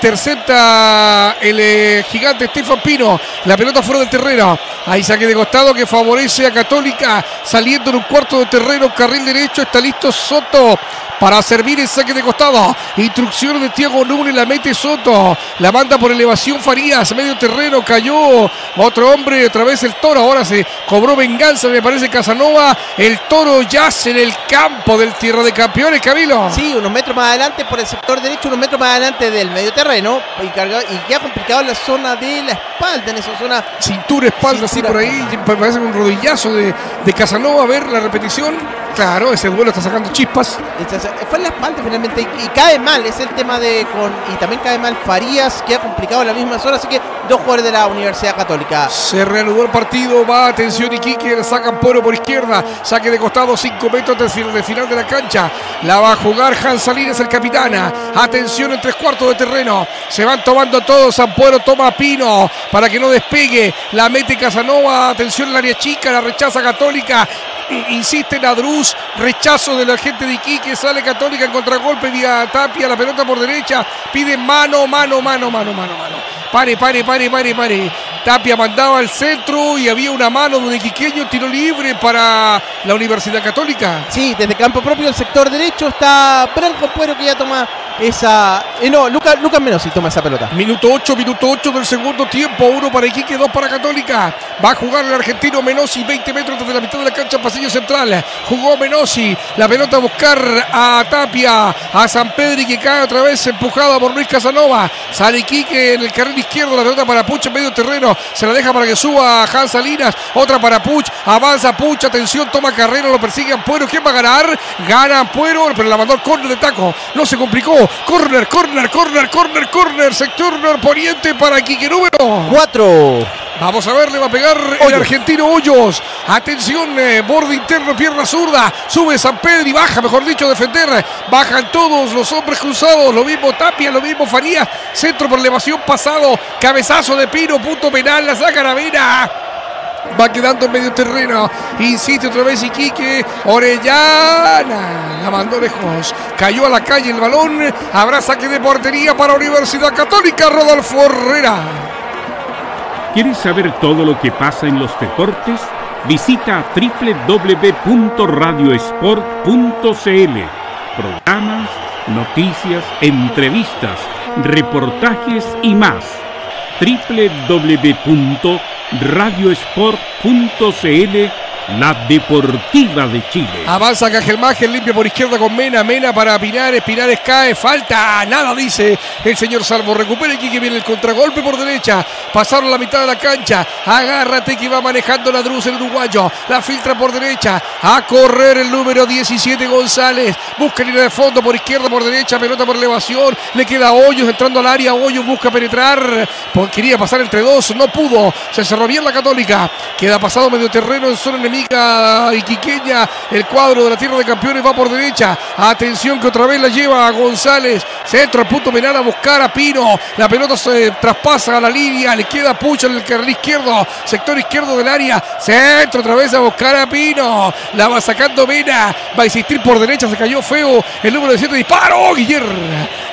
Intercepta el eh, gigante Estefan Pino. La pelota fuera del terreno. Hay saque de costado que favorece a Católica. Saliendo en un cuarto de terreno. Carril derecho. Está listo Soto para servir el saque de costado. Instrucciones de Thiago Núñez. La mete Soto. La manda por elevación Farías. Medio terreno. Cayó otro hombre. Otra vez el Toro. Ahora se cobró venganza. Me parece Casanova. El Toro yace en el campo del Tierra de Campeones, Camilo. Sí, unos metros más adelante por el sector derecho. Unos metros más adelante del medio terreno. Y, carga, y queda complicado en la zona de la espalda. En esa zona. Cintura, espalda. Cintura, así por ahí. Me parece un rodillazo de, de Casanova. A ver la repetición. Claro, ese duelo está sacando chispas. Fue en la espalda finalmente y, y cae mal, es el tema de con y también cae mal Farías, queda complicado en la misma zona, así que dos jugadores de la Universidad Católica. Se reanudó el partido, va atención Iquique, sacan Poro por izquierda, saque de costado cinco metros del final, del final de la cancha, la va a jugar Hans Salinas, el capitana. Atención en tres cuartos de terreno, se van tomando todos, Sampuero toma a Pino para que no despegue, la mete Casanova, atención el área chica, la rechaza Católica. Insiste Nadruz, rechazo de la gente de Iquique, sale Católica en contragolpe vía Tapia, la pelota por derecha, pide mano, mano, mano, mano, mano, mano. Pare, pare, pare, pare, pare. Tapia mandaba al centro y había una mano de un iquiqueño, tiro libre para la Universidad Católica. Sí, desde campo propio, el sector derecho está Branco Puero que ya toma esa... Eh, no, Lucas Lucas Menossi toma esa pelota. Minuto ocho, minuto ocho del segundo tiempo, uno para Iquique, dos para Católica. Va a jugar el argentino Menossi, veinte metros desde la mitad de la cancha, pasillo central. Jugó Menossi, la pelota a buscar a Tapia, a San Pedri que cae otra vez empujada por Luis Casanova. Sale Iquique en el carril izquierdo, la pelota para Puch en medio terreno. Se la deja para que suba a Hans Salinas. Otra para Puch. Avanza Puch. Atención, toma carrera. Lo persigue Ampuero. ¿Quién va a ganar? Gana Ampuero, pero la mandó al córner de taco. No se complicó. Córner, córner, córner, córner, córner. Sector norponiente para Iquique número cuatro. Vamos a ver, le va a pegar Hoyos. El argentino Hoyos. Atención, eh, borde interno, pierna zurda. Sube San Pedro y baja, mejor dicho, defender. Bajan todos los hombres cruzados. Lo mismo Tapia, lo mismo Farías. Centro por elevación pasado. Cabezazo de Pino, punto penal. La saca Navena. Va quedando en medio terreno. Insiste otra vez Iquique. Orellana. La mandó lejos. Cayó a la calle el balón. Habrá saque de portería para Universidad Católica. Rodolfo Herrera. ¿Quieres saber todo lo que pasa en los deportes? Visita doble u doble u doble u punto radio sport punto c l. Programas, noticias, entrevistas, reportajes y más. doble u doble u doble u punto radio sport punto c l. La Deportiva de Chile. Avanza Cajelmagen, limpia por izquierda con Mena. Mena para Pinares. Pinares cae. Falta. Nada dice el señor Salvo. Recupera aquí que viene el contragolpe por derecha. Pasaron la mitad de la cancha. Agárrate que va manejando la Druz el uruguayo. La filtra por derecha. A correr el número diecisiete González. Busca línea de fondo por izquierda, por derecha. Pelota por elevación. Le queda Hoyos entrando al área. Hoyos busca penetrar. Quería pasar entre dos. No pudo. Se cerró bien la Católica. Queda pasado medio terreno en zona enemiga iquiqueña. El cuadro de la Tierra de Campeones va por derecha. Atención que otra vez la lleva a González. Centro al punto penal a buscar a Pino. La pelota se traspasa a la línea. Le queda Pucha en el carril izquierdo. Sector izquierdo del área. Centro otra vez a buscar a Pino. La va sacando Mena. Va a insistir por derecha. Se cayó feo. El número de siete. Disparo. Guiller.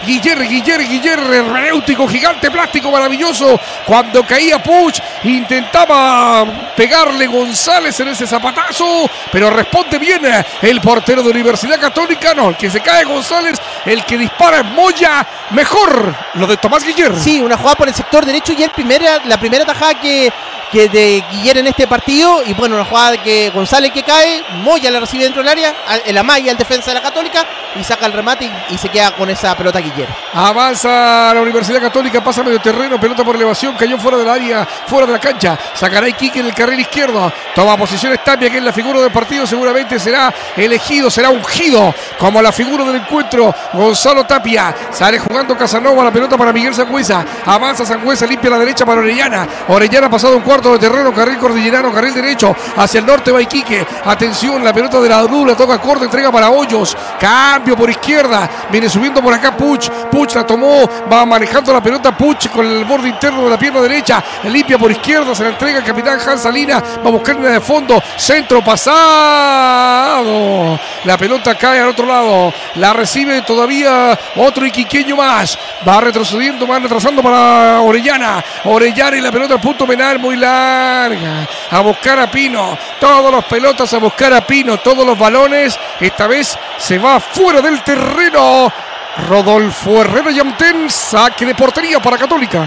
Guillerre, Guillerre, Guillerre, hermenéutico, gigante plástico maravilloso. Cuando caía Puch, intentaba pegarle González en ese zapatazo, pero responde bien el portero de Universidad Católica. No, el que se cae González, el que dispara es Moya. Mejor lo de Tomás Guillerre. Sí, una jugada por el sector derecho y el primera, la primera tajada que, que de Guillerre en este partido. Y bueno, una jugada que González que cae, Moya la recibe dentro del área, en la malla, el defensa de la Católica, y saca el remate y, y se queda con esa pelota Guillerre. Avanza la Universidad Católica, pasa medio terreno, pelota por elevación, cayó fuera del área, fuera de la cancha. Sacará Iquique en el carril izquierdo. Toma posición Tapia, que es la figura del partido. Seguramente será elegido, será ungido como la figura del encuentro. Gonzalo Tapia. Sale jugando Casanova, la pelota para Miguel Sangüesa. Avanza Sangüesa, limpia la derecha para Orellana. Orellana ha pasado un cuarto de terreno, carril cordillerano, carril derecho. Hacia el norte va Iquique. Atención, la pelota de la Dru, la toca corta, entrega para Hoyos. Cambio por izquierda. Viene subiendo por acá Puch. Puch la tomó, va manejando la pelota Puch con el borde interno de la pierna derecha. Limpia por izquierda, se la entrega el capitán Hans Salinas. Va a buscar línea de fondo. Centro pasado. La pelota cae al otro lado. La recibe todavía otro iquiqueño más. Va retrocediendo, va retrasando para Orellana. Orellana y la pelota al punto penal muy larga. A buscar a Pino. Todos los pelotas a buscar a Pino. Todos los balones. Esta vez se va fuera del terreno. Rodolfo Herrera Yamten. Saque de portería para Católica.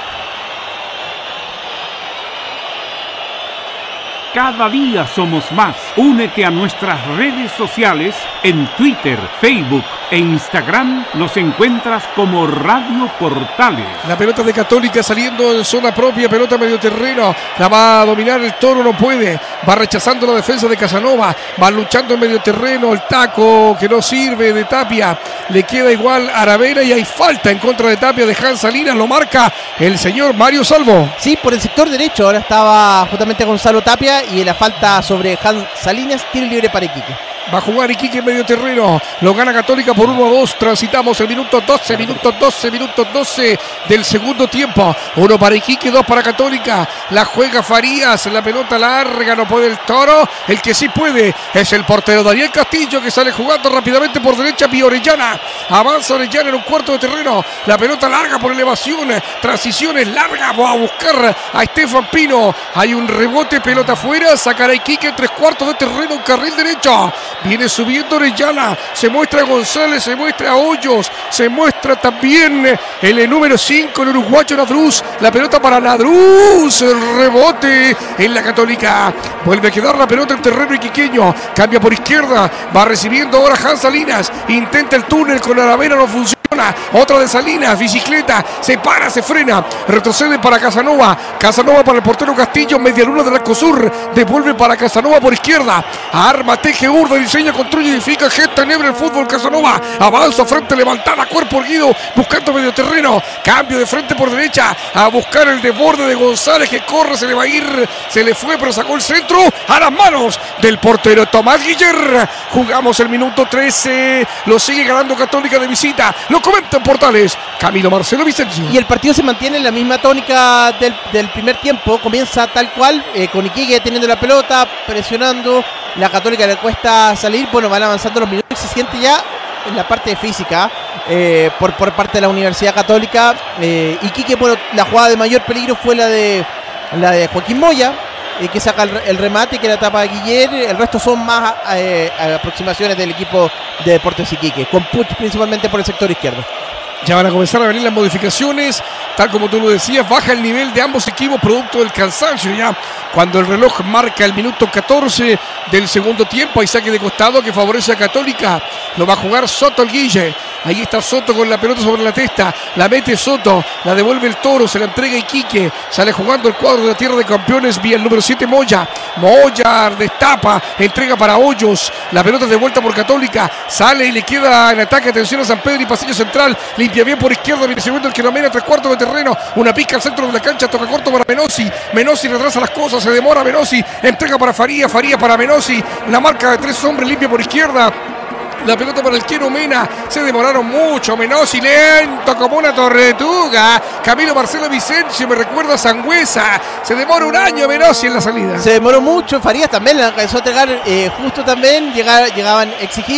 Cada día somos más. Únete a nuestras redes sociales. En Twitter, Facebook e Instagram nos encuentras como Radio Portales. La pelota de Católica saliendo en zona propia, pelota medio terreno. La va a dominar el Toro, no puede. Va rechazando la defensa de Casanova. Va luchando en medio terreno. El taco que no sirve de Tapia. Le queda igual Aravena y hay falta en contra de Tapia de Hans Salinas. Lo marca el señor Mario Salvo. Sí, por el sector derecho. Ahora estaba justamente Gonzalo Tapia y la falta sobre Hans Salinas. Tiro libre para Iquique. Va a jugar Iquique en medio terreno. Lo gana Católica por uno a dos. Transitamos el minuto doce, minuto doce, minuto doce del segundo tiempo. Uno para Iquique, dos para Católica. La juega Farías. La pelota larga, no puede el Toro. El que sí puede es el portero Daniel Castillo, que sale jugando rápidamente por derecha. Pía Orellana. Avanza Orellana en un cuarto de terreno. La pelota larga por elevación. Transiciones largas. Va a buscar a Estefan Pino. Hay un rebote, pelota afuera. Sacará Iquique en tres cuartos de terreno. Un carril derecho. Viene subiendo Orellana, se muestra González, se muestra Hoyos, se muestra también el número cinco, el uruguayo Nadruz. La pelota para Nadruz, el rebote en la Católica. Vuelve a quedar la pelota en terreno iquiqueño. Cambia por izquierda, va recibiendo ahora Hans Salinas. Intenta el túnel con Aravena, no funciona. Otra de Salinas, bicicleta, se para, se frena, retrocede para Casanova. Casanova para el portero Castillo, media luna del Arcosur. Devuelve para Casanova por izquierda. Arma, teje, urda, diseña, construye, edifica, gesta, enhebra el fútbol. Casanova avanza, frente levantada, cuerpo erguido, buscando medio terreno. Cambio de frente por derecha, a buscar el desborde de González, que corre, se le va a ir, se le fue, pero sacó el centro a las manos del portero Tomás Guillerre. Jugamos el minuto trece, lo sigue ganando Católica de visita. Lo comentan Portales, Camilo Marcelo Vicencio. Y el partido se mantiene en la misma tónica del, del primer tiempo. Comienza tal cual, eh, con Iquique teniendo la pelota, presionando. La Católica le cuesta salir. Bueno, van avanzando los minutos. Se siente ya en la parte física eh, por, por parte de la Universidad Católica. Eh, Iquique, bueno, la jugada de mayor peligro fue la de, la de Joaquín Moya, eh, que saca el, el remate, que la tapa de Guillerre. El resto son más eh, aproximaciones del equipo de Deportes Iquique, con Puch principalmente por el sector izquierdo. Ya van a comenzar a venir las modificaciones, tal como tú lo decías, baja el nivel de ambos equipos producto del cansancio ya. Cuando el reloj marca el minuto catorce del segundo tiempo, hay saque de costado que favorece a Católica. Lo va a jugar Soto el Guille. Ahí está Soto con la pelota sobre la testa. La mete Soto, la devuelve el Toro, se la entrega Iquique. Sale jugando el cuadro de la Tierra de Campeones vía el número siete Moya. Moya destapa, entrega para Hoyos. La pelota de vuelta por Católica. Sale y le queda en ataque. Atención a San Pedro y pasillo central. Limpia bien por izquierda, viene segundo el Quiromena, tres cuartos de terreno. Una pica al centro de la cancha, toca corto para Menossi. Menossi retrasa las cosas, se demora Menossi. Entrega para Faría, Faría para Menossi. La marca de tres hombres, limpia por izquierda. La pelota para el Quiero Mena. Se demoraron mucho. Menossi lento como una tortuga. Camilo Marcelo Vicencio me recuerda a Sangüesa. Se demora un año Menossi en la salida. Se demoró mucho. Farías también la alcanzó a entregar eh, justo también. Llegar, llegaban exigidos.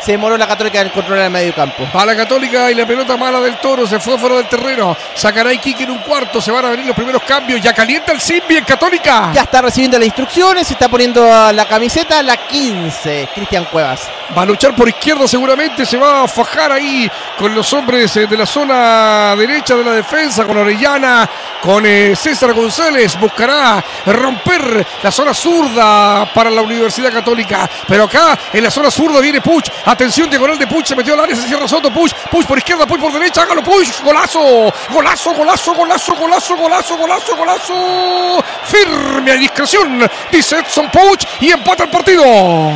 se demoró la Católica en controlar el medio campo. Va la Católica y la pelota mala del Toro, se fue fuera del terreno. Sacará Iquique en un cuarto, se van a venir los primeros cambios. Ya calienta el Simbi en Católica. Ya está recibiendo las instrucciones, se está poniendo la camiseta, la quince, Cristian Cuevas. Va a luchar por izquierda seguramente, se va a fajar ahí con los hombres de la zona derecha de la defensa, con Orellana, con eh, César González. Buscará romper la zona zurda para la Universidad Católica. Pero acá en la zona zurda viene Puch. Atención, diagonal de Puch, se metió al área, se cierra Soto. Puch, Puch por izquierda, Puch por derecha, hágalo Puch. Golazo, golazo, golazo, golazo, golazo, golazo, golazo, golazo. Firme a discreción, dice Edson Puch y empata el partido.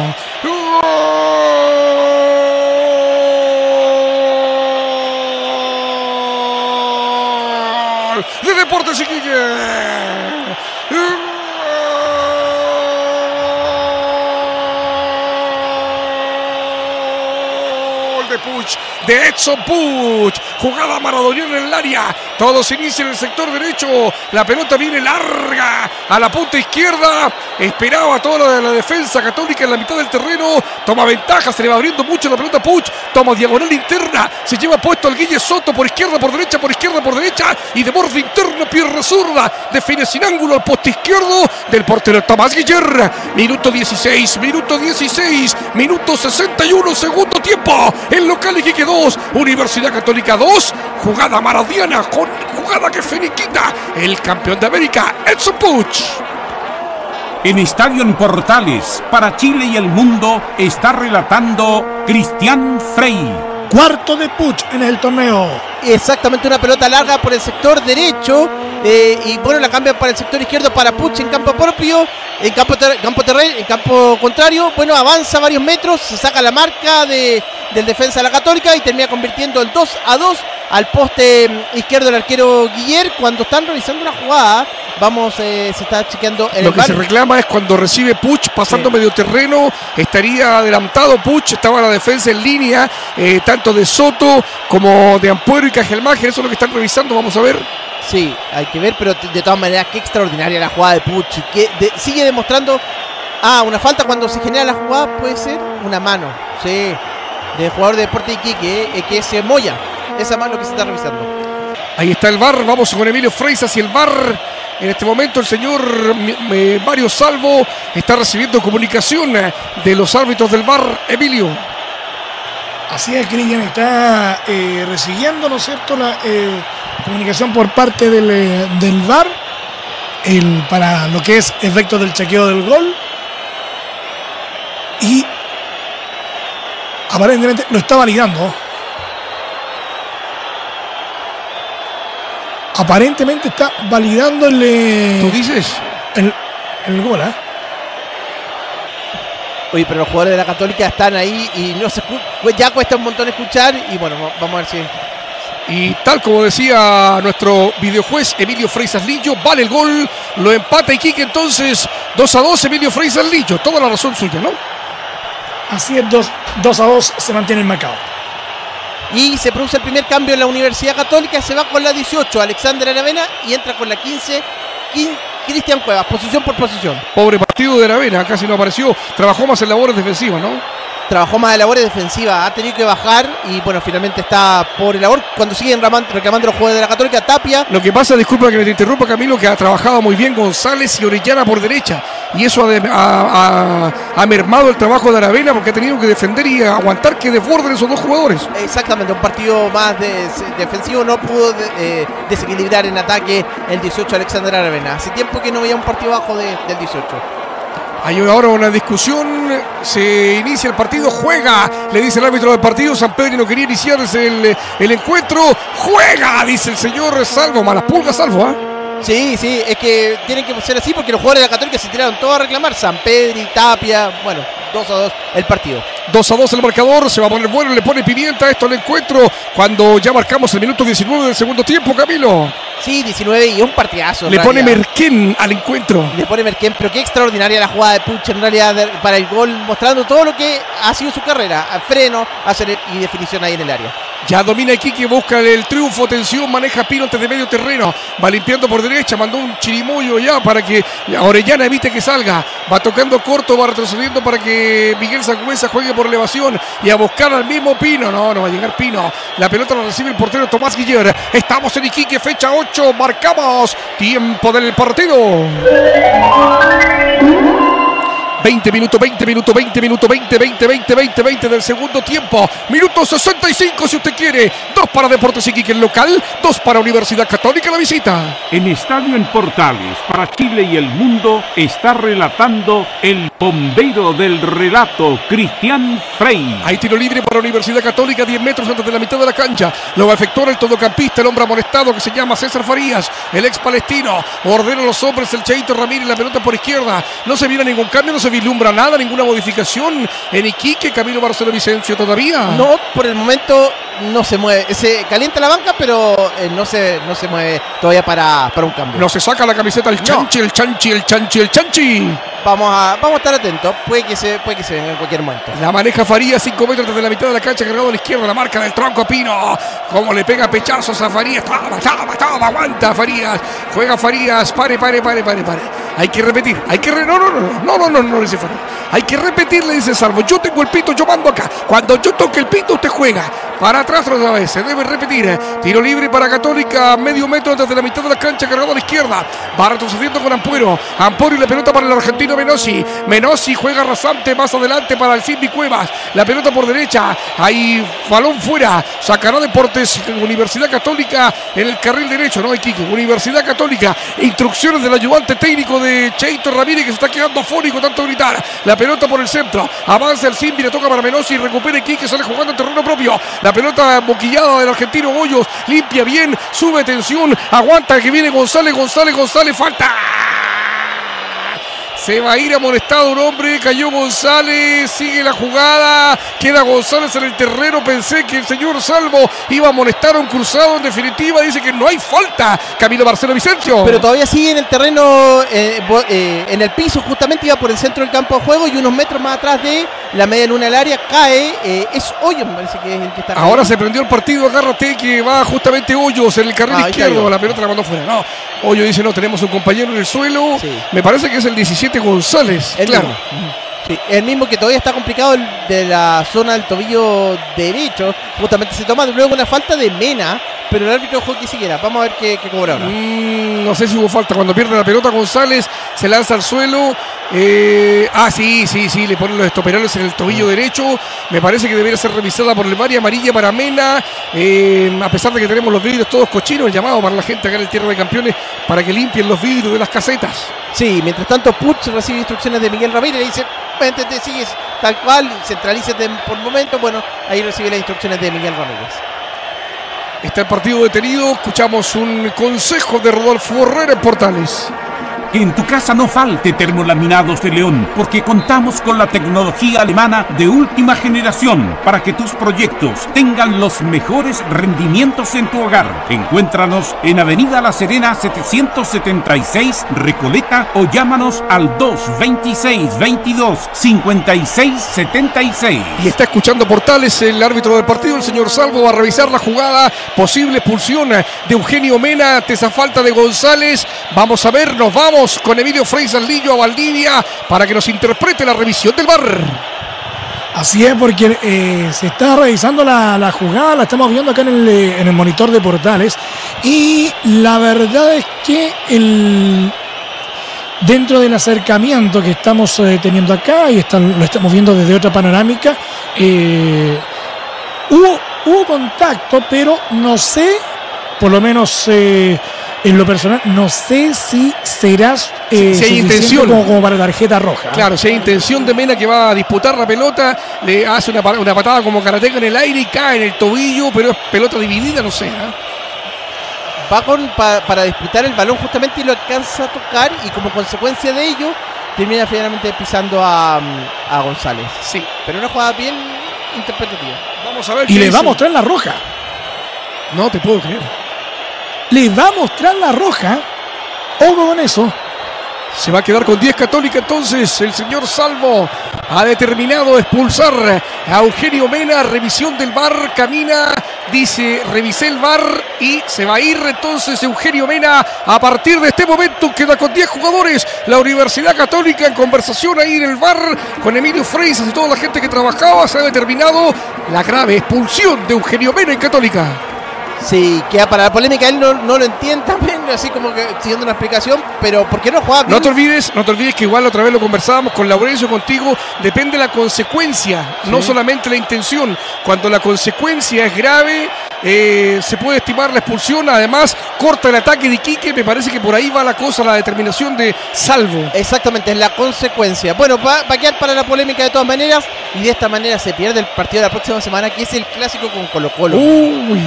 De Deportes Iquique. Gol de Puch, de Edson Puch. Jugada maradoniana en el área. Todos inician en el sector derecho. La pelota viene larga a la punta izquierda. Esperaba toda la defensa Católica en la mitad del terreno. Toma ventaja, se le va abriendo mucho la pelota a Puch. Toma diagonal interna. Se lleva puesto al Guille Soto por izquierda, por derecha, por izquierda, por derecha. Y de borde interno, pierna zurda. Define sin ángulo al poste izquierdo del portero Tomás Guiller. Minuto dieciséis, minuto dieciséis, minuto sesenta y uno, segundo tiempo. El local Iquique dos, Universidad Católica dos. Jugada maradoniana con jugada que finiquita el campeón de América, Edson Puch. En Estadio en Portales, para Chile y el mundo, está relatando Cristian Frey. Cuarto de Puch en el torneo. Exactamente, una pelota larga por el sector derecho. Eh, y bueno, la cambian para el sector izquierdo para Puch en campo propio. En campo, ter campo, terreno, en campo contrario. Bueno, avanza varios metros, se saca la marca de, del defensa de la Católica y termina convirtiendo el dos a dos al poste izquierdo del arquero Guiller. Cuando están realizando una jugada, vamos, eh, se está chequeando en Lo el que bar. se reclama es cuando recibe Puch pasando Sí. medio terreno, estaría adelantado Puch, estaba la defensa en línea, eh, tanto de Soto como de Ampuero y Cajelmacher, eso es lo que están revisando, vamos a ver. Sí, hay que ver, pero de todas maneras, qué extraordinaria la jugada de Puch. Que de, sigue demostrando. Ah, una falta cuando se genera la jugada, puede ser una mano. Sí, del jugador de Deportes Iquique, eh, que es eh, Moya. Esa mano que se está revisando. Ahí está el V A R, vamos con Emilio Freis hacia el V A R. En este momento el señor eh, Mario Salvo está recibiendo comunicación de los árbitros del V A R. Emilio. Así es, Cristian, está eh, recibiendo, ¿no es cierto?, la eh, comunicación por parte del, eh, del V A R el, para lo que es efecto del chequeo del gol. Y aparentemente lo está validando. Aparentemente está validando el... Eh, ¿Tú dices? El, el gol, ¿eh? Oye, pero los jugadores de la Católica están ahí y no se escu- ya cuesta un montón escuchar. Y bueno, vamos a ver si... Y tal como decía nuestro videojuez Emilio Freisas Lillo, vale el gol, lo empata Iquique entonces dos a dos. Emilio Freisas Lillo, toda la razón suya, ¿no? Así es, dos a dos se mantiene el marcador. Y se produce el primer cambio en la Universidad Católica. Se va con la dieciocho, Alexander Aravena, y entra con la quince, Cristian Cuevas, posición por posición. Pobre partido de Aravena, casi no apareció. Trabajó más en labores defensivas, ¿no? Trabajó más de labores defensivas, ha tenido que bajar y bueno, finalmente está por el labor. Cuando siguen reclamando los jugadores de la Católica, Tapia. Lo que pasa, disculpa que me te interrumpa, Camilo, que ha trabajado muy bien González y Orellana por derecha. Y eso ha, de, ha, ha, ha mermado el trabajo de Aravena porque ha tenido que defender y aguantar que desborden esos dos jugadores. Exactamente, un partido más de, defensivo, no pudo de, eh, desequilibrar en ataque el dieciocho Alexander Aravena. Hace tiempo que no veía un partido bajo de, del dieciocho. Hay ahora una discusión, se inicia el partido, juega, le dice el árbitro del partido, San Pedro no quería iniciarse el, el encuentro, juega, dice el señor Salvo, malas pulgas Salvo, ¿ah? ¿eh? Sí, sí, es que tienen que ser así porque los jugadores de la Católica se tiraron todos a reclamar, San Pedro, Tapia, bueno, dos a dos el partido. dos a dos el marcador, se va a poner bueno, le pone pimienta esto al encuentro cuando ya marcamos el minuto diecinueve del segundo tiempo, Camilo. Sí, diecinueve y un partidazo. Le pone Merquén al encuentro. Le pone Merquén, pero qué extraordinaria la jugada de Puch en realidad de, para el gol, mostrando todo lo que ha sido su carrera, a freno, hacer y definición ahí en el área. Ya domina Iquique, busca el triunfo, atención, maneja Pino antes de medio terreno, va limpiando por derecha, mandó un chirimoyo ya para que Orellana evite que salga, va tocando corto, va retrocediendo para que Miguel Sangüesa juegue por elevación y a buscar al mismo Pino. No, no va a llegar Pino, la pelota la recibe el portero Tomás Guiller. Estamos en Iquique, fecha ocho, marcamos tiempo del partido. veinte minutos, veinte minutos, veinte minutos, veinte, veinte, veinte, veinte, veinte del segundo tiempo. Minuto sesenta y cinco si usted quiere. Dos para Deportes Iquique el local, dos para Universidad Católica la visita. En Estadio en Portales, para Chile y el mundo, está relatando el bombero del relato, Cristian Frey. Hay tiro libre para Universidad Católica, diez metros antes de la mitad de la cancha. Lo va a efectuar el todocampista, el hombre amonestado que se llama César Farías, el ex palestino. Ordena a los hombres el Cheito Ramírez, la pelota por izquierda. No se viene ningún cambio, no se vislumbra nada, ninguna modificación en Iquique. Camilo Marcelo Vicencio todavía. No, por el momento no se mueve. Se calienta la banca, pero eh, no, se, no se mueve todavía para, para un cambio. No se saca la camiseta el chanchi, no. el chanchi, el chanchi, el chanchi. Vamos a, vamos a estar atentos. Puede que se, puede que se venga en cualquier momento. La maneja Farías, cinco metros desde la mitad de la cancha, cargado a la izquierda, la marca del tronco a Pino. Como le pega pechazos a Farías. Toma, toma, toma, aguanta Farías. Juega Farías, pare, pare, pare, pare, pare. Hay que repetir, hay que re... No, no, no, no, no, no, no, no, dice Farías. Hay que repetir, le dice Salvo. Yo tengo el pito, yo mando acá. Cuando yo toque el pito, usted juega. Para atrás otra vez, se debe repetir. Tiro libre para Católica, medio metro desde la mitad de la cancha, cargado a la izquierda. Va retrocediendo con Ampuero. Ampuero y la pelota para el argentino Menossi. Menossi juega rasante más adelante para el Simbi Cuevas. La pelota por derecha. Hay balón fuera. Sacará Deportes Universidad Católica en el carril derecho. No, Iquique. Universidad Católica. Instrucciones del ayudante técnico de Cheito Ramírez, que se está quedando afónico tanto gritar. La pelota por el centro. Avanza el Simbi, le toca para Menossi. Recupera Iquique, sale jugando en terreno propio. La pelota boquillada del argentino Hoyos. Limpia bien. Sube tensión. Aguanta que viene González. González, González. Falta. Se va a ir amonestado un hombre, cayó González, sigue la jugada, queda González en el terreno. Pensé que el señor Salvo iba a amonestar a un cruzado, en definitiva dice que no hay falta. Camilo Marcelo Vicencio. Pero todavía sigue en el terreno, eh, eh, en el piso, justamente iba por el centro del campo de juego y unos metros más atrás de la media luna del área cae, eh, es Hoyos, me parece que es el que está. Ahora se prendió el partido, agárrate que va justamente Hoyos en el carril ah, izquierdo, la pelota la mandó fuera. No, Hoyos dice no, tenemos un compañero en el suelo, sí. Me parece que es el diecisiete González, el claro. Mismo. Sí, el mismo que todavía está complicado el de la zona del tobillo derecho. Justamente se toma luego una falta de Mena, pero el árbitro dejó que siguiera. Vamos a ver qué, qué cobra ahora. Mm, no sé si hubo falta. Cuando pierde la pelota González, se lanza al suelo. Eh, ah, sí, sí, sí, le ponen los estoperales en el tobillo mm. derecho. Me parece que debería ser revisada por el V A R, amarilla para Mena. Eh, a pesar de que tenemos los vidrios todos cochinos, el llamado para la gente acá en el Tierra de Campeones para que limpien los vidrios de las casetas. Sí, mientras tanto Puch recibe instrucciones de Miguel Ramírez, le dice, vente, te sigues tal cual, centralízate por el momento. Bueno, ahí recibe las instrucciones de Miguel Ramírez. Está el partido detenido, escuchamos un consejo de Rodolfo Herrera en Portales. Que en tu casa no falte Termolaminados de León, porque contamos con la tecnología alemana de última generación para que tus proyectos tengan los mejores rendimientos en tu hogar. Encuéntranos en Avenida La Serena setecientos setenta y seis, Recoleta, o llámanos al dos veintiséis veintidós cincuenta y seis setenta y seis. Y está escuchando Portales, el árbitro del partido, el señor Salvo, va a revisar la jugada, posible expulsión de Eugenio Mena ante esa falta de González. Vamos a ver, nos vamos con Emilio Frey Saldillo a Valdivia para que nos interprete la revisión del V A R. Así es, porque eh, se está revisando la, la jugada, la estamos viendo acá en el, en el monitor de Portales, y la verdad es que el dentro del acercamiento que estamos eh, teniendo acá, y están, lo estamos viendo desde otra panorámica, eh, hubo, hubo contacto, pero no sé, por lo menos eh, en lo personal, no sé si serás eh, si hay intención como, como para tarjeta roja. Claro, si hay intención de Mena, que va a disputar la pelota, le hace una, una patada como karateca en el aire y cae en el tobillo, pero es pelota dividida, no sé. ¿eh? Va con, pa, para disputar el balón justamente y lo alcanza a tocar, y como consecuencia de ello termina finalmente pisando a, a González. Sí, pero una jugada bien interpretativa. Vamos a ver. Y le dice. Va a mostrar la roja. No te puedo creer. Le va a mostrar la roja. Ojo con eso. Se va a quedar con diez Católica entonces. El señor Salvo ha determinado expulsar a Eugenio Mena. Revisión del V A R. Camina dice, revisé el V A R y se va a ir entonces Eugenio Mena a partir de este momento. Queda con diez jugadores la Universidad Católica en conversación ahí en el V A R con Emilio Freisas y toda la gente que trabajaba. Se ha determinado la grave expulsión de Eugenio Mena en Católica. Sí, queda para la polémica, él no, no lo entiende también, así como que siguiendo una explicación, pero ¿por qué no jugaba bien? No te olvides, no te olvides que igual otra vez lo conversábamos con Laurencio, contigo, depende la consecuencia, sí. No solamente la intención. Cuando la consecuencia es grave, eh, se puede estimar la expulsión, además corta el ataque de Iquique, me parece que por ahí va la cosa, la determinación de Salvo. Exactamente, es la consecuencia. Bueno, va, va a quedar para la polémica de todas maneras, y de esta manera se pierde el partido de la próxima semana, que es el clásico con Colo-Colo. Uy.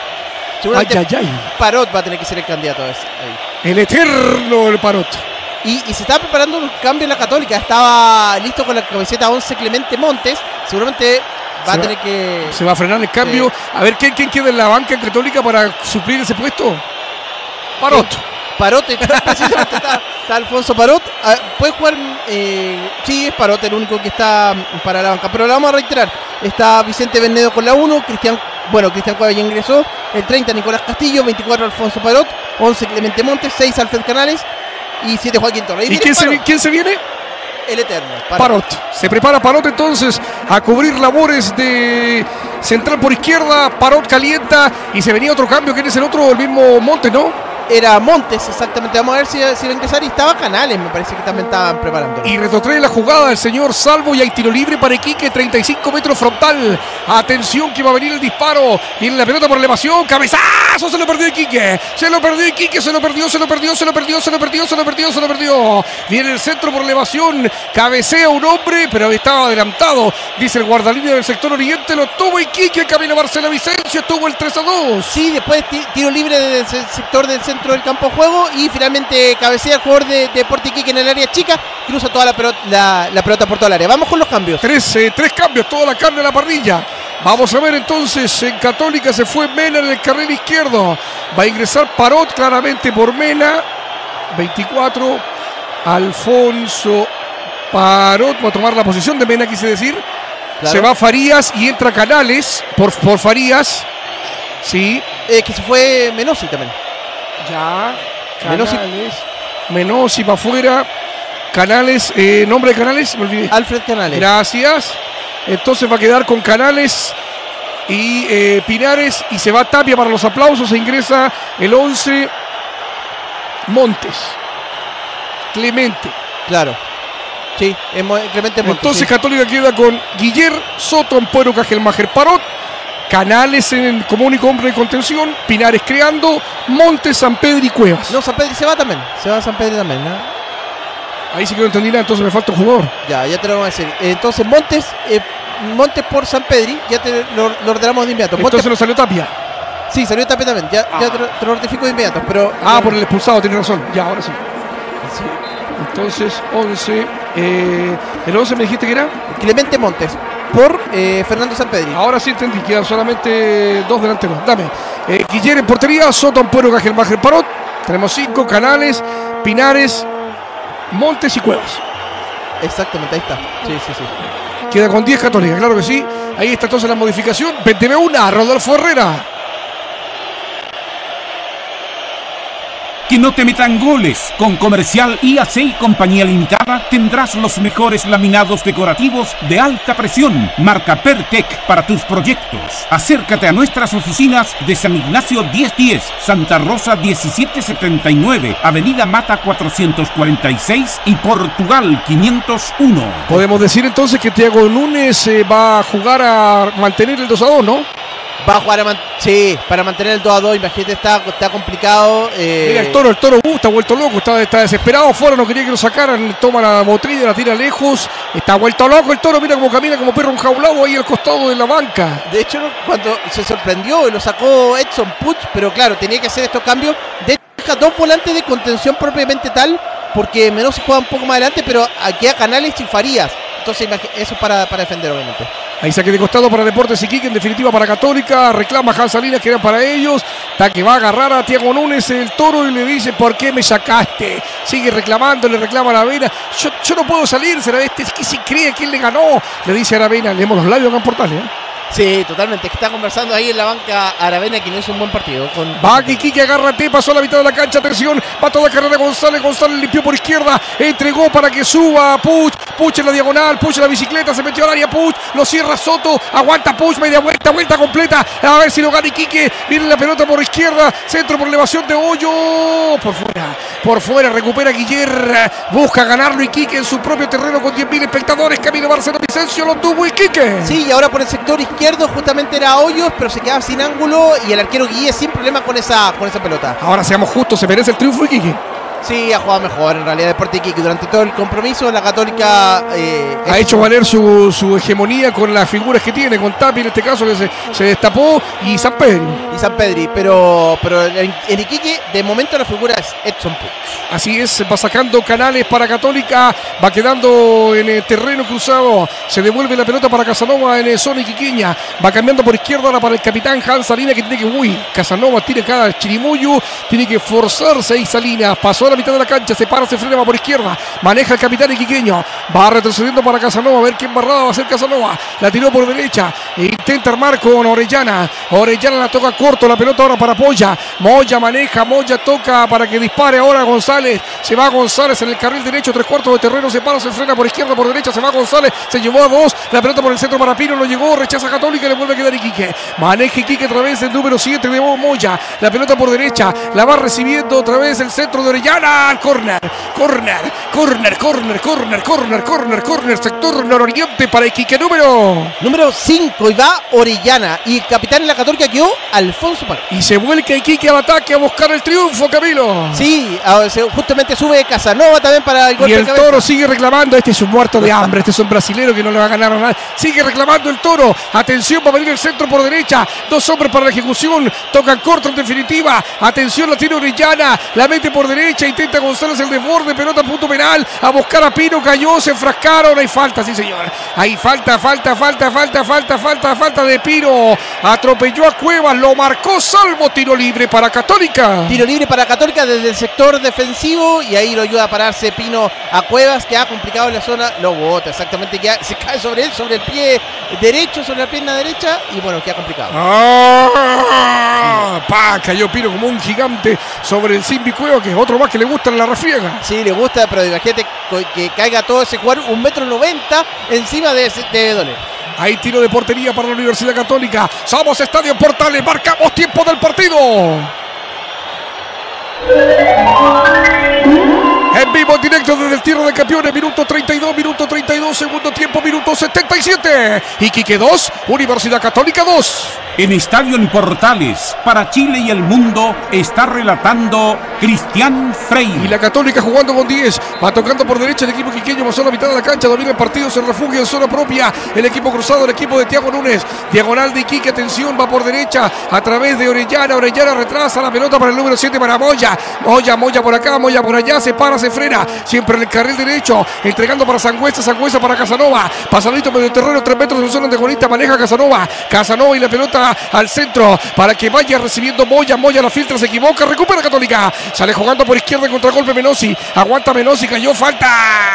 Ay, ay, ay. Parot va a tener que ser el candidato a ese, ahí. El eterno el Parot. Y, y se estaba preparando un cambio en la Católica. Estaba listo con la camiseta once Clemente Montes. Seguramente va se a tener va, que... Se va a frenar el cambio. Sí. A ver, ¿quién, quién queda en la banca Católica para suplir ese puesto? Parot. Eh, Parot, precisamente está, está Alfonso Parot. Ah, puede jugar... Eh, sí, es Parot el único que está para la banca. Pero lo vamos a reiterar. Está Vicente Bernedo con la uno, Cristian... Bueno, Cristian Cueva ya ingresó. El treinta, Nicolás Castillo. veinticuatro, Alfonso Parot. once, Clemente Montes. seis, Alfred Canales. Y siete, Joaquín Torres. ¿Y, ¿Y quién, se, quién se viene? El eterno. Parot. Parot. Se prepara Parot entonces a cubrir labores de central por izquierda. Parot calienta. Y se venía otro cambio. ¿Quién es el otro? El mismo Montes, ¿no? Era Montes, exactamente. Vamos a ver si, si va a ingresar. Y estaba Canales, me parece que también estaban preparando. Y retrotrae la jugada el señor Salvo. Y hay tiro libre para Iquique. treinta y cinco metros frontal. Atención que va a venir el disparo. Viene la pelota por elevación. Cabezazo. Se lo perdió Iquique. Se lo perdió Iquique. Se lo perdió, se lo perdió, se lo perdió, se lo perdió, se lo perdió, se lo perdió. Viene el centro por elevación. Cabecea un hombre, pero estaba adelantado. Dice el guardalínea del sector oriente. Lo tuvo Iquique. Camino Marcelo Vicencio. Tuvo el tres a dos. Sí, después tiro libre del sector del centro del campo de juego y finalmente cabecea el jugador de Deportes Iquique en el área chica, cruza toda la pelota, la, la pelota por toda el área. Vamos con los cambios. Tres, eh, tres cambios, toda la carne a la parrilla. Vamos a ver entonces, en Católica se fue Mena en el carril izquierdo. Va a ingresar Parot claramente por Mena. veinticuatro, Alfonso Parot va a tomar la posición de Mena, quise decir. Claro. Se va Farías y entra Canales por, por Farías. Sí. Eh, que se fue Menosi también. Ya, Canales, Menosi para afuera. Canales, eh, nombre de Canales, me olvidé. Alfred Canales. Gracias. Entonces va a quedar con Canales y eh, Pinares. Y se va Tapia para los aplausos. E ingresa el once Montes. Clemente. Claro. Sí, es Clemente Montes. Entonces sí. Católica queda con Guiller, Soto, Ampuero, Cajelmacher, Parot. Canales en el como único hombre de contención, Pinares creando, Montes, San Pedro y Cuevas. No, San Pedro se va también, se va San Pedro también, ¿no? Ahí sí que no entendí nada, entonces me falta un jugador. Ya, ya te lo vamos a decir. Entonces Montes, eh, Montes por San Pedro, ya te lo, lo ordenamos de inmediato. Entonces Montes... no salió Tapia. Sí, salió Tapia también, ya, ah. ya te, lo, te lo notifico de inmediato, pero... Ah, por el expulsado, tiene razón, ya, ahora sí. sí. Entonces, once, eh, ¿el once me dijiste que era? Clemente Montes. Por eh, Fernando Sanpedri. Ahora sí entendí, quedan solamente dos delanteros. Dame. Eh, Guiller en portería, Soto, Ampuero, Cajelmacher, Parot. Tenemos cinco, Canales, Pinares, Montes y Cuevas. Exactamente, ahí está. Sí, sí, sí. Queda con diez Católica, claro que sí. Ahí está entonces la modificación. veinte una, Rodolfo Herrera. Que no te metan goles. Con Comercial I A C y Compañía Limitada tendrás los mejores laminados decorativos de alta presión. Marca Pertec para tus proyectos. Acércate a nuestras oficinas de San Ignacio diez diez, Santa Rosa diecisiete setenta y nueve, Avenida Mata cuatrocientos cuarenta y seis y Portugal quinientos uno. Podemos decir entonces que Thiago Núñez eh, va a jugar a mantener el dos a dos, ¿no? Va a jugar a man sí, para mantener el dos a dos, imagínate, está, está complicado. Eh... Mira el toro, el toro uh, está vuelto loco, está, está desesperado, fuera, no quería que lo sacaran, toma la botella, la tira lejos, está vuelto loco el toro, mira cómo camina como perro enjaulado ahí al costado de la banca. De hecho, cuando se sorprendió, lo sacó Edson Puig, pero claro, tenía que hacer estos cambios. De hecho, deja dos volantes de contención propiamente tal, porque Menosi juega un poco más adelante, pero aquí a Canales y Farías. Entonces, eso para, para defender, obviamente. Ahí saque de costado para Deportes Iquique, en definitiva para Católica. Reclama Jan Salinas que era para ellos. Está que va a agarrar a Thiago Núñez el toro y le dice: ¿por qué me sacaste? Sigue reclamando, le reclama a Aravena. Yo, yo no puedo salir, será este. Es que si cree que él le ganó. Le dice a Aravena, leemos los labios acá en Portales, ¿eh? Sí, totalmente. Está conversando ahí en la banca Aravena, que no hizo un buen partido. Con... Va Quique, agárrate, pasó a la mitad de la cancha, atención, va toda carrera González, González limpió por izquierda, entregó para que suba Puch, Puch en la diagonal, Puch en la bicicleta, se metió al área Puch, lo cierra Soto, aguanta Puch, media vuelta, vuelta completa, a ver si lo gana Quique, viene la pelota por izquierda, centro por elevación de Hoyo, por fuera, por fuera, recupera Guiller, busca ganarlo Iquique en su propio terreno con diez mil espectadores, camino Barcelona Vicencio, lo tuvo Iquique. Sí, y ahora por el sector izquierdo justamente era Hoyos, pero se quedaba sin ángulo y el arquero Guille sin problema con esa, con esa pelota. Ahora seamos justos, se merece el triunfo Iquique. Sí, ha jugado mejor en realidad Deportes Iquique durante todo el compromiso. La Católica eh, ha hecho valer su, su hegemonía con las figuras que tiene, con Tapi en este caso que se, se destapó y San Pedri. Y San Pedri, pero, pero en, en Iquique de momento la figura es Edson Puch. Así es, va sacando Canales para Católica, va quedando en el terreno cruzado, se devuelve la pelota para Casanova en el zona iquiqueña, va cambiando por izquierda ahora para el capitán Hans Salina que tiene que, uy, Casanova tiene cada chirimuyo, tiene que forzarse ahí Salinas, pasó a la mitad de la cancha, se para, se frena, va por izquierda, maneja el capitán iquiqueño, va retrocediendo para Casanova, a ver qué embarrada va a hacer Casanova, la tiró por derecha, e intenta armar con Orellana, Orellana la toca corto, la pelota ahora para Moya, Moya maneja, Moya toca para que dispare ahora González, se va González en el carril derecho, tres cuartos de terreno, se para, se frena por izquierda, por derecha, se va González, se llevó a dos, la pelota por el centro para Pino, no llegó, rechaza Católica, le vuelve a quedar Iquique, maneja Iquique otra vez el número siete de Moya, la pelota por derecha, la va recibiendo otra vez el centro de Orellana, al córner, córner, córner, córner, córner, córner, córner, córner, sector nororiente para Iquique, número número cinco, y va Orellana, y el capitán en la Católica quedó Alfonso Parra. Y se vuelca Iquique al ataque a buscar el triunfo, Camilo. Sí, justamente sube Casanova también para el golpe. Y el de Toro sigue reclamando, este es un muerto de hambre, este es un brasilero que no le va a ganar a nadie. Sigue reclamando el Toro, atención, va a venir el centro por derecha, dos hombres para la ejecución, tocan corto en definitiva, atención, la tiene Orellana, la mete por derecha, intenta González el desborde, pelota punto penal, a buscar a Pino, cayó, se enfrascaron, hay falta, sí señor, hay falta, falta, falta, falta, falta, falta, falta de Pino, atropelló a Cuevas, lo marcó salvo, tiro libre para Católica. Tiro libre para Católica desde el sector defensivo y ahí lo ayuda a pararse Pino a Cuevas, que ha complicado en la zona, lo bota exactamente, que se cae sobre él, sobre el pie derecho, sobre la pierna derecha y bueno, queda complicado. ¡Ah! Pa, cayó Pino como un gigante sobre el Simbi Cuevas, que es otro más que le gusta en la refriega. Sí, le gusta, pero imagínate que caiga todo ese jugador, un metro noventa encima de, de doler. Hay tiro de portería para la Universidad Católica. Somos Estadio Portales, marcamos tiempo del partido. En vivo, en directo desde el Tierra de Campeones, minuto treinta y dos, minuto treinta y dos, segundo tiempo, minuto setenta y siete. Iquique dos, Universidad Católica dos. En Estadio en Portales, para Chile y el mundo, está relatando Cristian Frey. Y la Católica jugando con diez, va tocando por derecha el equipo quiqueño, pasó a la mitad de la cancha, domina el partido, se refugia en zona propia, el equipo cruzado, el equipo de Thiago Núñez, diagonal de Iquique, atención, va por derecha, a través de Orellana, Orellana retrasa la pelota para el número siete, para Moya, Moya, Moya por acá, Moya por allá, se para, se frena, siempre en el carril derecho, entregando para Sangüesa, Sangüesa para Casanova, pasadito medio terreno, tres metros en zona antagonista, maneja Casanova, Casanova y la pelota al centro para que vaya recibiendo Moya, Moya la filtra, se equivoca, recupera Católica, sale jugando por izquierda, contragolpe Menossi, aguanta Menossi, cayó, falta,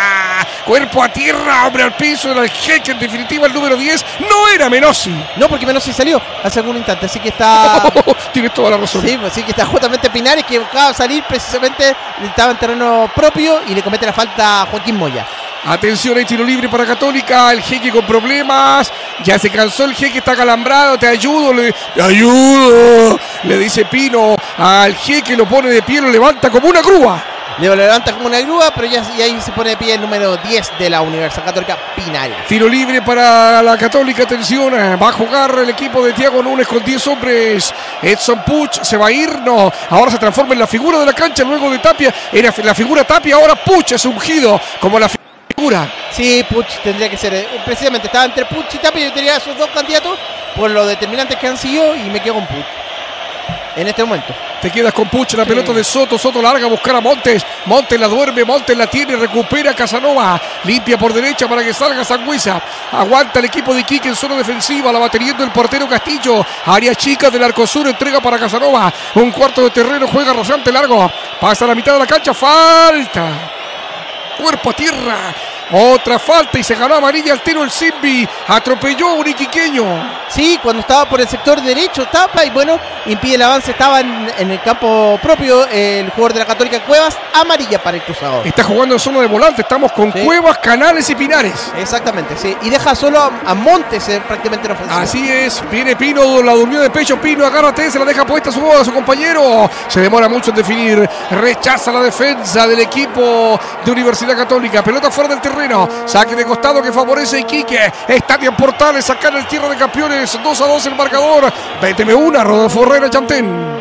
cuerpo a tierra, hombre al piso, era el jeque, en definitiva el número diez, no era Menossi. No, porque Menossi salió hace algún instante, así que está... Tienes toda la razón. Sí, así que está justamente Pinares, que buscaba salir precisamente, estaba en terreno propio y le comete la falta a Joaquín Moya. Atención, hay tiro libre para Católica, el jeque con problemas, ya se cansó el jeque, está calambrado, te ayudo, le, te ayudo, le dice Pino al jeque, lo pone de pie, lo levanta como una grúa. Le levanta como una grúa, pero ya y ahí se pone de pie el número diez de la Universidad Católica, Pinares. Tiro libre para la Católica, atención, va a jugar el equipo de Thiago Núñez con diez hombres. Edson Puch se va a ir, no, ahora se transforma en la figura de la cancha luego de Tapia, era la figura Tapia, ahora Puch es ungido como la figura. Sí, Puch tendría que ser, precisamente estaba entre Puch y Tapia, yo tenía esos dos candidatos por lo determinantes que han sido y me quedo con Puch en este momento. Te quedas con Puch, la sí. pelota de Soto, Soto larga a buscar a Montes, Montes la duerme, Montes la tiene, recupera Casanova, limpia por derecha para que salga Sangüesa, aguanta el equipo de Iquique en zona defensiva, la va teniendo el portero Castillo, área chica del Arcosur, entrega para Casanova, un cuarto de terreno, juega rasante largo, pasa a la mitad de la cancha, falta, cuerpo a tierra, Otra falta y se ganó amarilla al tiro el Simbi. Atropelló a un iquiqueño. Sí, cuando estaba por el sector derecho, tapa y bueno, impide el avance. Estaba en, en el campo propio el jugador de la Católica Cuevas. Amarilla para el cruzado. Está jugando en zona de volante. Estamos con sí. Cuevas, Canales y Pinares. Exactamente, sí. Y deja solo a, a Montes eh, prácticamente en ofensiva. Así es. Viene Pino, la durmió de pecho. Pino, agárrate, se la deja puesta a su, a su compañero. Se demora mucho en definir. Rechaza la defensa del equipo de Universidad Católica. Pelota fuera del terreno. Saque de costado que favorece a Iquique. Estadio Portales, sacar el Tierra de Campeones. dos a dos el marcador. Véteme una, Rodolfo Herrera, Chantén.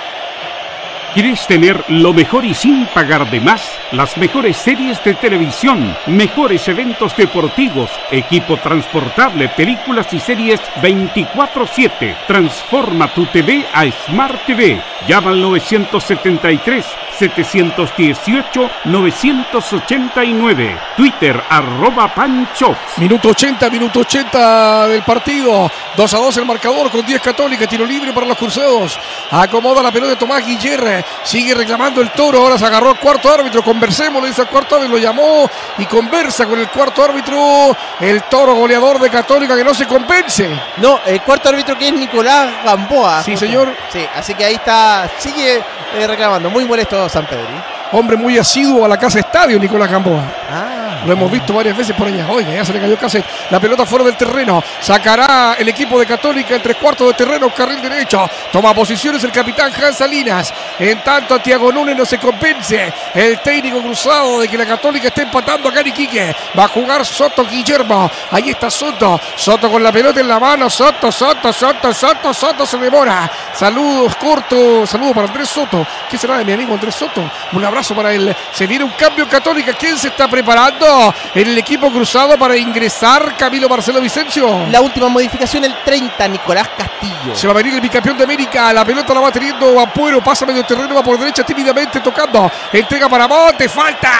¿Quieres tener lo mejor y sin pagar de más? Las mejores series de televisión, mejores eventos deportivos, equipo transportable, películas y series veinticuatro siete. Transforma tu T V a Smart T V. Llama al nueve siete tres, siete uno ocho, nueve ocho nueve. Twitter, arroba Panchops. Minuto ochenta, minuto ochenta del partido. dos a dos el marcador con diez Católica. Tiro libre para los cruzados. Acomoda la pelota de Tomás Guillerre. Sigue reclamando el Toro. Ahora se agarró al cuarto árbitro. Conversemos, le dice al cuarto árbitro. Lo llamó y conversa con el cuarto árbitro. El Toro, goleador de Católica, que no se convence. No, el cuarto árbitro que es Nicolás Gamboa. Sí, señor. Sí, así que ahí está. Sigue eh, reclamando. Muy molesto San Pedro. Hombre muy asiduo a la casa estadio, Nicolás Gamboa. Ah. Lo hemos visto varias veces por allá. Oiga, ya se le cayó el cassette. La pelota fuera del terreno. Sacará el equipo de Católica en tres cuartos de terreno, carril derecho. Toma posiciones el capitán Jan Salinas. En tanto, Tiago Núñez no se convence. El técnico cruzado de que la Católica esté empatando acá en Iquique. Va a jugar Soto Guillermo. Ahí está Soto. Soto con la pelota en la mano. Soto, Soto, Soto, Soto, Soto se demora. Saludos cortos. Saludos para Andrés Soto. ¿Qué será de mi amigo Andrés Soto? Un abrazo para él. Se viene un cambio en Católica. ¿Quién se está preparando? En el equipo cruzado para ingresar Camilo Marcelo Vicencio. La última modificación, el treinta, Nicolás Castillo. Se va a venir el bicampeón de América. La pelota la va teniendo Apuero. Pasa medio terreno, va por derecha tímidamente tocando. Entrega para Monte. Falta.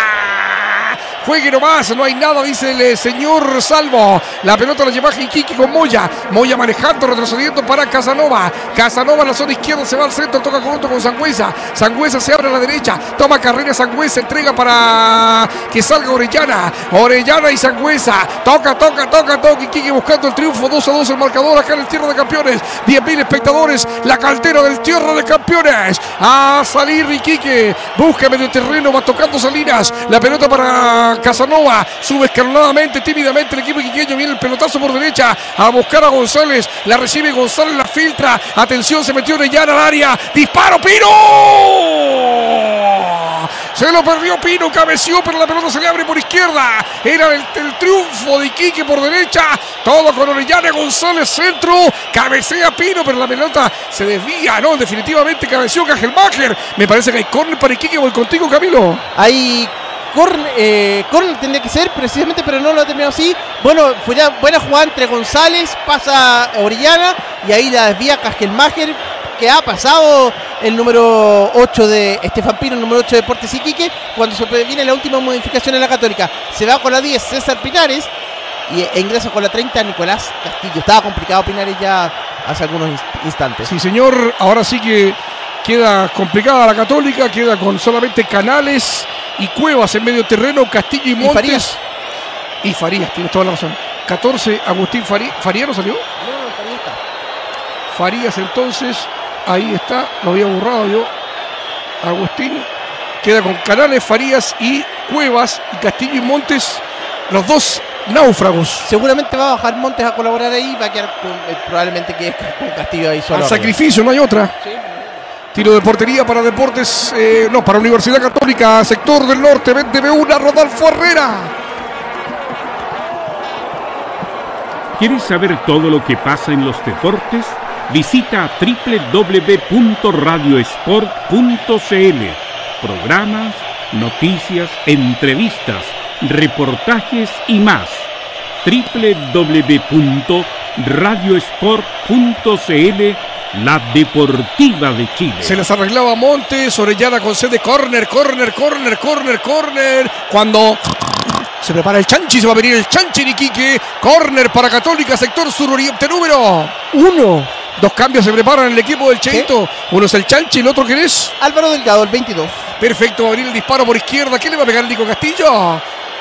Juegue nomás, no hay nada, dice el señor Salvo. La pelota la lleva Iquique con Moya. Moya manejando, retrocediendo para Casanova. Casanova en la zona izquierda, se va al centro, toca corto con Sangüesa. Sangüesa se abre a la derecha, toma carrera Sangüesa, entrega para que salga Orellana. Orellana y Sangüesa. Toca, toca, toca, toca. Iquique buscando el triunfo, dos a dos el marcador acá en el Tierra de Campeones. diez mil espectadores, la caldera del Tierra de Campeones. A salir Iquique, busca medio terreno, va tocando Salinas. La pelota para Casanova, sube escalonadamente, tímidamente el equipo iquiqueño, viene el pelotazo por derecha a buscar a González, la recibe González, la filtra, atención, se metió Orellana al área, disparo, Pino, se lo perdió Pino, cabeció, pero la pelota se le abre por izquierda, era el, el triunfo de Iquique por derecha, todo con Orellana, González, centro, cabecea Pino, pero la pelota se desvía, no, definitivamente cabeció Cajelmacher, me parece que hay córner para Iquique, voy contigo Camilo. Hay Corner, eh, corner tendría que ser precisamente, pero no lo ha terminado así. Bueno, fue ya buena jugada entre González, pasa Orellana y ahí la desvía Castelmacher, que ha pasado el número ocho de Estefan Pino, el número ocho de Deportes Iquique. Cuando se viene la última modificación en la Católica, se va con la diez César Pinares y, e ingresa con la treinta Nicolás Castillo. Estaba complicado Pinares ya hace algunos instantes. Sí, señor, ahora sí que queda complicada la Católica, queda con solamente Canales y Cuevas en medio terreno, Castillo y Montes. Y Farías. Y Farías, tienes toda la razón. catorce, Agustín Farías. ¿Farías no salió? No, no, Farías está. Farías entonces, ahí está, lo había borrado yo. Agustín queda con Canales, Farías y Cuevas, y Castillo y Montes, los dos náufragos. Seguramente va a bajar Montes a colaborar ahí, va a quedar con, eh, probablemente que con Castillo ahí solo. Al sacrificio, no hay otra. Sí. Tiro de portería para Deportes, eh, no, para Universidad Católica, sector del norte, vende una, Rodolfo Herrera. ¿Quieres saber todo lo que pasa en los deportes? Visita doble u doble u doble u punto radio sport punto c l. Programas, noticias, entrevistas, reportajes y más. doble u doble u doble u punto radio sport punto c l. La Deportiva de Chile. Se les arreglaba Montes, Orellana con sede, córner, córner, córner, córner, córner. Cuando se prepara el Chanchi, se va a venir el Chanchi en Iquique. Córner para Católica, sector suroriente número uno. Dos cambios se preparan en el equipo del Cheito. Uno es el Chanchi, el otro ¿quién es? Álvaro Delgado, el veintidós. Perfecto, va a venir el disparo por izquierda. ¿Quién le va a pegar el Nico Castillo?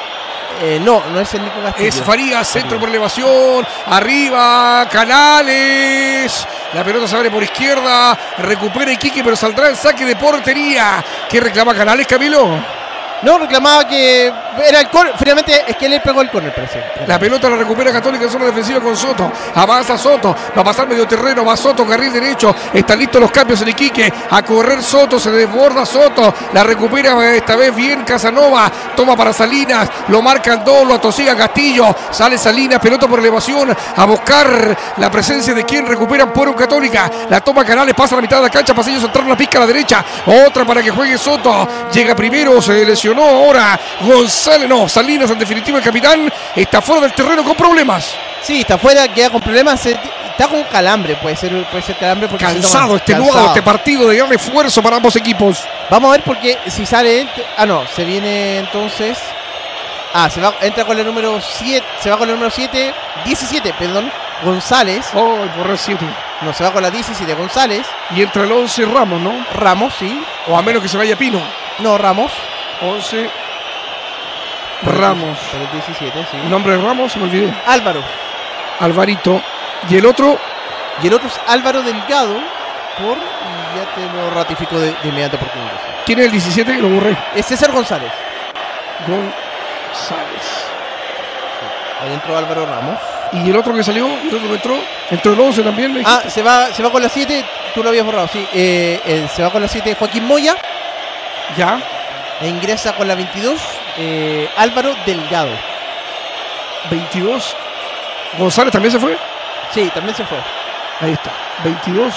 Eh, no, no es el Nico Castillo. Es Farías, centro por elevación, arriba, Canales. La pelota se abre por izquierda, recupera Iquique, pero saldrá el saque de portería. ¿Qué reclama Canales, Camilo? No, reclamaba que era el córner. Finalmente es que él pegó el córner, parece. La pelota la recupera Católica en zona defensiva con Soto. Avanza Soto, va a pasar medio terreno, va Soto, carril derecho. Están listos los cambios en Iquique. A correr Soto, se desborda Soto. La recupera esta vez bien Casanova. Toma para Salinas, lo marcan dos, lo atosiga Castillo. Sale Salinas, pelota por elevación. A buscar la presencia de quien recuperan por un Católica. La toma Canales, pasa a la mitad de la cancha. Pasillo central, la pizca a la derecha. Otra para que juegue Soto. Llega primero, se lesionó ahora González. No, Salinas, en definitiva el capitán está fuera del terreno con problemas. Sí, está fuera, queda con problemas. Está con calambre, puede ser, puede ser calambre. Porque cansado, extenuado este partido de gran esfuerzo para ambos equipos. Vamos a ver porque si sale. Ah, no, se viene entonces. Ah, se va, entra con el número siete. Se va con el número siete. diecisiete, perdón. González. Oh, por el siete. No, se va con la diecisiete, González. Y entra el once Ramos, ¿no? Ramos, sí. O a menos que se vaya Pino. No, Ramos. once Ramos. Por el diecisiete, sí. El nombre de Ramos, se me olvidé. Álvaro. Alvarito. Y el otro. Y el otro es Álvaro Delgado. Por. Y ya te lo ratifico de, de inmediato porque. ¿Quién es el diecisiete que lo borré? Es César González. González. Sí. Ahí entró Álvaro Ramos. ¿Y el otro que salió? ¿El otro que entró? ¿Entró el once también? ¿Me ah, se va, se va con la siete. Tú lo habías borrado, sí. Eh, eh, se va con la siete Joaquín Moya. Ya. E ingresa con la veintidós eh, Álvaro Delgado. veintidós. ¿González también se fue? Sí, también se fue. Ahí está. veintidós.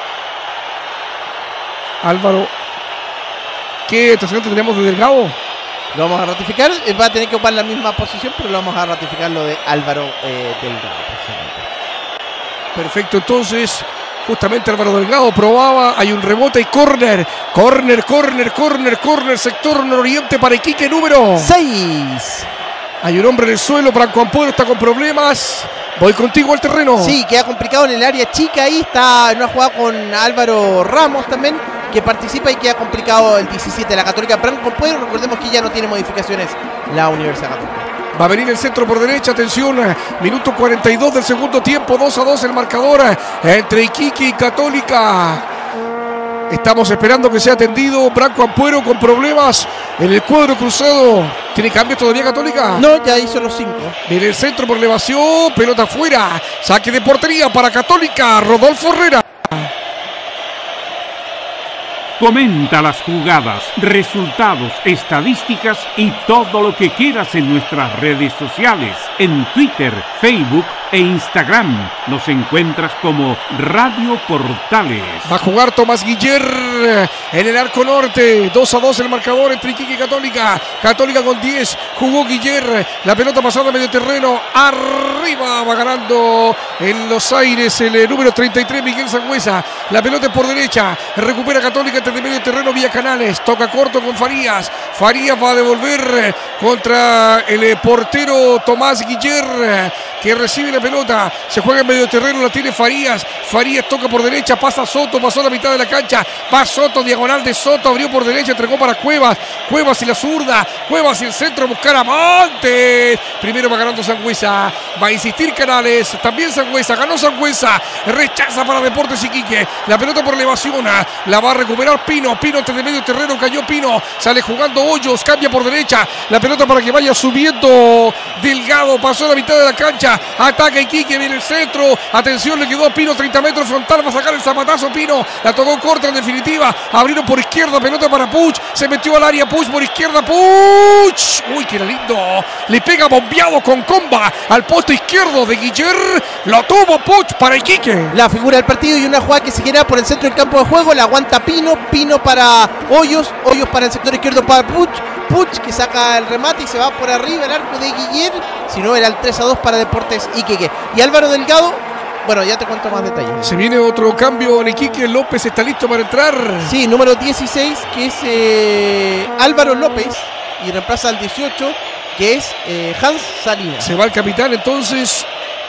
Álvaro. ¿Qué estacionamiento tenemos de Delgado? Lo vamos a ratificar. Va a tener que ocupar la misma posición, pero lo vamos a ratificar lo de Álvaro eh, Delgado. Perfecto, entonces. Justamente Álvaro Delgado probaba, hay un rebote y córner, córner, córner, córner, córner, sector nororiente para Iquique número seis. Hay un hombre en el suelo, Branco Ampuero está con problemas. Voy contigo al terreno. Sí, queda complicado en el área chica, ahí está en una jugada con Álvaro Ramos también, que participa y queda complicado el diecisiete de la Católica. Branco Ampuero, recordemos que ya no tiene modificaciones la Universidad Católica. Va a venir el centro por derecha, atención, minuto cuarenta y dos del segundo tiempo, dos a dos el marcador entre Iquique y Católica. Estamos esperando que sea atendido. Branco Ampuero con problemas en el cuadro cruzado. ¿Tiene cambio todavía Católica? No, ya hizo los cinco. Viene el centro por elevación, pelota afuera, saque de portería para Católica, Rodolfo Herrera. Comenta las jugadas, resultados, estadísticas y todo lo que quieras en nuestras redes sociales. En Twitter, Facebook e Instagram nos encuentras como Radio Portales. Va a jugar Tomás Guiller en el arco norte. dos a dos el marcador entre Iquique y Católica. Católica con diez. Jugó Guiller. La pelota pasada a medio terreno. Arriba va ganando en los aires el número treinta y tres, Miguel Sangüesa. La pelota es por derecha. Recupera Católica entre medio terreno vía Canales. Toca corto con Farías. Farías va a devolver contra el portero Tomás Guiller, que recibe la pelota. Se juega en medio terreno. La tiene Farías. Farías toca por derecha. Pasa Soto. Pasó a la mitad de la cancha. Va Soto. Diagonal de Soto. Abrió por derecha. Entregó para Cuevas. Cuevas y la zurda. Cuevas y el centro. Buscar a Montes. Primero va ganando Sangüesa. Va a insistir Canales. También Sangüesa. Ganó Sangüesa. Rechaza para Deportes Iquique. La pelota por elevación. La va a recuperar Pino. Pino entre de medio terreno. Cayó Pino. Sale jugando Hoyos. Cambia por derecha. La pelota para que vaya subiendo Delgado. Pasó a la mitad de la cancha. Ataca Iquique. Viene el centro. Atención, le quedó a Pino. treinta metros frontal. Va a sacar el zapatazo Pino. La tocó corta en definitiva. Abrieron por izquierda. Pelota para Puch. Se metió al área Puch por izquierda. Puch. Uy, qué lindo. Le pega bombeado con comba al posto izquierdo de Guiller. Lo tuvo Puch para Iquique. La figura del partido y una jugada que se genera por el centro del campo de juego. La aguanta Pino. Pino para Hoyos. Hoyos para el sector izquierdo para Puch. Puch que saca el remate y se va por arriba el arco de Guiller. Si no, era el tres a dos para Deportes Iquique. Y Álvaro Delgado, bueno, ya te cuento más detalles. Se viene otro cambio en Iquique. López está listo para entrar. Sí, número dieciséis, que es eh, Álvaro López. Y reemplaza al dieciocho, que es eh, Hans Salinas. Se va el capitán entonces.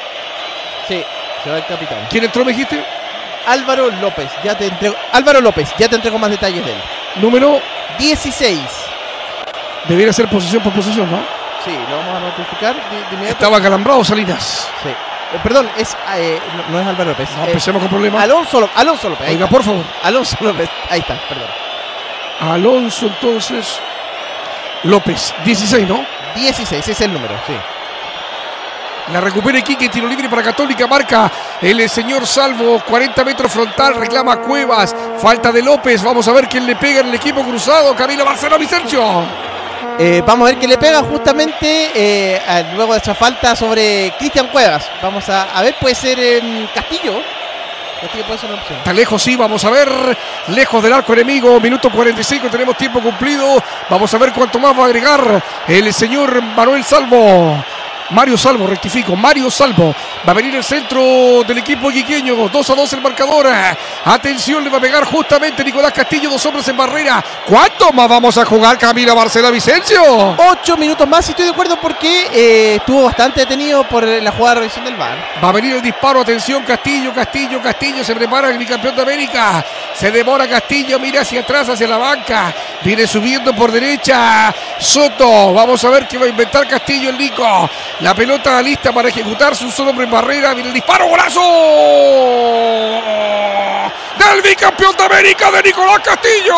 Sí, se va el capitán. ¿Quién entró, me dijiste? Álvaro López. Ya te entrego. Álvaro López, ya te entrego más detalles de él. Número dieciséis. Debería ser posición por posición, ¿no? Sí, lo vamos a notificar de, de inmediato. Estaba calambrado Salinas. Sí. Eh, perdón, es, eh, no, no es Álvaro López. No eh, empecemos con problemas. Alonso, López, Alonso López. Oiga, por favor. Alonso López. Ahí está, perdón. Alonso, entonces. López, dieciséis, ¿no? dieciséis, ese es el número, sí. La recupera Iquique, tiro libre para Católica, marca el señor Salvo, cuarenta metros frontal, reclama Cuevas, falta de López, vamos a ver quién le pega en el equipo cruzado, Camilo Barceló Vicencio. Eh, vamos a ver quién le pega justamente eh, a, luego de esa falta sobre Cristian Cuevas. Vamos a, a ver, puede ser eh, Castillo. Castillo puede ser una opción. Está lejos, sí, vamos a ver, lejos del arco enemigo, minuto cuarenta y cinco, tenemos tiempo cumplido, vamos a ver cuánto más va a agregar el señor Manuel Salvo. Mario Salvo, rectifico, Mario Salvo. Va a venir el centro del equipo iquiqueño. dos a dos el marcador. Atención, le va a pegar justamente Nicolás Castillo, dos hombres en barrera. ¿Cuánto más vamos a jugar, Camila Barceló Vicencio? Ocho minutos más, y estoy de acuerdo porque eh, estuvo bastante detenido por la jugada de revisión del V A R. Va a venir el disparo, atención, Castillo, Castillo, Castillo, se prepara el bicampeón de América. Se demora Castillo, mira hacia atrás, hacia la banca. Viene subiendo por derecha Soto. Vamos a ver qué va a inventar Castillo, el Nico. La pelota lista para ejecutarse, un solo hombre en barrera. Viene el disparo, golazo del bicampeón de América de Nicolás Castillo.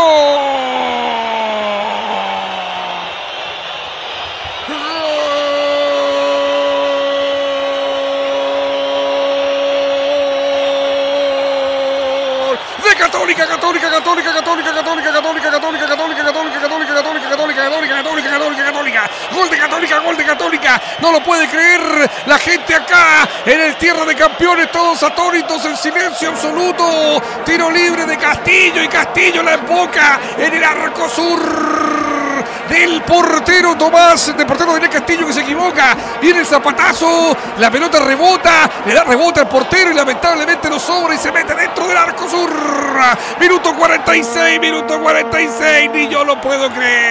Católica, Católica, Católica, Católica, Católica, Católica, Católica, Católica, Católica, Católica, Católica, Católica, Católica, Católica, Católica, Católica, gol de Católica, gol de Católica, no lo puede creer la gente acá en el Tierra de Campeones, todos atónitos, en silencio absoluto, tiro libre de Castillo y Castillo la emboca en el arco sur del portero Tomás, del portero de Castillo, que se equivoca, viene el zapatazo, la pelota rebota, le da rebota al portero y lamentablemente lo sobra y se mete dentro del arco sur. Minuto cuarenta y seis, minuto cuarenta y seis, ni yo lo puedo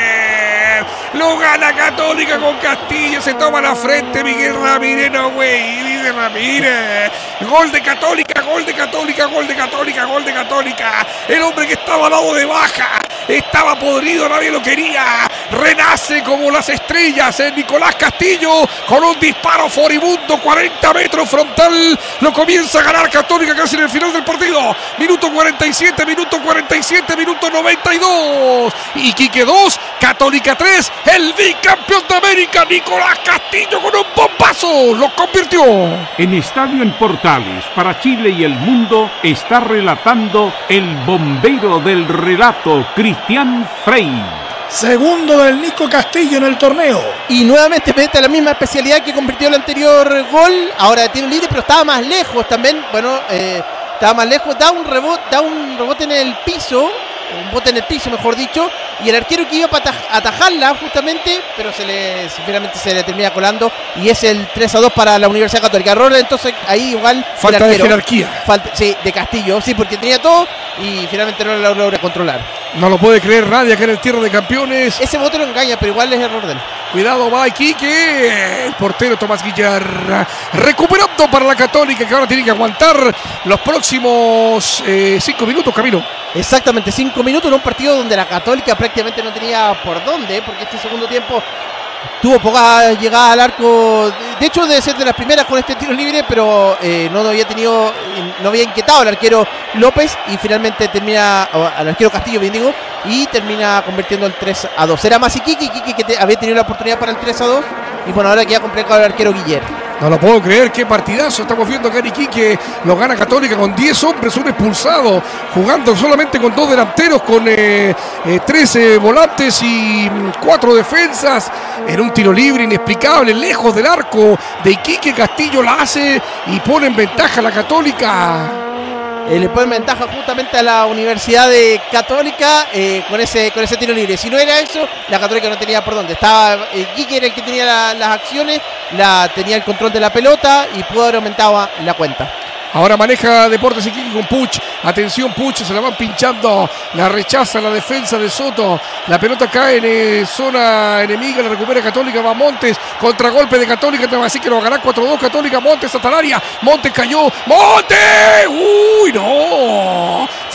creer. Lo gana Católica con Castillo, se toma la frente Miguel Ramírez, no güey, dice Ramírez. Gol de Católica, gol de Católica, gol de Católica, gol de Católica. El hombre que estaba dado de baja, estaba podrido, nadie lo quería. Renace como las estrellas en Nicolás Castillo con un disparo furibundo, cuarenta metros frontal. Lo comienza a ganar Católica casi en el final del partido. Minuto cuarenta y siete, minuto cuarenta y siete, minuto noventa y dos. Iquique dos, Católica tres. El bicampeón de América, Nicolás Castillo, con un bombazo lo convirtió. En Estadio en Portales, para Chile y el mundo, está relatando el bombero del relato, Cristian Frey. Segundo del Nico Castillo en el torneo. Y nuevamente mete la misma especialidad que convirtió el anterior gol. Ahora de tiro libre, pero estaba más lejos también. Bueno, eh, estaba más lejos. Da un rebote, da un rebote en el piso. Un bote en el piso, mejor dicho. Y el arquero que iba para atajarla justamente, pero se le finalmente se le termina colando. Y es el tres a dos para la Universidad Católica. Error, entonces ahí igual. Falta de jerarquía. Falta, sí, de Castillo. Sí, porque tenía todo y finalmente no lo logra controlar. No lo puede creer nadie acá en el Tierra de Campeones. Ese bote lo engaña, pero igual es error de él. Cuidado, va Iquique. El portero Tomás Guillar recuperando para la Católica, que ahora tiene que aguantar los próximos eh, cinco minutos, Camilo. Exactamente, cinco minutos en un partido donde la Católica prácticamente no tenía por dónde, porque este segundo tiempo tuvo poca llegada al arco. De hecho, debe ser de las primeras con este tiro libre, pero eh, no había tenido, no había inquietado al arquero López y finalmente termina, al arquero Castillo, bien digo, y termina convirtiendo el tres a dos. Era más Iquique, Iquique que te, había tenido la oportunidad para el tres a dos y bueno, ahora queda complicado el arquero Guiller. No lo puedo creer, qué partidazo estamos viendo acá en Iquique. Lo gana Católica con diez hombres, un expulsado, jugando solamente con dos delanteros, con eh, eh, trece volantes y cuatro defensas, en un tiro libre inexplicable, lejos del arco de Iquique. Castillo la hace y pone en ventaja a la Católica. Eh, le pone en ventaja justamente a la Universidad de Católica eh, con ese con ese tiro libre. Si no era eso, la Católica no tenía por dónde. Estaba eh, Iquique era el que tenía la, las acciones, la tenía el control de la pelota y pudo haber aumentado la cuenta. Ahora maneja Deportes Iquique con Puch. Atención, Puch, se la van pinchando. La rechaza la defensa de Soto. La pelota cae en eh, zona enemiga. La recupera Católica. Va Montes. Contragolpe de Católica. Así que lo va a ganar cuatro dos Católica. Montes hasta el área. Montes cayó. ¡Montes! ¡Uy, no!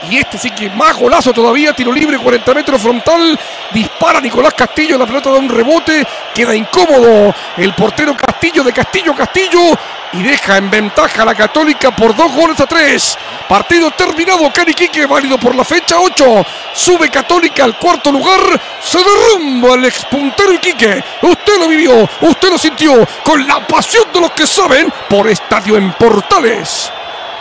Y este sí que más golazo todavía, tiro libre, cuarenta metros frontal, dispara Nicolás Castillo, la pelota da un rebote, queda incómodo el portero Castillo de Castillo Castillo y deja en ventaja a la Católica por dos goles a tres. Partido terminado, Caniquique, válido por la fecha ocho. Sube Católica al cuarto lugar, se derrumba el expuntero Iquique. Usted lo vivió, usted lo sintió, con la pasión de los que saben, por Estadio en Portales.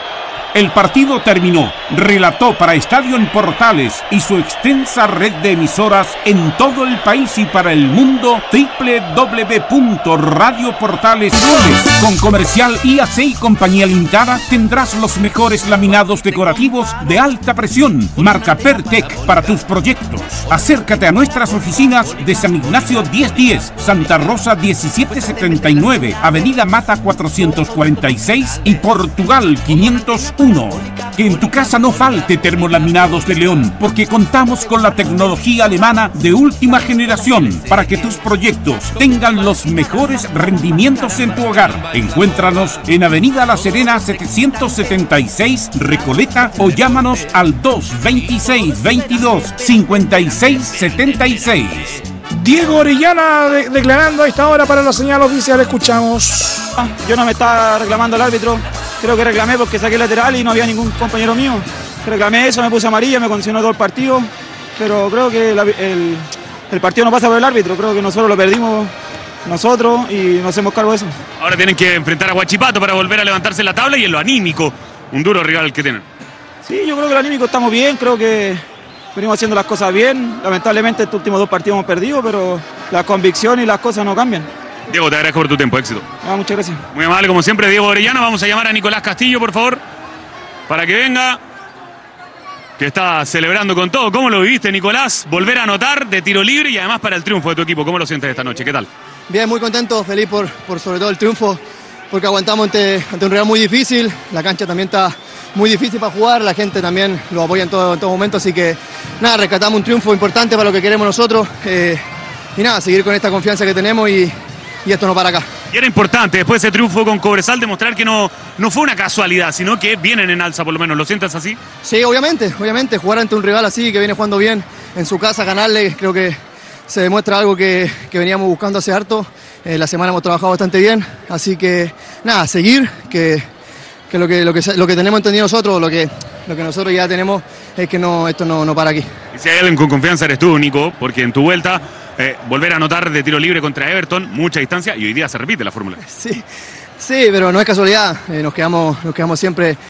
El partido terminó. Relató para Estadio en Portales y su extensa red de emisoras en todo el país y para el mundo, doble u doble u doble u punto radio portales punto com. Con Comercial I A C y Compañía Limitada tendrás los mejores laminados decorativos de alta presión. Marca Pertec para tus proyectos. Acércate a nuestras oficinas de San Ignacio mil diez, Santa Rosa diecisiete setenta y nueve, Avenida Mata cuatrocientos cuarenta y seis y Portugal quinientos uno. Que en tu casa no falte termolaminados de León, porque contamos con la tecnología alemana de última generación para que tus proyectos tengan los mejores rendimientos en tu hogar. Encuéntranos en Avenida La Serena setecientos setenta y seis, Recoleta, o llámanos al dos veintiséis veintidós cincuenta y seis setenta y seis. Diego Orellana de, declarando a esta hora para la señal oficial, escuchamos. Yo no me estaba reclamando al árbitro, creo que reclamé porque saqué lateral y no había ningún compañero mío. Reclamé eso, me puse amarilla, me condicionó todo el partido, pero creo que la, el, el partido no pasa por el árbitro, creo que nosotros lo perdimos nosotros y nos hacemos cargo de eso. Ahora tienen que enfrentar a Huachipato para volver a levantarse en la tabla y en lo anímico, un duro rival que tienen. Sí, yo creo que el anímico estamos bien, creo que venimos haciendo las cosas bien. Lamentablemente estos últimos dos partidos hemos perdido, pero la convicción y las cosas no cambian. Diego, te agradezco por tu tiempo, éxito. Ah, muchas gracias. Muy amable, como siempre, Diego Orellana. Vamos a llamar a Nicolás Castillo, por favor, para que venga, que está celebrando con todo. ¿Cómo lo viviste, Nicolás? Volver a anotar de tiro libre y además para el triunfo de tu equipo. ¿Cómo lo sientes esta noche? ¿Qué tal? Bien, muy contento, feliz por, por sobre todo el triunfo, porque aguantamos ante, ante un Real muy difícil. La cancha también está muy difícil para jugar, la gente también lo apoya en todo, en todo momento, así que nada, rescatamos un triunfo importante para lo que queremos nosotros eh, y nada, seguir con esta confianza que tenemos y, y esto no para acá. Y era importante después de ese triunfo con Cobresal demostrar que no, no fue una casualidad, sino que vienen en alza por lo menos. ¿Lo sientes así? Sí, obviamente, obviamente, jugar ante un rival así que viene jugando bien en su casa, ganarle, creo que se demuestra algo que, que veníamos buscando hace harto. Eh, la semana hemos trabajado bastante bien, así que nada, seguir, que que lo que, lo que lo que tenemos entendido nosotros, lo que, lo que nosotros ya tenemos es que no, esto no, no para aquí. Y si hay alguien con confianza eres tú, Nico, porque en tu vuelta eh, volver a anotar de tiro libre contra Everton, mucha distancia, y hoy día se repite la fórmula. Sí, sí, pero no es casualidad, eh, nos quedamos, nos quedamos siempre